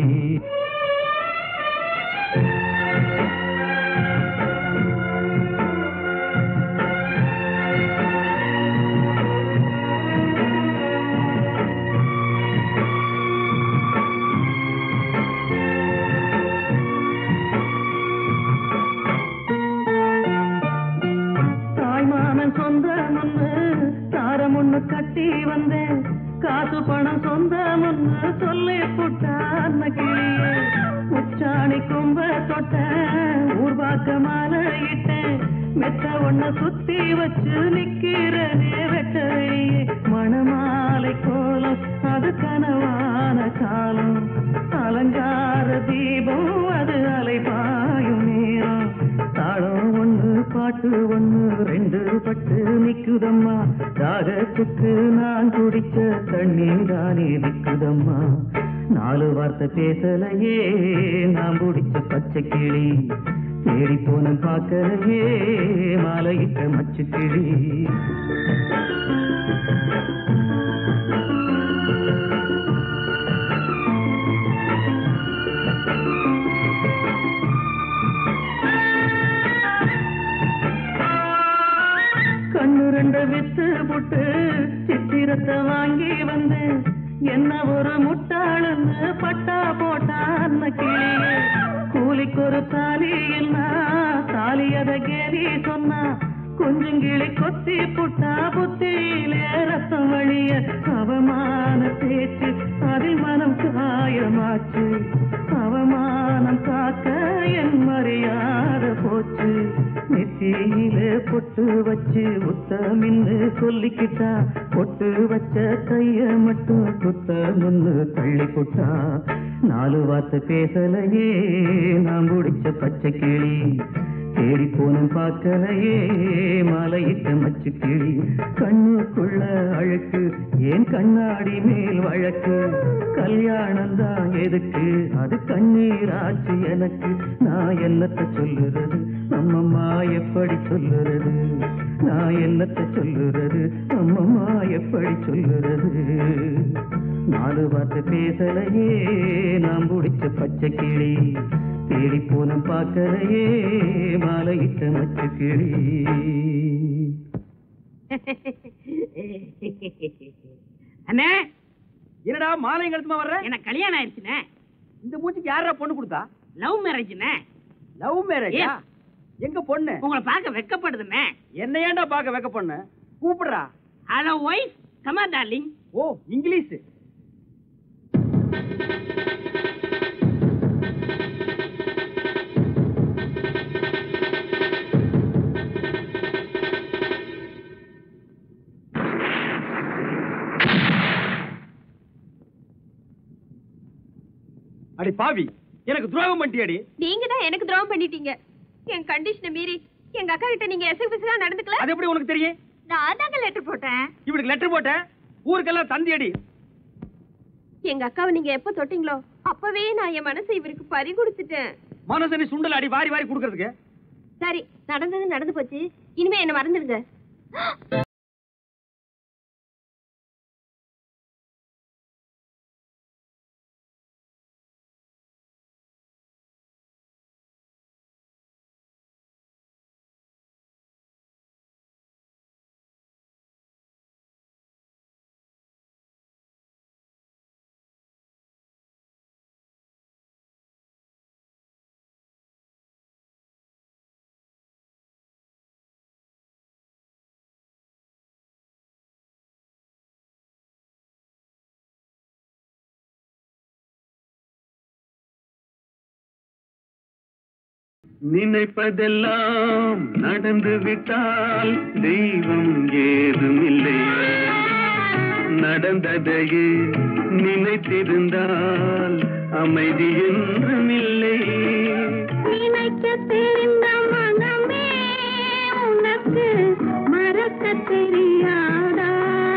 கட்டி வந்தேன், காசு பணம் சொந்தம்னு சொல்லி புட்டான கிளியே. உச்சாணி கொம்ப தொட்டேன், ஊர்வாக்க மாலையிட்டேன், மெத்த ஒண்ண சுத்தி வச்சு நிக்கிறனே வெட்டவையே. மணமாலை கோலம் அது கனவான காலம், அலங்கார தீபம் அது அலைபாயும் நேரம். தாளம் ஒண்ணு பாட்டு ஒண்ணு 2 பட்டு நிக்குதம்மா, தாகத்துக்கு நான் குடிச்ச தண்ணீர் தானே நிக்குதம்மா. 4 வார்த்தை பேசலையே நாம் பிடிச்ச பச்சை கிளி, தேடி போன பார்க்கலையே மாலையிட்ட மச்சு கிளி. கண்ணு 2 வித்து புட்டு சித்திரத்தை வாங்கி வந்தேன், என்ன ஒரு முட்டாளன்னு பட்டா போட்டான் கிளியே. கூலிக்கு ஒரு தாலி இல்லா, தாலி அத கேலி சொன்னா, கொஞ்சங்கிளி கொத்தி புட்டா புத்தியிலே ரத்தம் வழிய. அவமான பேச்சு அதில் மனம் காயமாச்சு, அவமானம் காக்க என் மரியாதை போச்சு. நித்த நெத்தியில பொட்டு வச்சு உத்தமின்னு சொல்லிக்கிட்டா பொட்டு வச்ச கைய மட்டும் குத்தமுன்னு தள்ளி போட்டா 4 வார்த்தை பேசலையே நாம் முடிச்ச பச்சை கிளி தேடி போனும் பார்க்கலையே மாலையிட்ட மச்சு கிளி கண்ணுக்குள்ள அழுக்கு ஏன் கண்ணாடி மேல் வழக்கு கல்யாணம் தான் எதுக்கு அது கண்ணீர் ஆச்சு எனக்கு நான் என்னத்தை சொல்லுறது அம்மம்மா எப்படி சொல்லுறது நான் என்னத்தை சொல்லுறது அம்மம்மா எப்படி சொல்லுறது 4 வார்த்தை பேசலையே நாம் பிடிச்ச பச்சை கிளி தேடி போன பார்க்கலையே மாலையிட்ட மச்சு கிளி. அண்ணே என்னடா மாலை கழுத்துமா வர்ற? எனக்கு கல்யாணம் ஆயிடுச்சுண்ணே. இந்த மூஞ்சிக்கு யாரா பொண்ணு கொடுத்தா? லவ் மேரேஜ்ண்ணே. லவ் மேரேஜா? எங்க பொண்ணு? உங்களை பார்க்க வெக்கப்படுதுண்ணே. என்ன ஏன்டா பார்க்க வெக்க பொண்ணு? கூப்பிடுறா. Hello wife, come on darling. Oh English. அடி பாவி, எனக்கு துரோகம் பண்ணிட்டியாடி. நீங்க தான் எனக்கு துரோகம் பண்ணிட்டீங்க. என் கண்டிஷனை மீறி எங்க அக்கா கிட்ட நீங்க எசகுபிசா நடந்துக்கல. அது எப்படி உனக்கு தெரியும்? நான் தாங்க லெட்டர் போட்டேன். இவனுக்கு லெட்டர் போட்டேன், ஊருக்கெல்லாம் தந்தியடி. எங்க அக்காவை நீங்க எப்ப தொட்டீங்களோ அப்பவே நான் என் மனசை இவருக்கு பறி கொடுத்துட்டேன். மனசை நீ சுண்டல் அடி வாரி வாரி கொடுக்கறதுக்கு. சரி, நடந்தது நடந்து போச்சு, இனிமே என்ன மறந்துடுங்க. நினைப்பதெல்லாம் நடந்து விட்டால் தெய்வம் ஏதுமில்லை, நடந்ததையே நினைத்திருந்தால் அமைதி என்றுமில்லை. நினைக்க தெரிந்த மனமே உனக்கு மறக்க தெரியாதா,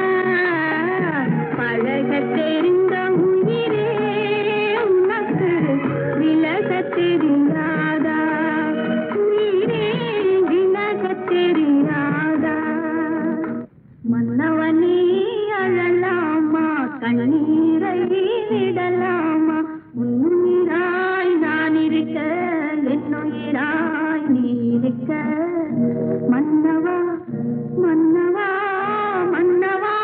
பழக தெரிந்த உயிரே உனக்கு விலக தெரியாதா, உயிரே விலக தெரியாதா. மன்னவனே அழலாமா, கண்ணீரை விடலாமா, உன்னுயிராய் நான் இருக்க என்னுயிராய் நீ இருக்க. மன்னவா மன்னவா மன்னவா.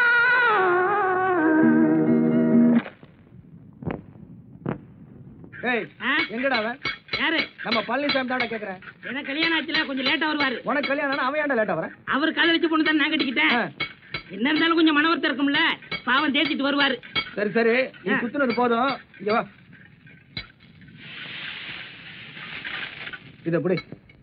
ஏய், எங்கடா அவன்? யாரு? நம்ம பழனிசாமி தானே கேக்குறேன். எனக்கு கல்யாணம் ஆச்சுல, கொஞ்சம் லேட்டா வருவாரு. உனக்கு கல்யாணம், அவன் ஏன்டா லேட்டா வரேன்? அவர் கால வச்சு பொண்ணு தான் நான் கட்டிக்கிட்டேன். என்ன இருந்தாலும் கொஞ்சம் மனவர்த்தம் இருக்கும்ல, பாவம் தேய்ச்சிட்டு வருவாரு. சரி சரி, நீ குத்துனது போதும், இங்க வா. இத புடி.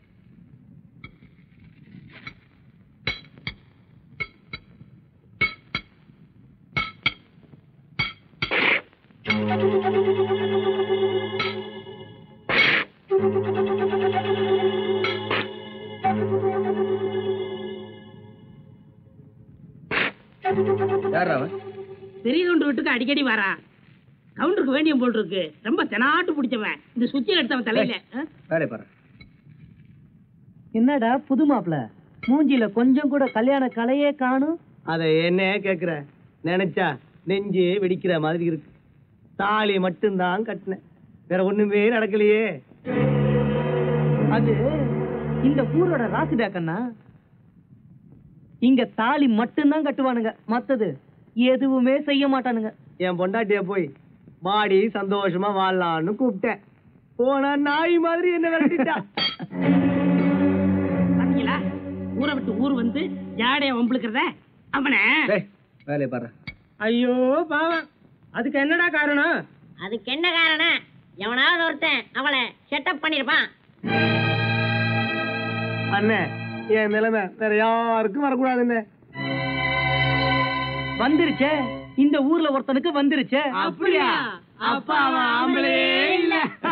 யார் அவன்? பெரிய கவுண்டர் வீட்டுக்கு அடிக்கடி வரான். கவுண்டருக்கு வேண்டியம் போல் இருக்கு. ரொம்ப தெனாட்டு பிடிச்சவன். இந்த சுத்தி எடுத்தவன் தலையில. வேலை பாரு. என்னடா புது மாப்பிள, மூஞ்சில கொஞ்சம் கூட கல்யாண கலையே காணும். அத என்ன கேக்குற? நினைச்சா நெஞ்சு வெடிக்கிற மாதிரி இருக்கு. தாலி மட்டும்தான் கட்டினேன், வேற ஒண்ணுமே நடக்கலையே. அது இந்த ஊரோட ராசிடாக்கண்ணா. இங்க தாலி மட்டும்தான் கட்டுவானுங்க, மத்தது எதுவுமே செய்ய மாட்டானுங்க. என் பொண்டாட்டிய போய் வாடி சந்தோஷமா வாழலான்னு கூப்பிட்டேன். போனா நாய் மாதிரி என்ன விரட்டிட்டா. பாத்தீங்களா, ஊரை விட்டு ஊர் வந்து ஜாடைய வம்புழுக்கிறத அவனை. வேலையை பாரு. ஐயோ பாவம், அதுக்கு என்னடா காரணம்? அதுக்கு என்ன காரணம்? எவனாவது ஒருத்தன் அவளை செட்டப் பண்ணிருப்பான். அண்ணே என் நிலைமை வேற யாருக்கும் வரக்கூடாதுண்ணே. வந்துருச்சே, இந்த ஊர்ல ஒருத்தனுக்கு வந்துருச்சே. அப்படியா? அப்ப அவன் ஆம்பளே இல்ல.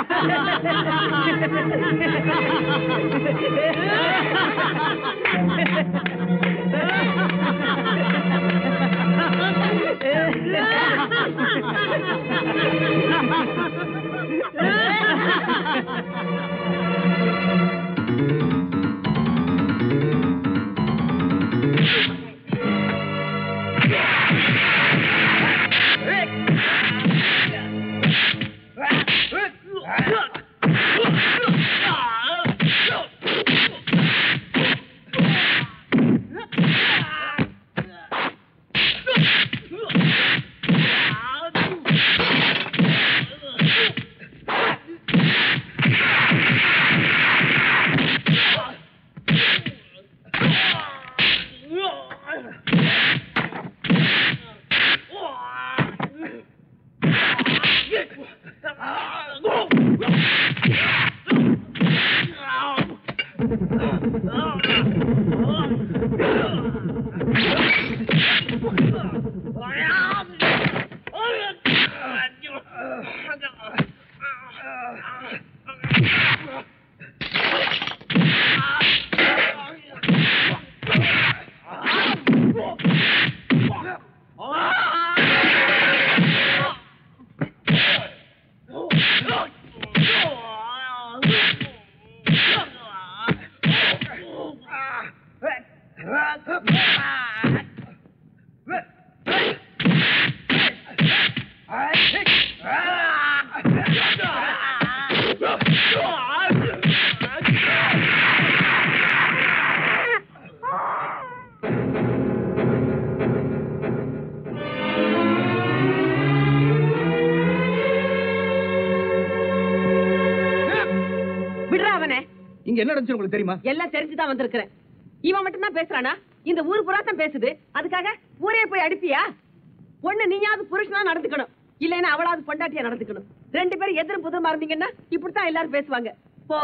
இங்க என்ன நடந்துச்சு உங்களுக்கு தெரியுமா? எல்லாம் தெரிஞ்சுதான் வந்திருக்கிறேன். இவன் மட்டும் தான் பேசுறானா? இந்த ஊர் புறாத்தான் பேசுது. அதுக்காக ஊரே போய் அடிப்பியா? பொண்ணு நீயாவது புருஷனா நடந்துக்கணும், இல்லைன்னா அவளாவது பொண்டாட்டியா நடந்துக்கணும். ரெண்டு பேரும் எதிரும் புதிரமா இருந்தீங்கன்னா இப்படித்தான் எல்லாரும் பேசுவாங்க. போ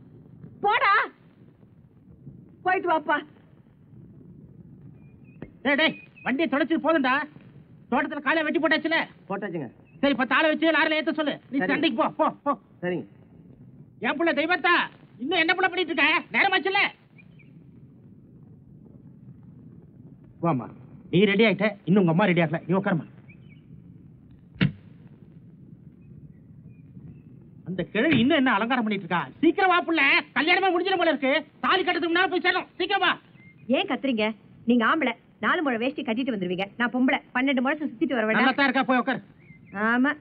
போடா, போயிட்டு வாப்பா. டேய் வண்டியை தொடச்சிட்டு போதும்டா. தோட்டத்துல காலை வெட்டி போட்டாச்சுல? போட்டாச்சுங்க. சரி, 10 ஆளை வச்சு லாரில ஏத்த சொல்லு. நீ சண்டைக்கு போ போ போ. சரிங்க. என் புள்ள தெய்வத்தா, இன்னும் என்ன புள்ள பண்ணிட்டு இருக்க? நேரமாச்சுல. வாமா, நீ ரெடி ஆயிட்ட, இன்னும் உங்க அம்மா ரெடி ஆகல. நீ உட்காருமா. அந்த கிழவி இன்னும் என்ன அலங்காரம் பண்ணிட்டு இருக்கா? சீக்கிரம் வா புள்ள, கல்யாணமே முடிஞ்சிடும் போல இருக்கு. தாலி கட்டுறதுக்கு முன்னால போய் சேரும். சீக்கிரம் வா. ஏன் கத்துறீங்க? நீங்க ஆம்பளை, 4 முழ வேஷ்டி கட்டிட்டு வந்துருவீங்க. நான் பொம்பளை, 12 முழம் சுத்திட்டு வர வேண்டாம். நல்லா தான் இருக்கா, போய் உட்காரு. ஆமா.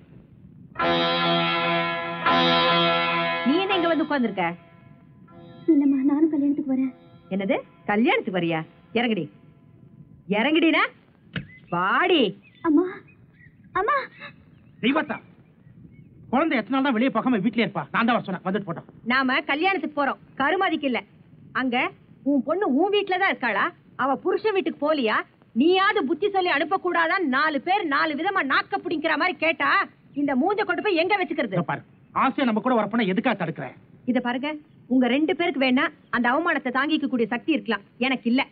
நீ என்ன இங்க வந்து உட்கார்ந்திருக்க? இல்லம்மா, நானும் கல்யாணத்துக்கு வரேன். என்னது, கல்யாணத்துக்கு வரியா? இறங்குடி, இறங்குடினா பாடி. அம்மா அம்மா. தெய்வத்தா, குழந்தை எத்தனை நாள் தான் வெளியே போகாம வீட்லயே இருப்பா? நான் தான் வர சொன்னேன், வந்துட்டு போட்டோம். நாம கல்யாணத்துக்கு போறோம், கருமாதிக்கு இல்ல. அங்க உன் பொண்ணு உன் வீட்டுலதான் இருக்காளா? அவ புருஷன் வீட்டுக்கு போலியா? நீயாவது புத்தி சொல்லி அனுப்ப கூடாதான்? 4 பேர் 4 விதமா நாக்க பிடிக்கிற மாதிரி கேட்டா இந்த மூஞ்ச கொண்டு போய் எங்க வச்சுக்கிறது? பாரு, ஆசையா நம்ம கூட வரப்போனா எதுக்காக தடுக்கிறேன்? இத பாருங்க, உங்க 2 பேருக்கு வேணா அந்த அவமானத்தை தாங்கிக்க கூடிய சக்தி இருக்கலாம், எனக்கு இல்ல.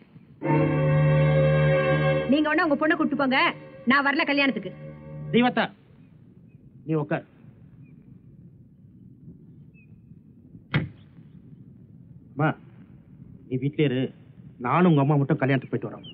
நீங்க வேணா உங்க பொண்ணை கூட்டு போங்க, நான் வரல கல்யாணத்துக்கு. தெய்வத்தா, நீ உட்கார். அம்மா, நீ வீட்லயே இரு. நானும் உங்க அம்மா மட்டும் கல்யாணத்துக்கு போயிட்டு வரோம்.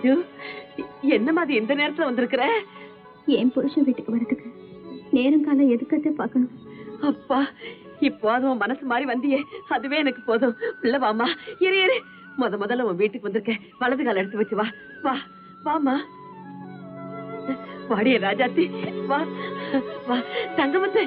ராஜு, என்ன மாதிரி இந்த நேரத்துல வந்திருக்கிற? என் புருஷன் வீட்டுக்கு வரதுக்கு நேரம் காலம் எதுக்கத்தை பார்க்கணும். அப்பா, இப்போ அதுவும் மனசு மாதிரி வந்தியே, அதுவே எனக்கு போதும். உள்ள வாமா. இரு இரு, முதல்ல உன் வீட்டுக்கு வந்திருக்கேன். வலது கால எடுத்து வச்சு வா. வா வாமா. வாடிய ராஜாத்தி, வா வா. தங்கமத்து,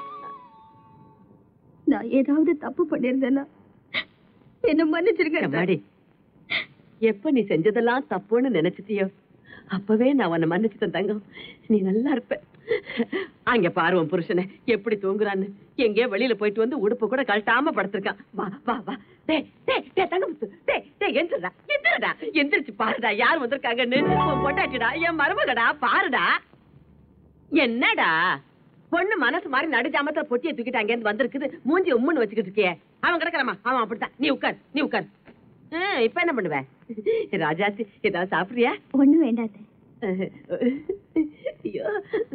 நான் ஏதாவது தப்பு பண்ணிருந்தேன்னா என்ன மன்னிச்சிருக்கேன். எப்ப நீ செஞ்சதெல்லாம் தப்புன்னு நினைச்சிட்டியோ அப்பவே நான் உன்னை மன்னிச்சுட்டேன் தங்கம். நீ நல்லா இருப்ப. அங்க பாரு உன் புருஷனை எப்படி தூங்குறான்னு. எங்கேயோ வெளியில போயிட்டு வந்து உடுப்பு கூட கழட்டாம படுத்திருக்கான். வா வா வா. தங்கமுத்து, எந்திரடா எந்திரடா, எந்திரிச்சு பாருடா யார் வந்திருக்காங்கன்னு. உன் பொண்டாட்டிடா, என் மருமகடா, பாருடா. என்னடா பொண்ணு மனசு மாதிரி நடுஜாமத்துல பொட்டியை தூக்கிட்டு அங்கேருந்து வந்திருக்குது. மூஞ்சி உம்முன்னு வச்சுக்கிட்டு இருக்கியே. அவன் கிடக்குறாமா, அவன் அப்படித்தான். நீ உட்கார், நீ உட்கார். இப்ப என்ன பண்ணுவ ராஜாத்தி? ஏதாவது சாப்பிடுறியா? ஒண்ணு வேண்டாது. ஐயோ,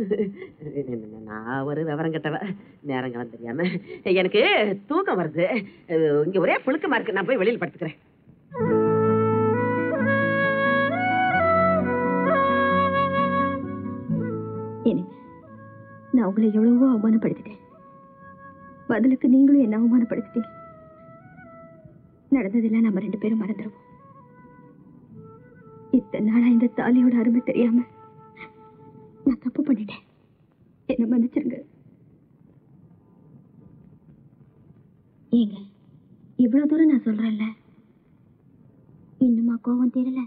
நான் ஒரு விவரம் கட்டவ. நேரங்களும் தெரியாம எனக்கு தூக்கம் வருது. இங்க ஒரே புழுக்கமா இருக்கு. நான் போய் வெளியில் படுத்துக்கிறேன். நான் உங்களை எவ்வளவோ அவமானப்படுத்திட்டேன். பதிலுக்கு நீங்களும் என்ன அவமானப்படுத்திட்டீங்க. நடந்ததெல்லாம் நம்ம 2 பேரும் மறந்துடுவோம். இத்தனை நாளா இந்த தாலியோட அருமை தெரியாம நான் தப்பு பண்ணிட்டேன். என்ன மன்னிச்சிருங்க. ஏங்க, இவ்வளவு தூரம் நான் சொல்றேன்ல, இன்னுமா கோவம் தெரியல?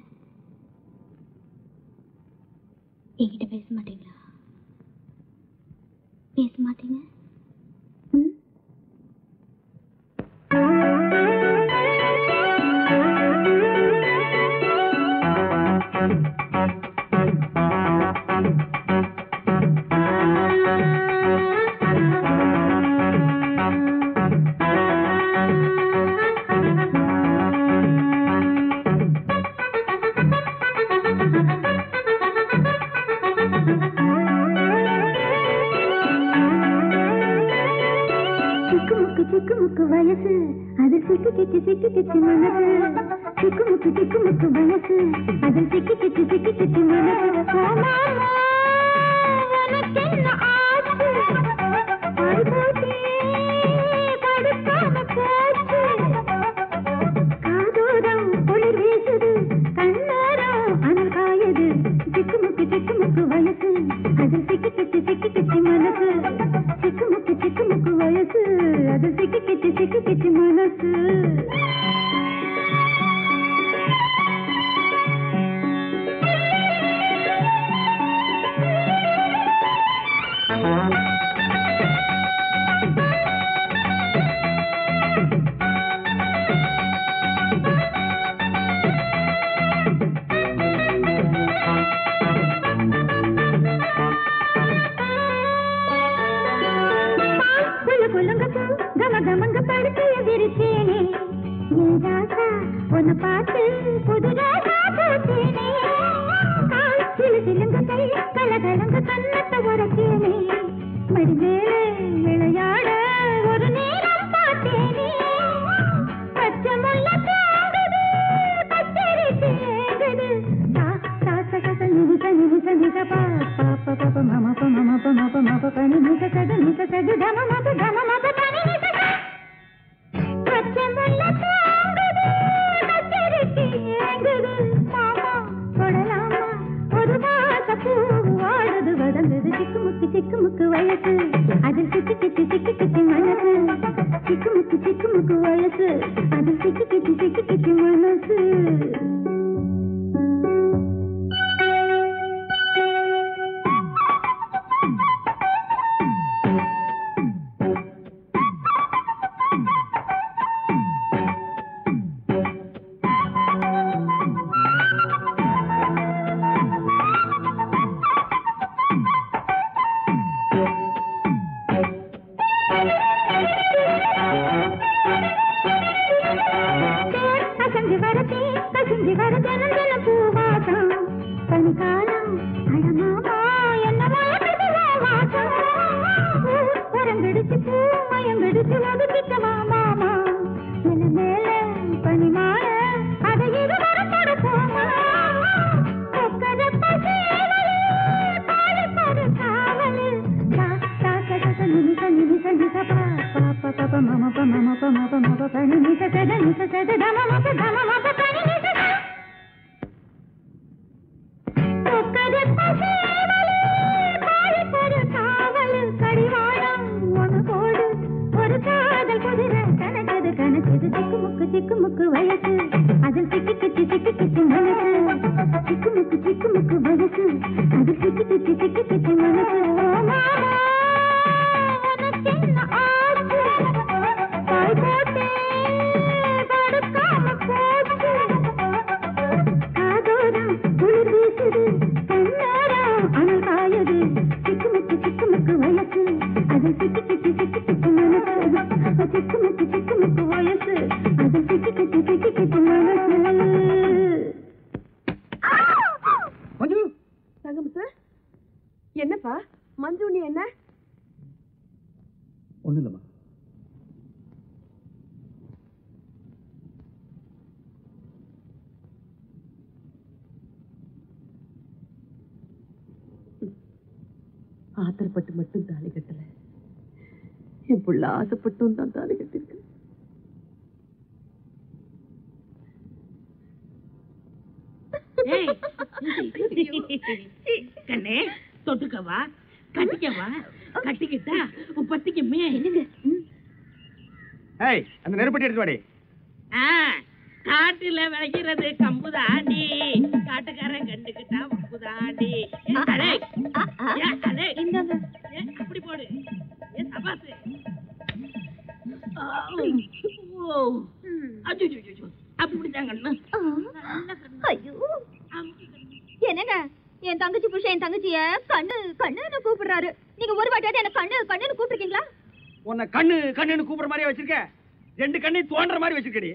என்கிட்ட பேச மாட்டீங்களா? பேச மாட்டீங்க? சிக்குமுக்கு வயசு அதில் சிக்கு மனசு. சிக்குமுக்கு வயசு அதில் சிக்கு மனசு. உனக்கென்ன ஆச்சு? படுபோட்டே படுக்காம போச்சு. காதோரம் குளிர் வீசுது, கண்ணாரம் அனல் காயுது. சிக்குமுக்கு வயசு அதில் சிக்கு மனசு. சிக்குமுக்கு வயசு அது சிக்கு மனசு. கமகமங்க படுக்கைய விரிச்சேனே என் ராசா, உன்னை பார்த்து புது ராசா போச்சேனே. சிலுங்க கை கலகலங்க கண்ணத்தை உரைச்சேனே. மடிமேலே விளையாட ஒரு நேரம் பார்த்தேனே. பச்சை முல்ல தாங்குது, பச்சரிக்கு ஏங்குது. நிமிஷ பா பாப்ப பாப்ப மம ப மம ப மப மப பனி நிக சகு தம மப பனி நிக. பச்சை முல்ல தாங்குது, பச்சரிக்கு ஏங்குது. மாமா தொடலாமா ஒரு மாச பூ வாடுது வதங்குது. சிக்குமுக்கு வயசு அதில் சிக்கு மனசு. சிக்குமுக்கு வயசு அதில் சிக்கு மனசு. கசிஞ்சு வர ஜனந்தன பூவாசம். பனிக்காலம் அழமாமா என்ன வாசம். வரங்கெடுத்து பூ மயங்கெடுத்து ஒதுக்கிட்ட மாமா. மேல பனிமால அதை இது வர கொடுப்போமா. சிக்குமுக்கு வயசு அதில் சிக்கி கிச்சி மனசு சிக்குமுக்கு வயசு அதில் சிக்கி கிச்சி மனசு என்னப்பா மஞ்சு நீ என்ன ஒண்ணு இல்லம்மா. ஆத்திரப்பட்டு மட்டும் தாலி கட்டல, என் புள்ள ஆசைப்பட்டும் தான் தாலி கட்டிருக்கு. கண்ணே தொட்டுக்கவா, கட்டிக்கவா, கட்டிக்கிட்டா பத்திக்குமே. அந்த நெருப்பட்டி எடுத்து வாடி. காட்டுல விளைகிறது கம்புதாண்டி, காட்டுக்காரன் கண்டுக்கிட்டா உப்புதாண்டி. அப்படி போடு சபாசு. அப்படித்தாங்க. என்னங்க என் தங்கச்சி புருஷன் என் தங்கச்சிய கண்ணு கண்ணுன்னு கூப்பிடுறாரு. நீங்க ஒரு வாட்டியாவது என்ன கண்ணு கண்ணுன்னு கூப்பிட்டுருக்கீங்களா? உன்னை கண்ணு கண்ணுன்னு கூப்பிடுற மாதிரியே வச்சிருக்க, ரெண்டு கண்ணை தோன்ற மாதிரி வச்சிருக்கடி.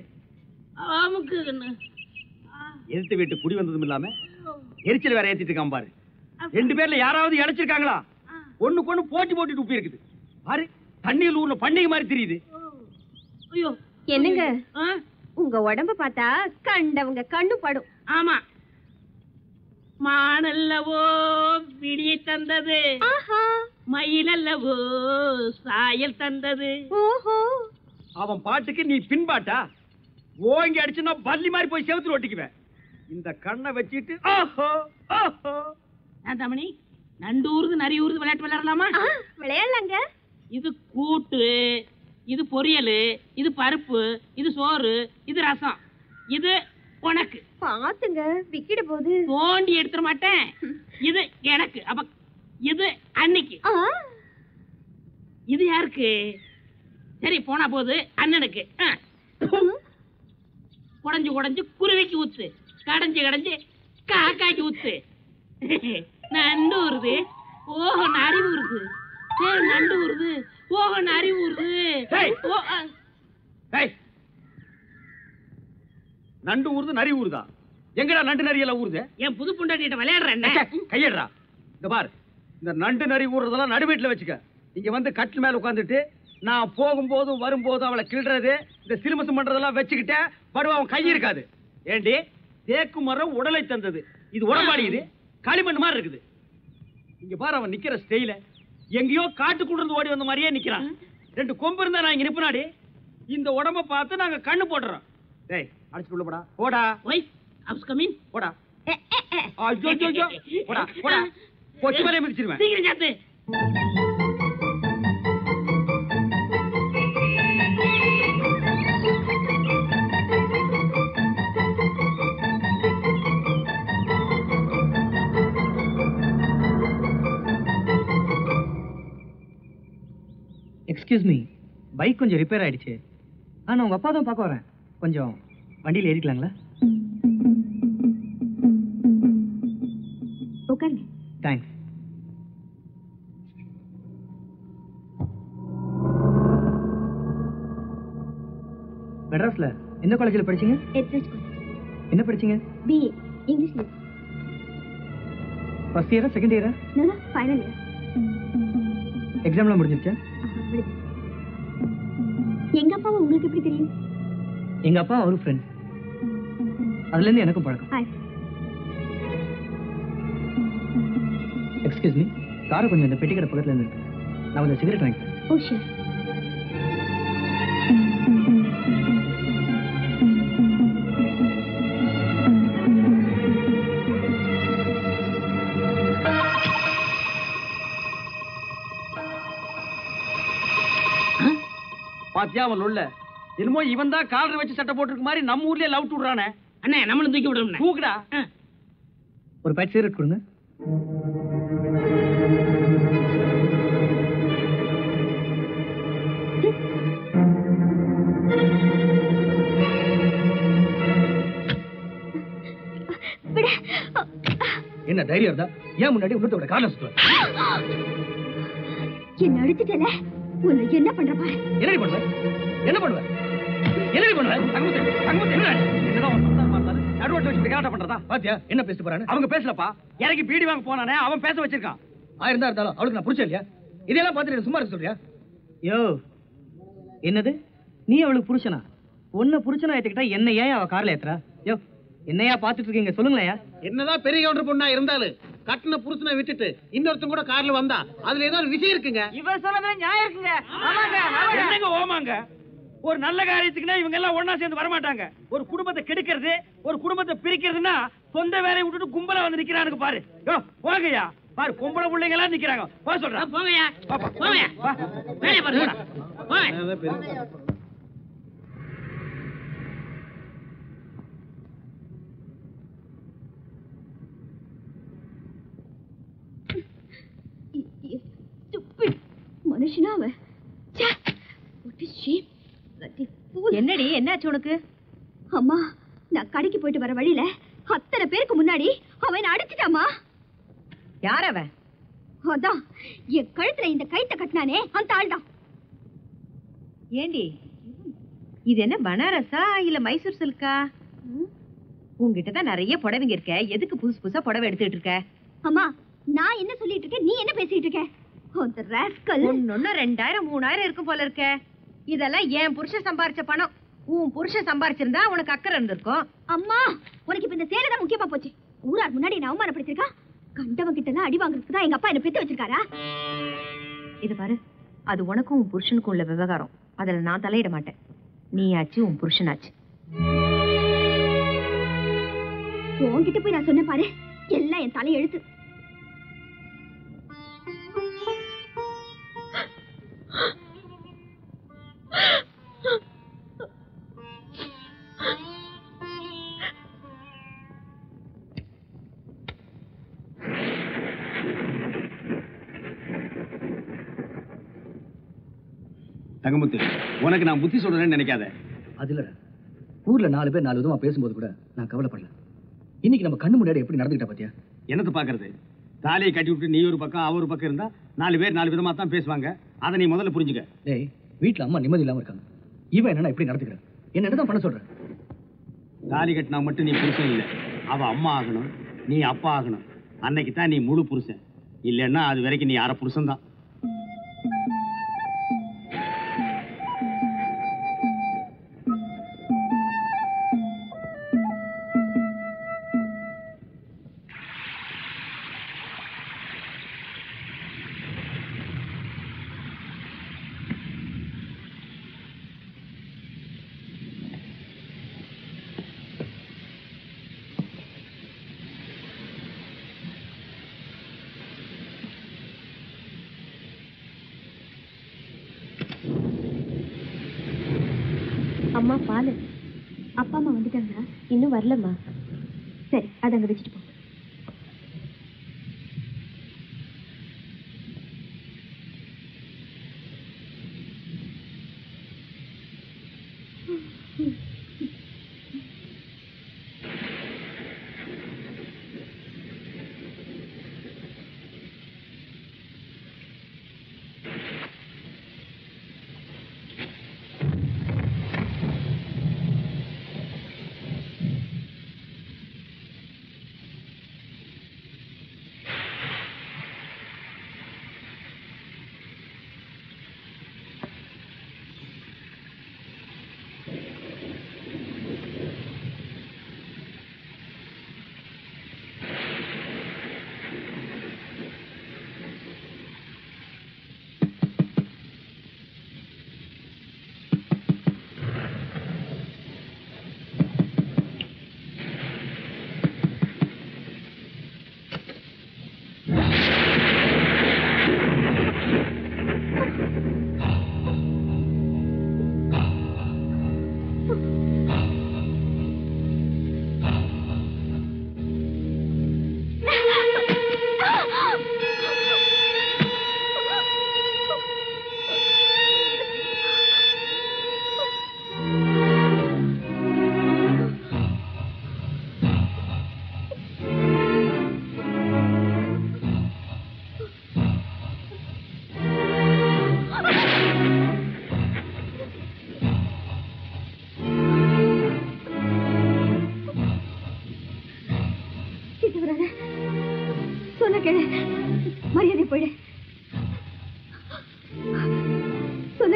எதிர்த்து வீட்டு குடி வந்ததும் இல்லாம எரிச்சல் வேற ஏத்திட்டு இருக்கான் பாரு. ரெண்டு பேர்ல யாராவது இழைச்சிருக்காங்களா? ஒண்ணுக்கு ஒண்ணு போட்டி போட்டு உப்பி இருக்குது பாரு. தண்ணியில் ஊர்ல பண்டிகை மாதிரி தெரியுது. என்னங்க உங்க உடம்ப பார்த்தா கண்டவங்க கண்ணு படும். ஆமா, மானல்லவோ பிடி தந்தது, மயிலல்லவோ சாயல் தந்தது. ஓஹோ, அவன் பாட்டுக்கு நீ பின்பாட்டா? ஓங்கி அடிச்சுன்னா பல்லி மாதிரி போய் செவுத்துல ஒட்டிக்குவேன். இந்த கண்ணை வச்சுட்டு ஓஹோ ஓஹோ. தமணி, நண்டூர்து நரியூர்து விளையாட்டு விளையாடலாமா? விளையாடலாங்க. இது கூட்டு, இது பொரியல், இது பருப்பு, இது சோறு, இது ரசம், இது உனக்கு. பாத்துங்க விக்கிட போது தோண்டி எடுத்துட மாட்டேன். இது எனக்கு, அப்ப இது அன்னைக்கு. இது யாருக்கு? சரி போனா போது அண்ணனுக்கு. குடஞ்சு குடஞ்சு குருவிக்கு ஊத்து, கடைஞ்சு கடைஞ்சு காக்காய்க்கு ஊத்து. நண்டு ஊறுது, ஓஹோ நரி ஊறுது. நண்டு ஊறுது, ஓஹோ நரி ஊறுது. நண்டு ஊறுது நரி ஊறுதா? எங்கடா நண்டு நரி எல்லாம் ஊறுது? என் புது புண்டாட்டிட்ட விளையாடுறேன். கையடுறா. இந்த பார், இந்த நண்டு நரி ஊறுறதெல்லாம் நடுவீட்டுல வச்சுக்க. இங்க வந்து கட்டில் மேல உட்காந்துட்டு நான் போகும்போதும் வரும்போதும் அவளை கிள்றது, இந்த சிலுமசம் பண்றதெல்லாம் வச்சுக்கிட்ட படுவா அவன் கை இருக்காது. ஏண்டி, தேக்கு மரம் உடலை தந்தது, இது உடம்பாடி, இது களிமண் மாதிரி இருக்குது. இங்க பாரு அவன் நிக்கிற ஸ்டைல, எங்கேயோ காட்டுக்குள்ள இருந்து ஓடி வந்த மாதிரியே நிக்கிறான். ரெண்டு கொம்பு இருந்தா நான் இங்க நிப்பனாடி. இந்த உடம்ப பார்த்து நாங்க கண்ணு போடுறோம். டேய் அடிச்சுட்டு உள்ள போடா. போடா. Wife's coming. போடா. ஐயோ ஐயோ போடா போடா. பொச்சி மேலே மிதிச்சிடுவேன். சீக்கிரம் சாத்து. எக்ஸ்கியூஸ் மீ, பைக் கொஞ்சம் ரிப்பேர் ஆயிடுச்சு. நான் உங்க அப்பா தான் பார்க்க வரேன். கொஞ்சம் வண்டியில் ஏறிக்கலாங்களா? உட்காருங்க. தேங்க்ஸ். மெட்ராஸ்ல எந்த காலேஜில் படிச்சீங்க? எட்ரஸ் காலேஜ். என்ன படிச்சீங்க? பிஏ இங்கிலீஷ்ல. ஃபர்ஸ்ட் இயரா செகண்ட் இயரா? நான் ஃபைனல் இயர். எக்ஸாம்லாம் முடிஞ்சிருச்சா? எங்க அப்பாவை உங்களுக்கு எப்படி தெரியும்? எங்க அப்பா ஒரு ஃப்ரெண்ட், அதுல இருந்து எனக்கும் பழக்கம். எக்ஸ்கியூஸ் மீ, காரை கொஞ்சம் இந்த பெட்டிக்கடை பக்கத்துல இருந்து நான் கொஞ்சம் சிகரெட் வாங்கிக்கிறேன். Oh sure. பாத்தியா அவன் உள்ள என்னமோ இவன் தான் காலர் வச்சு சட்டை போட்டுருக்க மாதிரி நம்ம ஊர்லயே லவ் விடுறானே. அண்ணே நம்மளும் தூக்கி விடணும். தூக்குடா. ஒரு பேக் சிகரெட் கொடுங்க. என்ன தைரியம் இருந்தா ஏன் முன்னாடி இன்னொருத்தோட காரணம் சுத்துவ? என்ன அடிச்சிட்டல உன்னை என்ன பண்ற பாரு. என்னடி பண்ணுவ? என்ன பண்ணுவ? என்னடி பண்ணுவ? என்னடா அவன் சொந்தம் பார்த்தாரு நடுவோட்டு வச்சு கலாட்டம் பண்றதா? பாத்தியா என்ன பேசிட்டு போறானே? அவங்க பேசலப்பா. இறங்கி பீடி வாங்க போனானே அவன் பேச வச்சிருக்கான். ஆயிருந்தா இருந்தாலும் அவளுக்கு நான் புடிச்சேன் இல்லையா? இதெல்லாம் பார்த்துட்டு சும்மா இருக்க சொல்றியா? யோ என்னது நீ அவளுக்கு புருஷனா? உன்னை புருஷனா ஏத்துக்கிட்டா என்ன ஏன் அவ கார்ல ஏத்துறா? யோ என்னையா பாத்துட்டு இருக்கீங்க சொல்லுங்களேயா? என்னதான் பெரிய கவுண்டர் பொண்ணா இருந்தாலும் கட்டின புருஷனை விட்டுட்டு இன்னொருத்தன் கூட கார்ல வந்தா அதுல ஏதோ ஒரு விஷயம் இருக்குங்க. இவர் சொல்றதுல நியாயம் இருக்குங்க. ஆமாங்க. என்னங்க ஓமாங்க? ஒரு நல்ல காரியத்துக்குன்னா இவங்க எல்லாம் ஒண்ணா சேர்ந்து வரமாட்டாங்க. ஒரு குடும்பத்தை கெடுக்கிறது, ஒரு குடும்பத்தை பிரிக்கிறதுனா சொந்த வேலையை விட்டுட்டு கும்பலா வந்து நிக்கிறானுங்க பாரு. யோ போங்கய்யா. பாரு பொம்பளை பிள்ளைங்க எல்லாம் நிக்கிறாங்க. போக சொல்றேன். போங்கய்யா. போங்கய்யா. வேலைய பாருங்க. போங்க. மனுஷனா அவ. என்னடி என்னாச்சு உனக்கு? அம்மா நான் கடைக்கு போயிட்டு வர வழியில அத்தனை பேருக்கு முன்னாடி அவன் அடிச்சிட்டாமா. யார் அவன்? அதான் என் கழுத்துல இந்த கைத்த கட்டினானே அந்த ஆள்தான். ஏண்டி இது என்ன பனாரஸா இல்ல மைசூர் சில்கா? உங்ககிட்ட தான் நிறைய புடவைங்க இருக்க, எதுக்கு புதுசு புதுசா புடவை எடுத்துட்டு இருக்க? அம்மா நான் என்ன சொல்லிட்டு இருக்கேன், நீ என்ன பேசிட்டு இருக்க? அந்த ராஸ்கல் ஒண்ணு 2000 3000 இருக்கும் போல இருக்க. இதெல்லாம் என் புருஷன் சம்பாரிச்ச பணம். உன் புருஷன் சம்பாரிச்சிருந்தா உனக்கு அக்கறை இருந்திருக்கும். அம்மா உனக்கு இப்ப இந்த சேலை தான் முக்கியமா போச்சு. ஊரார் முன்னாடி நான் அவமானப்படுத்திருக்கா? கண்டவன் கிட்ட எல்லாம் அடி வாங்குறதுக்கு தான் எங்க அப்பா என்ன பெத்து வச்சிருக்காரா? இது பாரு, அது உனக்கும் உன் புருஷனுக்கும் உள்ள விவகாரம். அதுல நான் தலையிட மாட்டேன். நீயாச்சு உன் புருஷனாச்சு. உன்கிட்ட போய் நான் சொன்ன பாரு, எல்லாம் என் தலை எழுத்து. தங்கமுத்து, உனக்கு நான் புத்தி சொல்றேன்னு நினைக்காத. அதுல ஊர்ல 4 பேர் 4 விதமா பேசும்போது கூட நான் கவலைப்படல. இன்னைக்கு நம்ம கண்ணு முன்னாடி எப்படி நடந்துக்கிட்ட பாத்தியா? என்னத்தை பாக்குறது? தாலியை கட்டி விட்டு நீ ஒரு பக்கம் அவர் ஒரு பக்கம் இருந்தா 4 பேர் 4 விதமா தான் பேசுவாங்க. அதை நீ முதல்ல புரிஞ்சுக்க. டேய், வீட்டுல அம்மா நிம்மதி இல்லாம இருக்காங்க. இவன் என்னன்னா இப்படி நடந்துக்கிறேன். என்னதான் பண்ண சொல்றேன்? தாலி கட்டினா மட்டும் நீ புருஷன் இல்ல, அவ அம்மா ஆகணும், நீ அப்பா ஆகணும். அன்னைக்கு தான் நீ முழு புருஷன். இல்லைன்னா அது வரைக்கும் நீ அரை புருஷன் தான். அம்மா பாலு. அப்பா அம்மா வந்துட்டாங்களா? இன்னும் வரலம்மா. சரி, அதை அங்க வச்சுட்டு போ.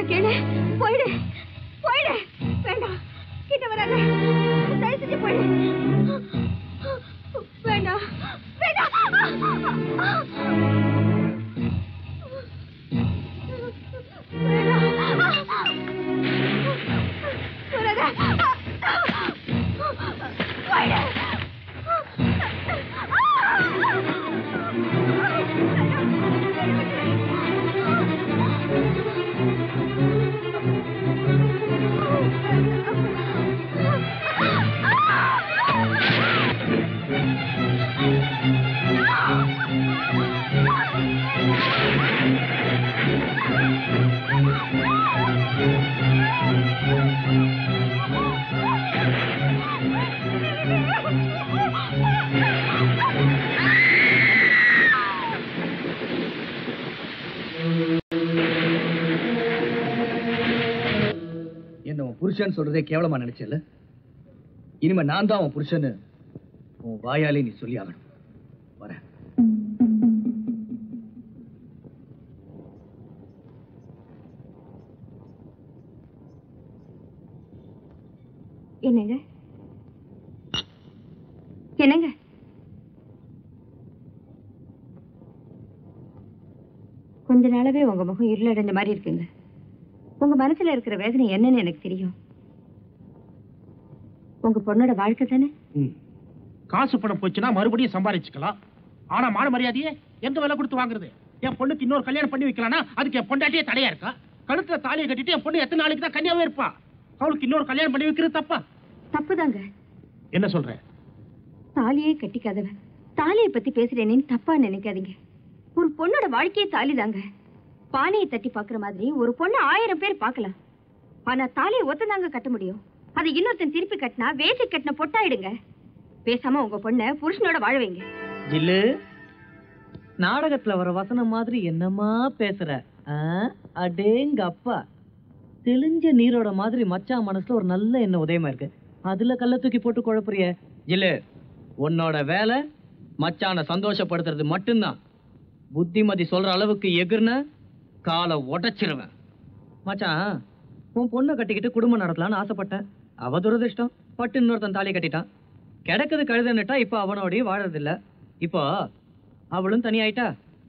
சொன்ன கேளு. போயிடு போயிடு. வேண்டாம், கிட்ட வராத. தயவு செஞ்சு போயிடு. வேண்டாம் வேண்டாம். என்ன உன் புருஷன் சொல்றதே கேவலமா நினைச்சல? இனிமே நான் தான் உன் புருஷன் உன் வாயாலே நீ சொல்லி ஆகணும். வரேன். என்னங்க என்னங்க? கொஞ்ச நாளாவே உங்க முகம் இருளடைஞ்ச மாதிரி இருக்குங்க. உங்க மனசுல இருக்கிற வேதனை என்னன்னு எனக்கு தெரியும். உங்க பொண்ணோட வாழ்க்கை தானே. காசு பணம் போச்சுன்னா மறுபடியும் சம்பாதிச்சுக்கலாம். ஆனா மான மரியாதையே எந்த விலை கொடுத்து வாங்குறது? என் பொண்ணுக்கு இன்னொரு கல்யாணம் பண்ணி வைக்கலாம்னா அதுக்கு என் பொண்டாட்டியே தடையா இருக்கா? கழுத்துல தாலியை கட்டிட்டு என் பொண்ணு எத்தனை நாளைக்கு தான் கன்னியாவே இருப்பா? அவளுக்கு இன்னொரு கல்யாணம் பண்ணி வைக்கிறது தப்பா? தப்புதாங்க. என்ன சொல்ற? தாலியே கட்டிக்காதவன் தாலியை பத்தி பேசுறேன்னு தப்பா நினைக்காதீங்க. ஒரு பொண்ணோட வாழ்க்கையே தாலி தாங்க. பானையை தட்டி பாக்குற மாதிரி ஒரு பொண்ணு 1000 பேர் பார்க்கலாம். ஆனா தாலியை ஒத்ததாங்க கட்ட முடியும். அதை இன்னொருத்தன் திருப்பி கட்டினா வேசி கட்டின பொட்டாயிடுங்க. பேசாம உங்க பொண்ண புருஷனோட வாழ வைங்க. ஜில்லு, நாடகத்துல வர வசனம் மாதிரி என்னமா பேசுற? அடேங்க அப்பா, தெளிஞ்ச நீரோட மாதிரி மச்சான் மனசுல ஒரு நல்ல எண்ணம் உதயமா இருக்கு. அதுல கல்ல தூக்கி போட்டு குழப்புறிய. ஜில்லு, உன்னோட வேலை மச்சான சந்தோஷப்படுத்துறது மட்டும்தான். புத்திமதி சொல்ற அளவுக்கு எகிர்ன காலை உடைச்சிருவேன். மச்சான், உன் பொண்ணை கட்டிக்கிட்டு குடும்பம் நடத்தலான்னு ஆசைப்பட்டேன். அவ துரதிருஷ்டம் பட்டு இன்னொருத்தன் தாலி கட்டிட்டான். கிடக்குது கழுதுன்னுட்டா இப்ப அவனோடய வாழறதில்ல. இப்போ அவளும் தனியாயிட்டா,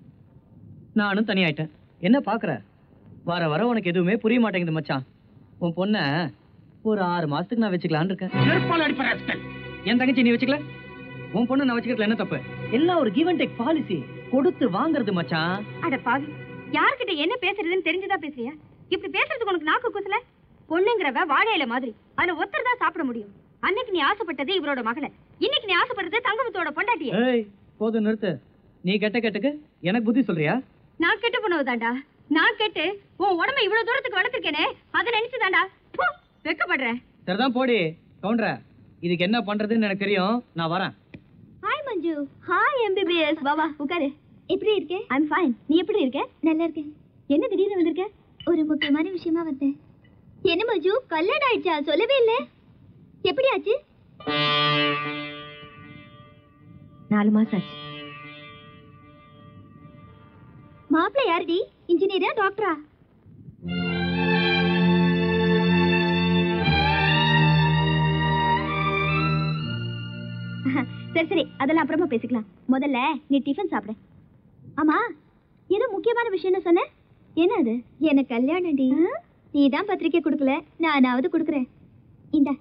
நானும் தனியாயிட்டேன். என்ன பாக்குற? வர வர உனக்கு எதுவுமே புரிய மாட்டேங்குது மச்சான். உன் பொண்ண ஒரு 6 மாசத்துக்கு நான் வச்சுக்கலான்னு இருக்கேன். என் தங்கச்சி நீ வச்சுக்கல, உன் பொண்ணு நான் வச்சுக்கிறதுல என்ன தப்பு? எல்லாம் ஒரு கிவ் அண்ட் டேக் பாலிசி. கொடுத்து வாங்குறது மச்சான். அட பாவி, யார்கிட்ட என்ன பேசுறதுன்னு தெரிஞ்சுதா பேசுறியா? இப்படி பேசுறதுக்கு உனக்கு நாக்கு கூசல? பொண்ணுங்கிறவ வாழையில மாதிரி, அதுல ஒருத்தர் தான் சாப்பிட முடியும். அன்னைக்கு நீ ஆசைப்பட்டது இவரோட மகளை, இன்னைக்கு நீ ஆசைப்படுறது தங்கமத்தோட பொண்டாட்டிய. ஏய், போதும் நிறுத்து. நீ கெட்டக்கு எனக்கு புத்தி சொல்றியா? நான் கெட்டு போனதுதான்டா. நான் கெட்டு உன் உடம்ப இவ்வளவு தூரத்துக்கு வளர்த்திருக்கேனே, அதை நினைச்சுதான்டா வெக்கப்படுறேன். சரிதான், போடி கவுண்டர. இதுக்கு என்ன பண்றதுன்னு எனக்கு தெரியும், நான் வரேன். ஹாய் மஞ்சு. Hi MBBS. வா வா உட்காரு. எப்படி இருக்க? I'm fine. நீ எப்படி இருக்க? நல்லா இருக்கேன். என்ன திடீர்னு வந்திருக்க? ஒரு முக்கியமான விஷயமா வந்தேன். என்ன மஞ்சு, கல்யாணம் ஆயிடுச்சா? சொல்லவே இல்ல. எப்படி ஆச்சு? 4 மாசம் ஆச்சு. மாப்பிள்ளை யாருடி? இன்ஜினியரா டாக்டரா? சரி சரி, அதெல்லாம் அப்புறமா பேசிக்கலாம். முதல்ல நீ டிஃபன் சாப்பிடு. ஆமா, ஏதோ முக்கியமான விஷயம்னு சொன்ன. என்ன அது? எனக்கு கல்யாணம்டி. நீ தான் பத்திரிக்கை கொடுக்கல, நானாவது கொடுக்குறேன். இந்த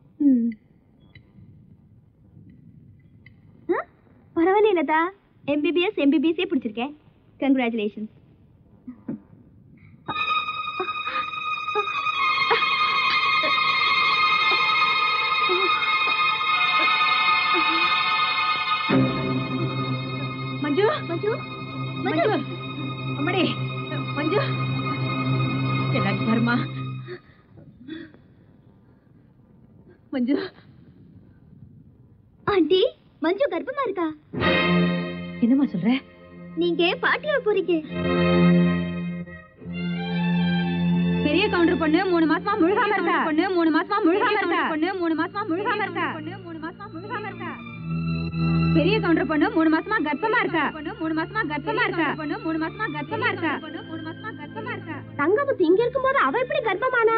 பரவாயில்ல லதா, எம்பிபிஎஸ்ஸே பிடிச்சிருக்கேன். கங்க்ராச்சுலேஷன். மஞ்சு மஞ்சு மஞ்சு, அம்மாடி மஞ்சு, என்னாச்சு பாருமா. மஞ்சு ஆண்டி, மஞ்சு கர்ப்பமா இருக்கா? என்னம்மா சொல்ற? நீங்க பாட்டியா போறீங்க? பெரிய கவுண்டர் பொண்ணு 3 மாசமா முழுகாம இருக்கா. பொண்ணு 3 மாசமா முழுகாம இருக்கா. பொண்ணு 3 மாசமா முழுகாம இருக்கா. பொண்ணு 3 மாசமா முழுகாம இருக்கா. பெரிய கவுண்டர் பொண்ணு 3 மாசமா கர்ப்பமா இருக்கா. பொண்ணு 3 மாசமா கர்ப்பமா இருக்கா. பொண்ணு 3 மாசமா கர்ப்பமா இருக்கா. பொண்ணு 3 மாசமா கர்ப்பமா இருக்கா. தங்கமுத்து இங்க இருக்கும்போது அவ எப்படி கர்ப்பமானா?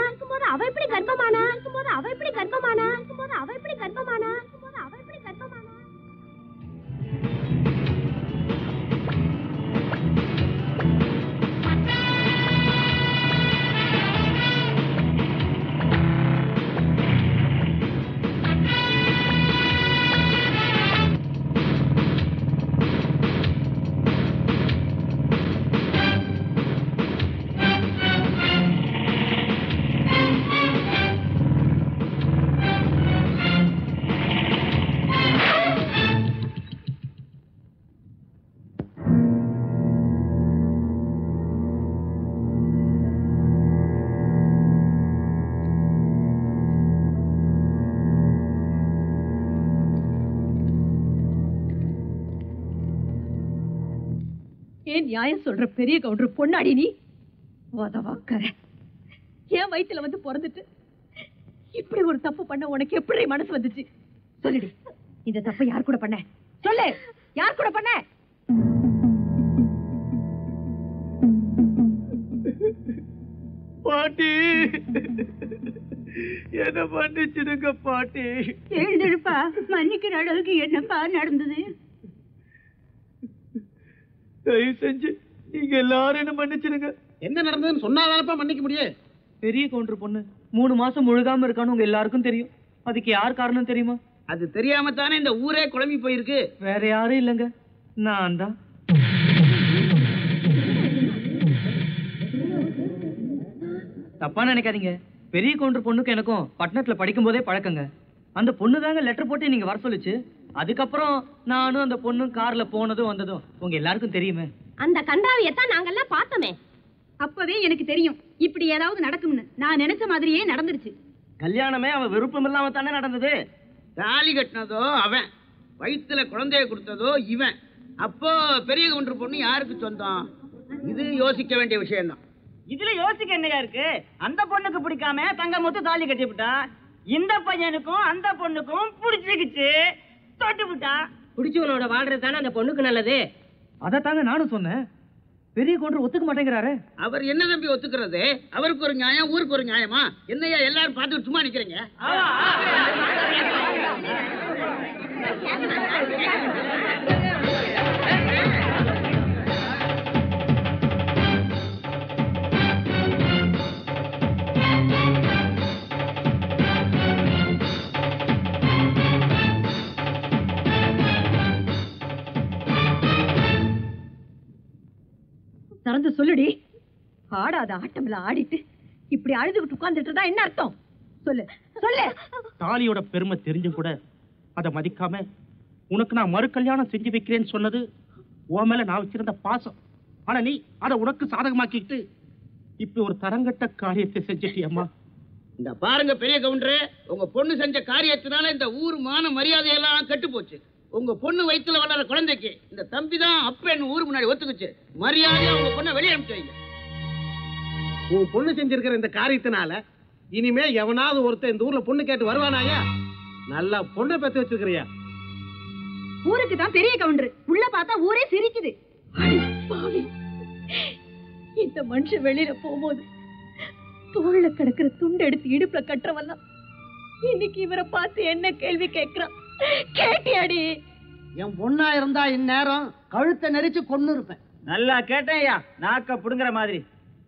ஏன் நியாயம் சொல்ற பெரிய கவுண்டர் பொண்ணாடி நீ உதவாக்கற ஏன் வயித்துல வந்து பிறந்துட்டு இப்படி ஒரு தப்பு பண்ண உனக்கு எப்படி மனசு வந்துச்சு? சொல்லுடி, இந்த தப்பை யார் கூட பண்ண? சொல்லு, யார் கூட பண்ண? பாட்டி, என்ன பண்ணிச்சிடுங்க பாட்டி. எழுந்திருப்பா, மன்னிக்கிற அளவுக்கு என்னப்பா நடந்தது? தயவு செஞ்சு நீங்க எல்லாரும் என்ன மன்னிச்சிடுங்க. என்ன நடந்ததுன்னு சொன்னாதானப்பா மன்னிக்க முடியும். பெரிய கவுண்டர் பொண்ணு 3 மாசம் முழுகாம இருக்கான்னு உங்க எல்லாருக்கும் தெரியும். அதுக்கு யார் காரணம் தெரியுமா? அது தெரியாம தானே இந்த ஊரே குழம்பி போயிருக்கு. வேற யாரும் இல்லைங்க, நான் தான். தப்பா நினைக்காதீங்க. பெரிய கவுண்டர் பொண்ணுக்கு எனக்கும் பட்டணத்துல படிக்கும் போதே பழக்கங்க. அந்த பொண்ணு தாங்க லெட்டர் போட்டு நீங்க வர சொல்லுச்சு. அதுக்கப்புறம் நானும் அந்த பொண்ணும் கார்ல போனதும் வந்ததும் உங்க எல்லாருக்கும் தெரியுமே. அந்த கண்டாவியத்தான் நாங்கெல்லாம் பார்த்தோமே. அப்பவே எனக்கு தெரியும் இப்படி ஏதாவது நடக்கும்னு. நான் நினைச்ச மாதிரியே நடந்துருச்சு. கல்யாணமே அவன் விருப்பம் இல்லாம தானே நடந்தது. தாலி கட்டினதோ அவன், வயிற்றுல குழந்தைய கொடுத்ததோ இவன். அப்போ பெரிய கவுண்டர் பொண்ணு யாருக்கு சொந்தம்? இது யோசிக்க வேண்டிய விஷயம்தான். இதுல யோசிக்க என்னையா இருக்கு? அந்த பொண்ணுக்கு பிடிக்காம தங்கமுத்து தாலி கட்டி விட்டா, இந்த பையனுக்கும் அந்த பொண்ணுக்கும் பிடிச்சிக்கிச்சு, தொட்டு விட்டா. பிடிச்சவனோட வாழ்றது தானே அந்த பொண்ணுக்கு நல்லது. அதைத்தாங்க நானும் சொன்னேன். பெரிய கவுண்டர் ஒத்துக்க மாட்டேங்கிறாரு. அவர் என்ன தம்பி ஒத்துக்கிறது? அவருக்கு ஒரு நியாயம், ஊருக்கு ஒரு நியாயமா? என்னையா எல்லாரும் பார்த்துட்டு சும்மா நிக்கிறீங்க? திறந்து சொல்லுடி. ஆடாத ஆட்டம்ல ஆடிட்டு இப்படி அழுதுகிட்டு உட்கார்ந்துட்டு இருந்தா என்ன அர்த்தம்? சொல்லு சொல்லு. தாலியோட பெருமை தெரிஞ்சும் கூட அதை மதிக்காம உனக்கு நான் மறு கல்யாணம் செஞ்சு வைக்கிறேன்னு சொன்னது உன் மேல நான் வச்சிருந்த பாசம். ஆனா நீ அதை உனக்கு சாதகமாக்கிட்டு இப்ப ஒரு தரங்கட்ட காரியத்தை செஞ்சிட்டியம்மா. இந்த பாருங்க பெரிய கவுண்டரு, உங்க பொண்ணு செஞ்ச காரியத்தினால இந்த ஊர் மான மரியாதையெல்லாம் கெட்டு போச்சு. உங்க பொண்ணு வயிற்றுல வளர குழந்தைக்கு இந்த தம்பி தான் அப்பன்னு ஊருக்கு முன்னாடி ஒத்துக்குச்சு. மரியாதையா உங்க பொண்ணை வெளியே அனுப்பிச்சு வைங்க. உன் பொண்ணு செஞ்சிருக்கிற இந்த காரியத்தினால இனிமே எவனாவது ஒருத்தன் இந்த ஊர்ல பொண்ணு கேட்டு வருவானாயா? நல்லா பொண்ணை பெத்து வச்சிருக்கிறியா? ஊருக்கு தான் பெரிய கவுண்டர், உள்ள பார்த்தா ஊரே சிரிக்குது. இந்த மனுஷன் வெளியில போகும்போது தோள்ல கிடக்கிற துண்டு எடுத்து இடுப்புல கட்டுறவெல்லாம் இன்னைக்கு இவரை பார்த்து என்ன கேள்வி கேட்கிறான்? கேட்டியாடி? என் பொண்ணா இருந்தா இந்நேரம் கழுத்தை நெரிச்சு கொன்னு இருப்பேன். நல்லா கேட்டேன்யா, நாக்க புடுங்குற மாதிரி.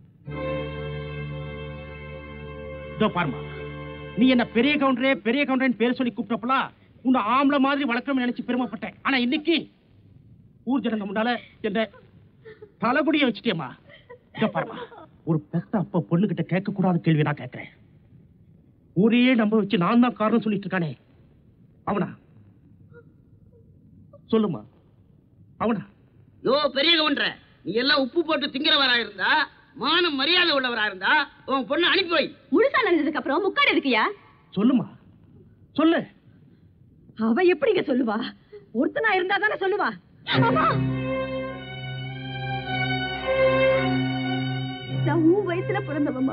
இதோ பாருமா, நீ என்ன பெரிய கவுண்டரே பெரிய கவுண்டரேன்னு பேர் சொல்லி கூப்பிட்டப்பலாம் உன்னை ஆம்பளை மாதிரி வளர்க்கணும்னு நினைச்சு பெருமைப்பட்டேன். ஆனா இன்னைக்கு ஊர் ஜனங்க முன்னால என்ன தலைகுடிய வச்சுட்டேம்மா. இதோ பாருமா, ஒரு பெத்த அப்ப பொண்ணுகிட்ட கேட்க கூடாத கேள்வி நான் கேட்கிறேன். ஊரையே நம்ப வச்சு நான் தான் காரணம் சொல்லிட்டு இருக்கானே, அவனா? சொல்லுமா, அவனா? யோ பெரிய கவுண்டர, நீ எல்லாம் உப்பு போட்டு திங்கிறவரா இருந்தா, மானம் மரியாதை உள்ளவரா இருந்தா உன் பொண்ணு அனுப்பி வை. முழுசா நடந்ததுக்கு அப்புறம் முக்காடு இருக்கியா? சொல்லுமா, சொல்லு. அவ எப்படிங்க சொல்லுவா? ஒருத்தனா இருந்தா தானே சொல்லுவா. நான் உன் வயசுல பிறந்தவம்மா.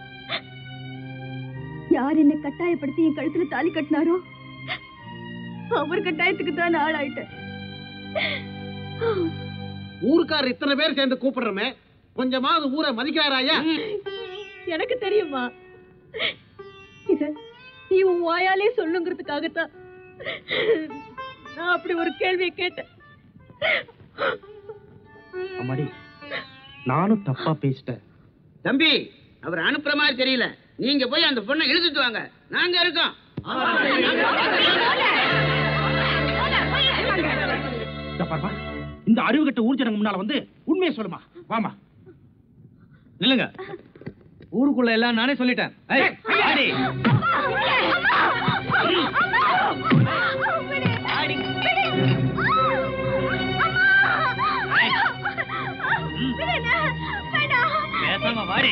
யார் என்ன கட்டாயப்படுத்தி என் கழுத்துல தாலி கட்டினாரோ அவர் கட்டாயத்துக்கு தான் ஆளாயிட்டேன். ஊருக்காரர் இத்தனை பேர் சேர்ந்து கூப்பிடுறமே, கொஞ்சமாவது ஊரை மதிக்கிறாராயா? எனக்கு தெரியுமா, இத நீ உன் வாயாலே சொல்லுங்கிறதுக்காகத்தான் நான் அப்படி ஒரு கேள்வியை கேட்டேன். அம்மாடி, நானும் தப்பா பேசிட்டேன். தம்பி, அவர் அனுப்புற மாதிரி தெரியல. நீங்க போய் அந்த பொண்ணை இழுத்துட்டு வாங்க, நாங்க இருக்கோம். இந்த அறிவுகட்ட ஊர்ஜனங்க முன்னால வந்து உண்மையை சொல்லுமா. வாமா. இல்லங்க, ஊருக்குள்ள எல்லாம் நானே சொல்லிட்டேன். பேசாம வாடி.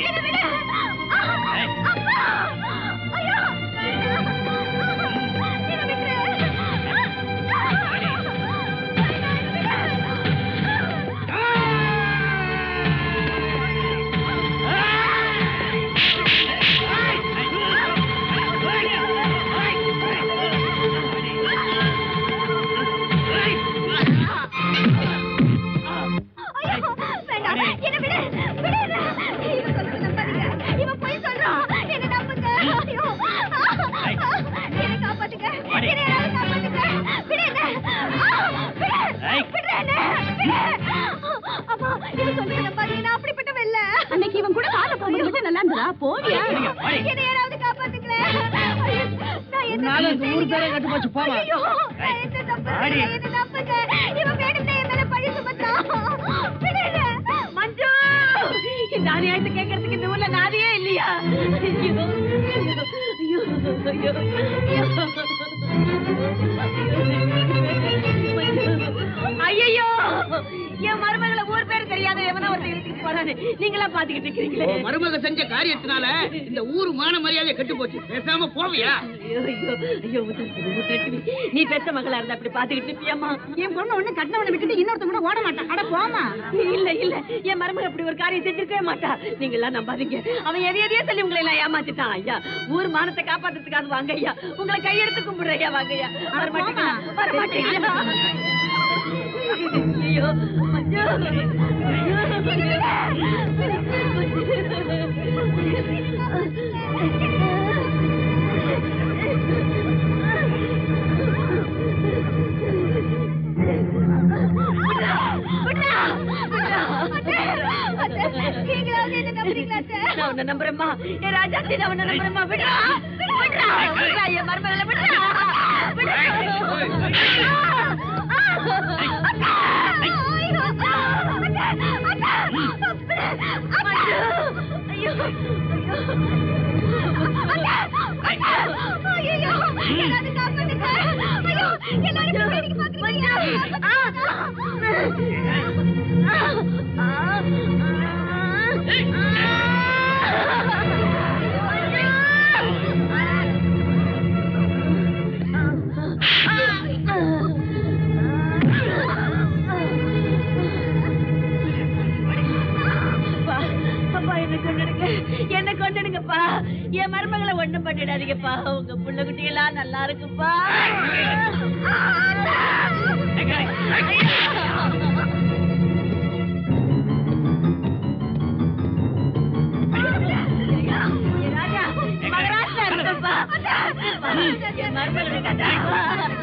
அன்னைக்கு இவன் கூட கால போகும்போது நல்லா இருந்தா போவியா? யாராவது காப்பாத்துங்களேன். ஊர் பேரை கட்டு போச்சு. போவா மஞ்சு, இந்த அநியாயத்தை கேட்கறதுக்கு இந்த ஊர்ல நாதியே இல்லையா? ஐயோ, என் மருமகளை ஊர் பேர் தெரியாத எவனா ஒருத்தர் இழுத்துட்டு போறானு நீங்களா பாத்துக்கிட்டு இருக்கீங்களே. மருமக செஞ்ச காரியத்தினால இந்த ஊர் மான மரியாதை கெட்டு போச்சு. பேசாம போவியா? நீ பெத்த மகளா இருந்தா அப்படி பாத்துக்கிட்டு இருப்பியம்மா? என் பொண்ணு ஒண்ணு கட்டினவனை விட்டுட்டு இன்னொருத்த கூட ஓட மாட்டான். அட போமா. இல்ல இல்ல, என் மருமக அப்படி ஒரு காரியம் செஞ்சிருக்கவே மாட்டா. நீங்க எல்லாம் நம்பாதீங்க. அவன் எதையோ சொல்லி உங்களை எல்லாம் ஏமாத்திட்டான். ஐயா, ஊர் மானத்தை காப்பாத்துறதுக்காக வாங்க ஐயா. உங்களை கையெடுத்து கும்பிடுற ஐயா. வாங்க ஐயா. வர மாட்டீங்களா? வர மாட்டீங்களா? ஐயோ மஞ்சு, நான் உன்னை நம்புறேம்மா. என் ராஜாத்தி, நான் உன்னை நம்புறேம்மா. விடுறா விடுறா விடுறா, என் மருமகளை விடுறா. என்ன கொண்டுடுங்கப்பா. என் மருமகளை ஒண்ணும் பண்ணிடாதீங்கப்பா. உங்க புள்ள குட்டியெல்லாம் நல்லா இருக்குப்பா. ராஜா, மகாராஷ்டிரா இருக்குப்பா. என் மருமகளை கட்டாப்பா.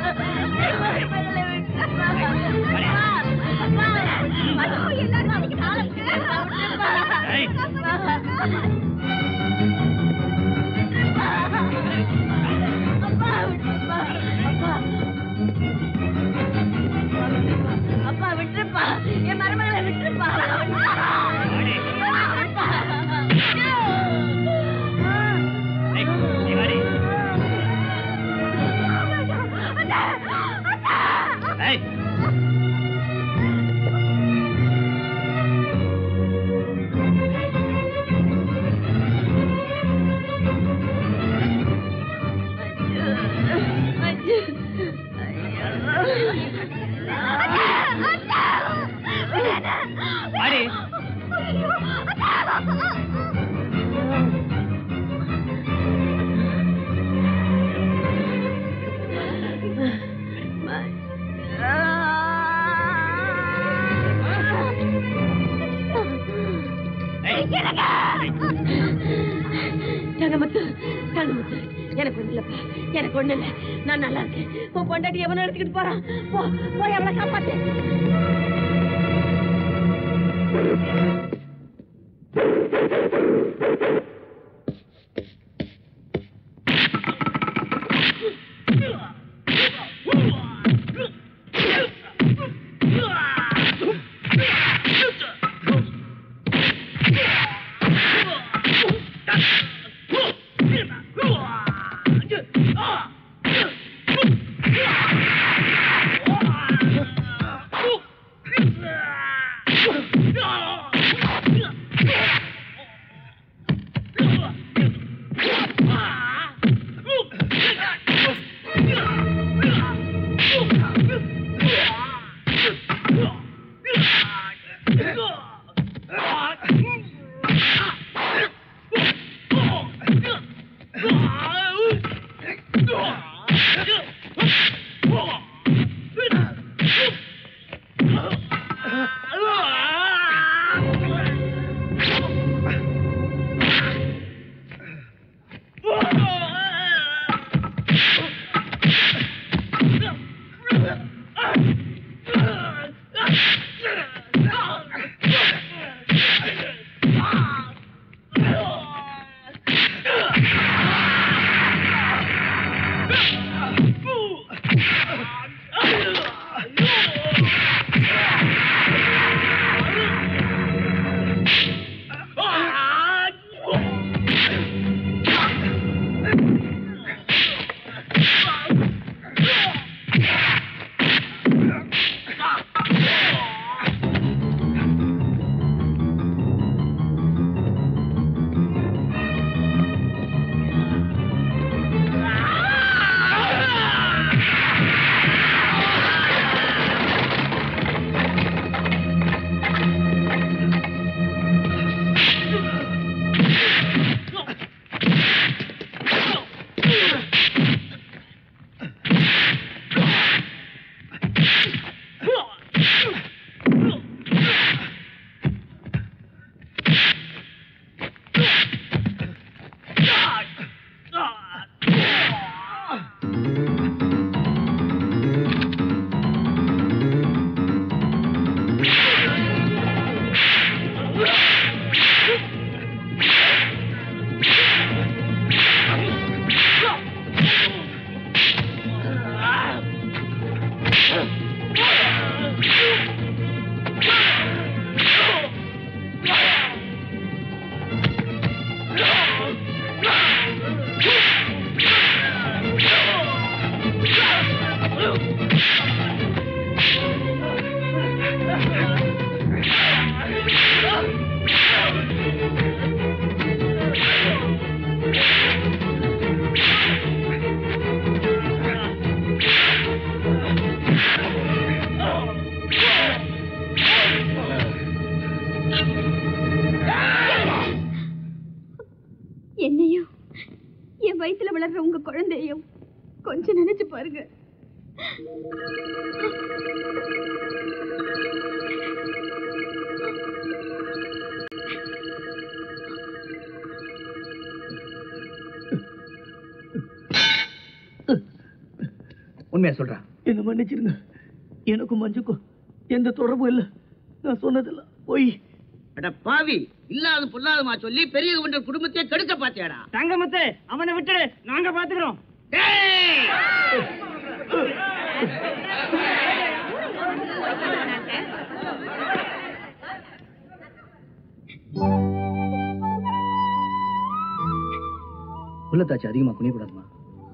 அப்பா விட்டுருப்பா, என் மருமகளை விட்டுருப்பா. தங்கமுத்து தங்கமுத்து எனக்கு ஒண்ணு இல்லப்பா, எனக்கு ஒண்ணு இல்ல, நான் நல்லா இருக்கேன். உன் பொண்டாட்டி எவனோ எடுத்துக்கிட்டு போறான், போய் அவளை காப்பாத்து. என்னையும் என் வயித்துல வளர்ற உங்க குழந்தையும் கொஞ்சம் நினைச்சு பாருங்க. உண்மையா சொல்றேன், என்ன மன்னிச்சிருங்க. எனக்கும் மஞ்சுக்கும் எந்த தொடர்பும் இல்லை. நான் சொன்னதெல்லாம் போய். அட பாவி, இல்லாத பொல்லாதமா சொல்லி பெரிய கவுண்டர் குடும்பத்தை கெடுக்க பாத்தியாடா. தங்கமுத்து, அவனை விட்டுடு, நாங்க பாத்துக்கிறோம். உள்ளத்தாச்சு அதிகமா குனியக்கூடாதுமா.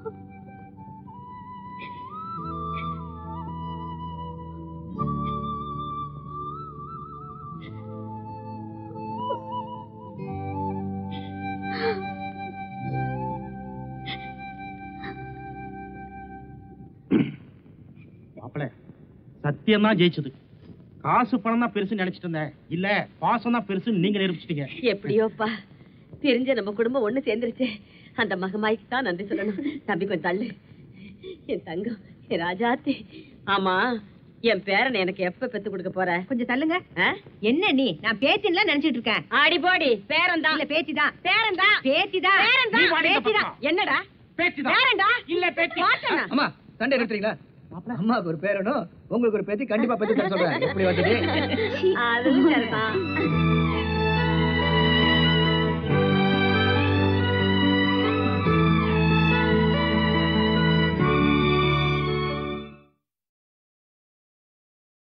சத்தியம் தான் ஜெயிச்சது. காசு பணம் தான் பெருசு நினைச்சிட்டு இருந்தேன். இல்ல பாசம் தான் பெருசு நீங்க நிரூபிச்சிட்டீங்க. எப்படியோப்பா தெரிஞ்ச நம்ம குடும்பம் ஒண்ணு சேர்ந்துருச்சு. அந்த மகமாய்க்கு தான் நன்றி சொல்லணும். தம்பி கொஞ்சம் தள்ளு. என் தங்கம், என் ராஜாத்தி. ஆமா, என் பேரனை எனக்கு எப்ப பெத்து கொடுக்க போற? கொஞ்சம் தள்ளுங்க. என்ன நீ? நான் பேத்தின்ல நினைச்சிட்டு இருக்கேன். ஆடி போடி, பேரன் தான். இல்ல பேத்திதான். பேரன் தான். பேத்திதான். பேரன் தான். பேத்திதான். என்னடா? பேத்திதான். பேரன்டா. இல்ல பேத்தி. மாட்டேனா? அம்மா சண்டை நிறுத்துறீங்களா? அம்மாவுக்கு ஒரு பேரனும் உங்களுக்கு ஒரு பேத்தி கண்டிப்பா பத்தி சொல்றேன். எப்படி வந்தது? அது சரிதான்.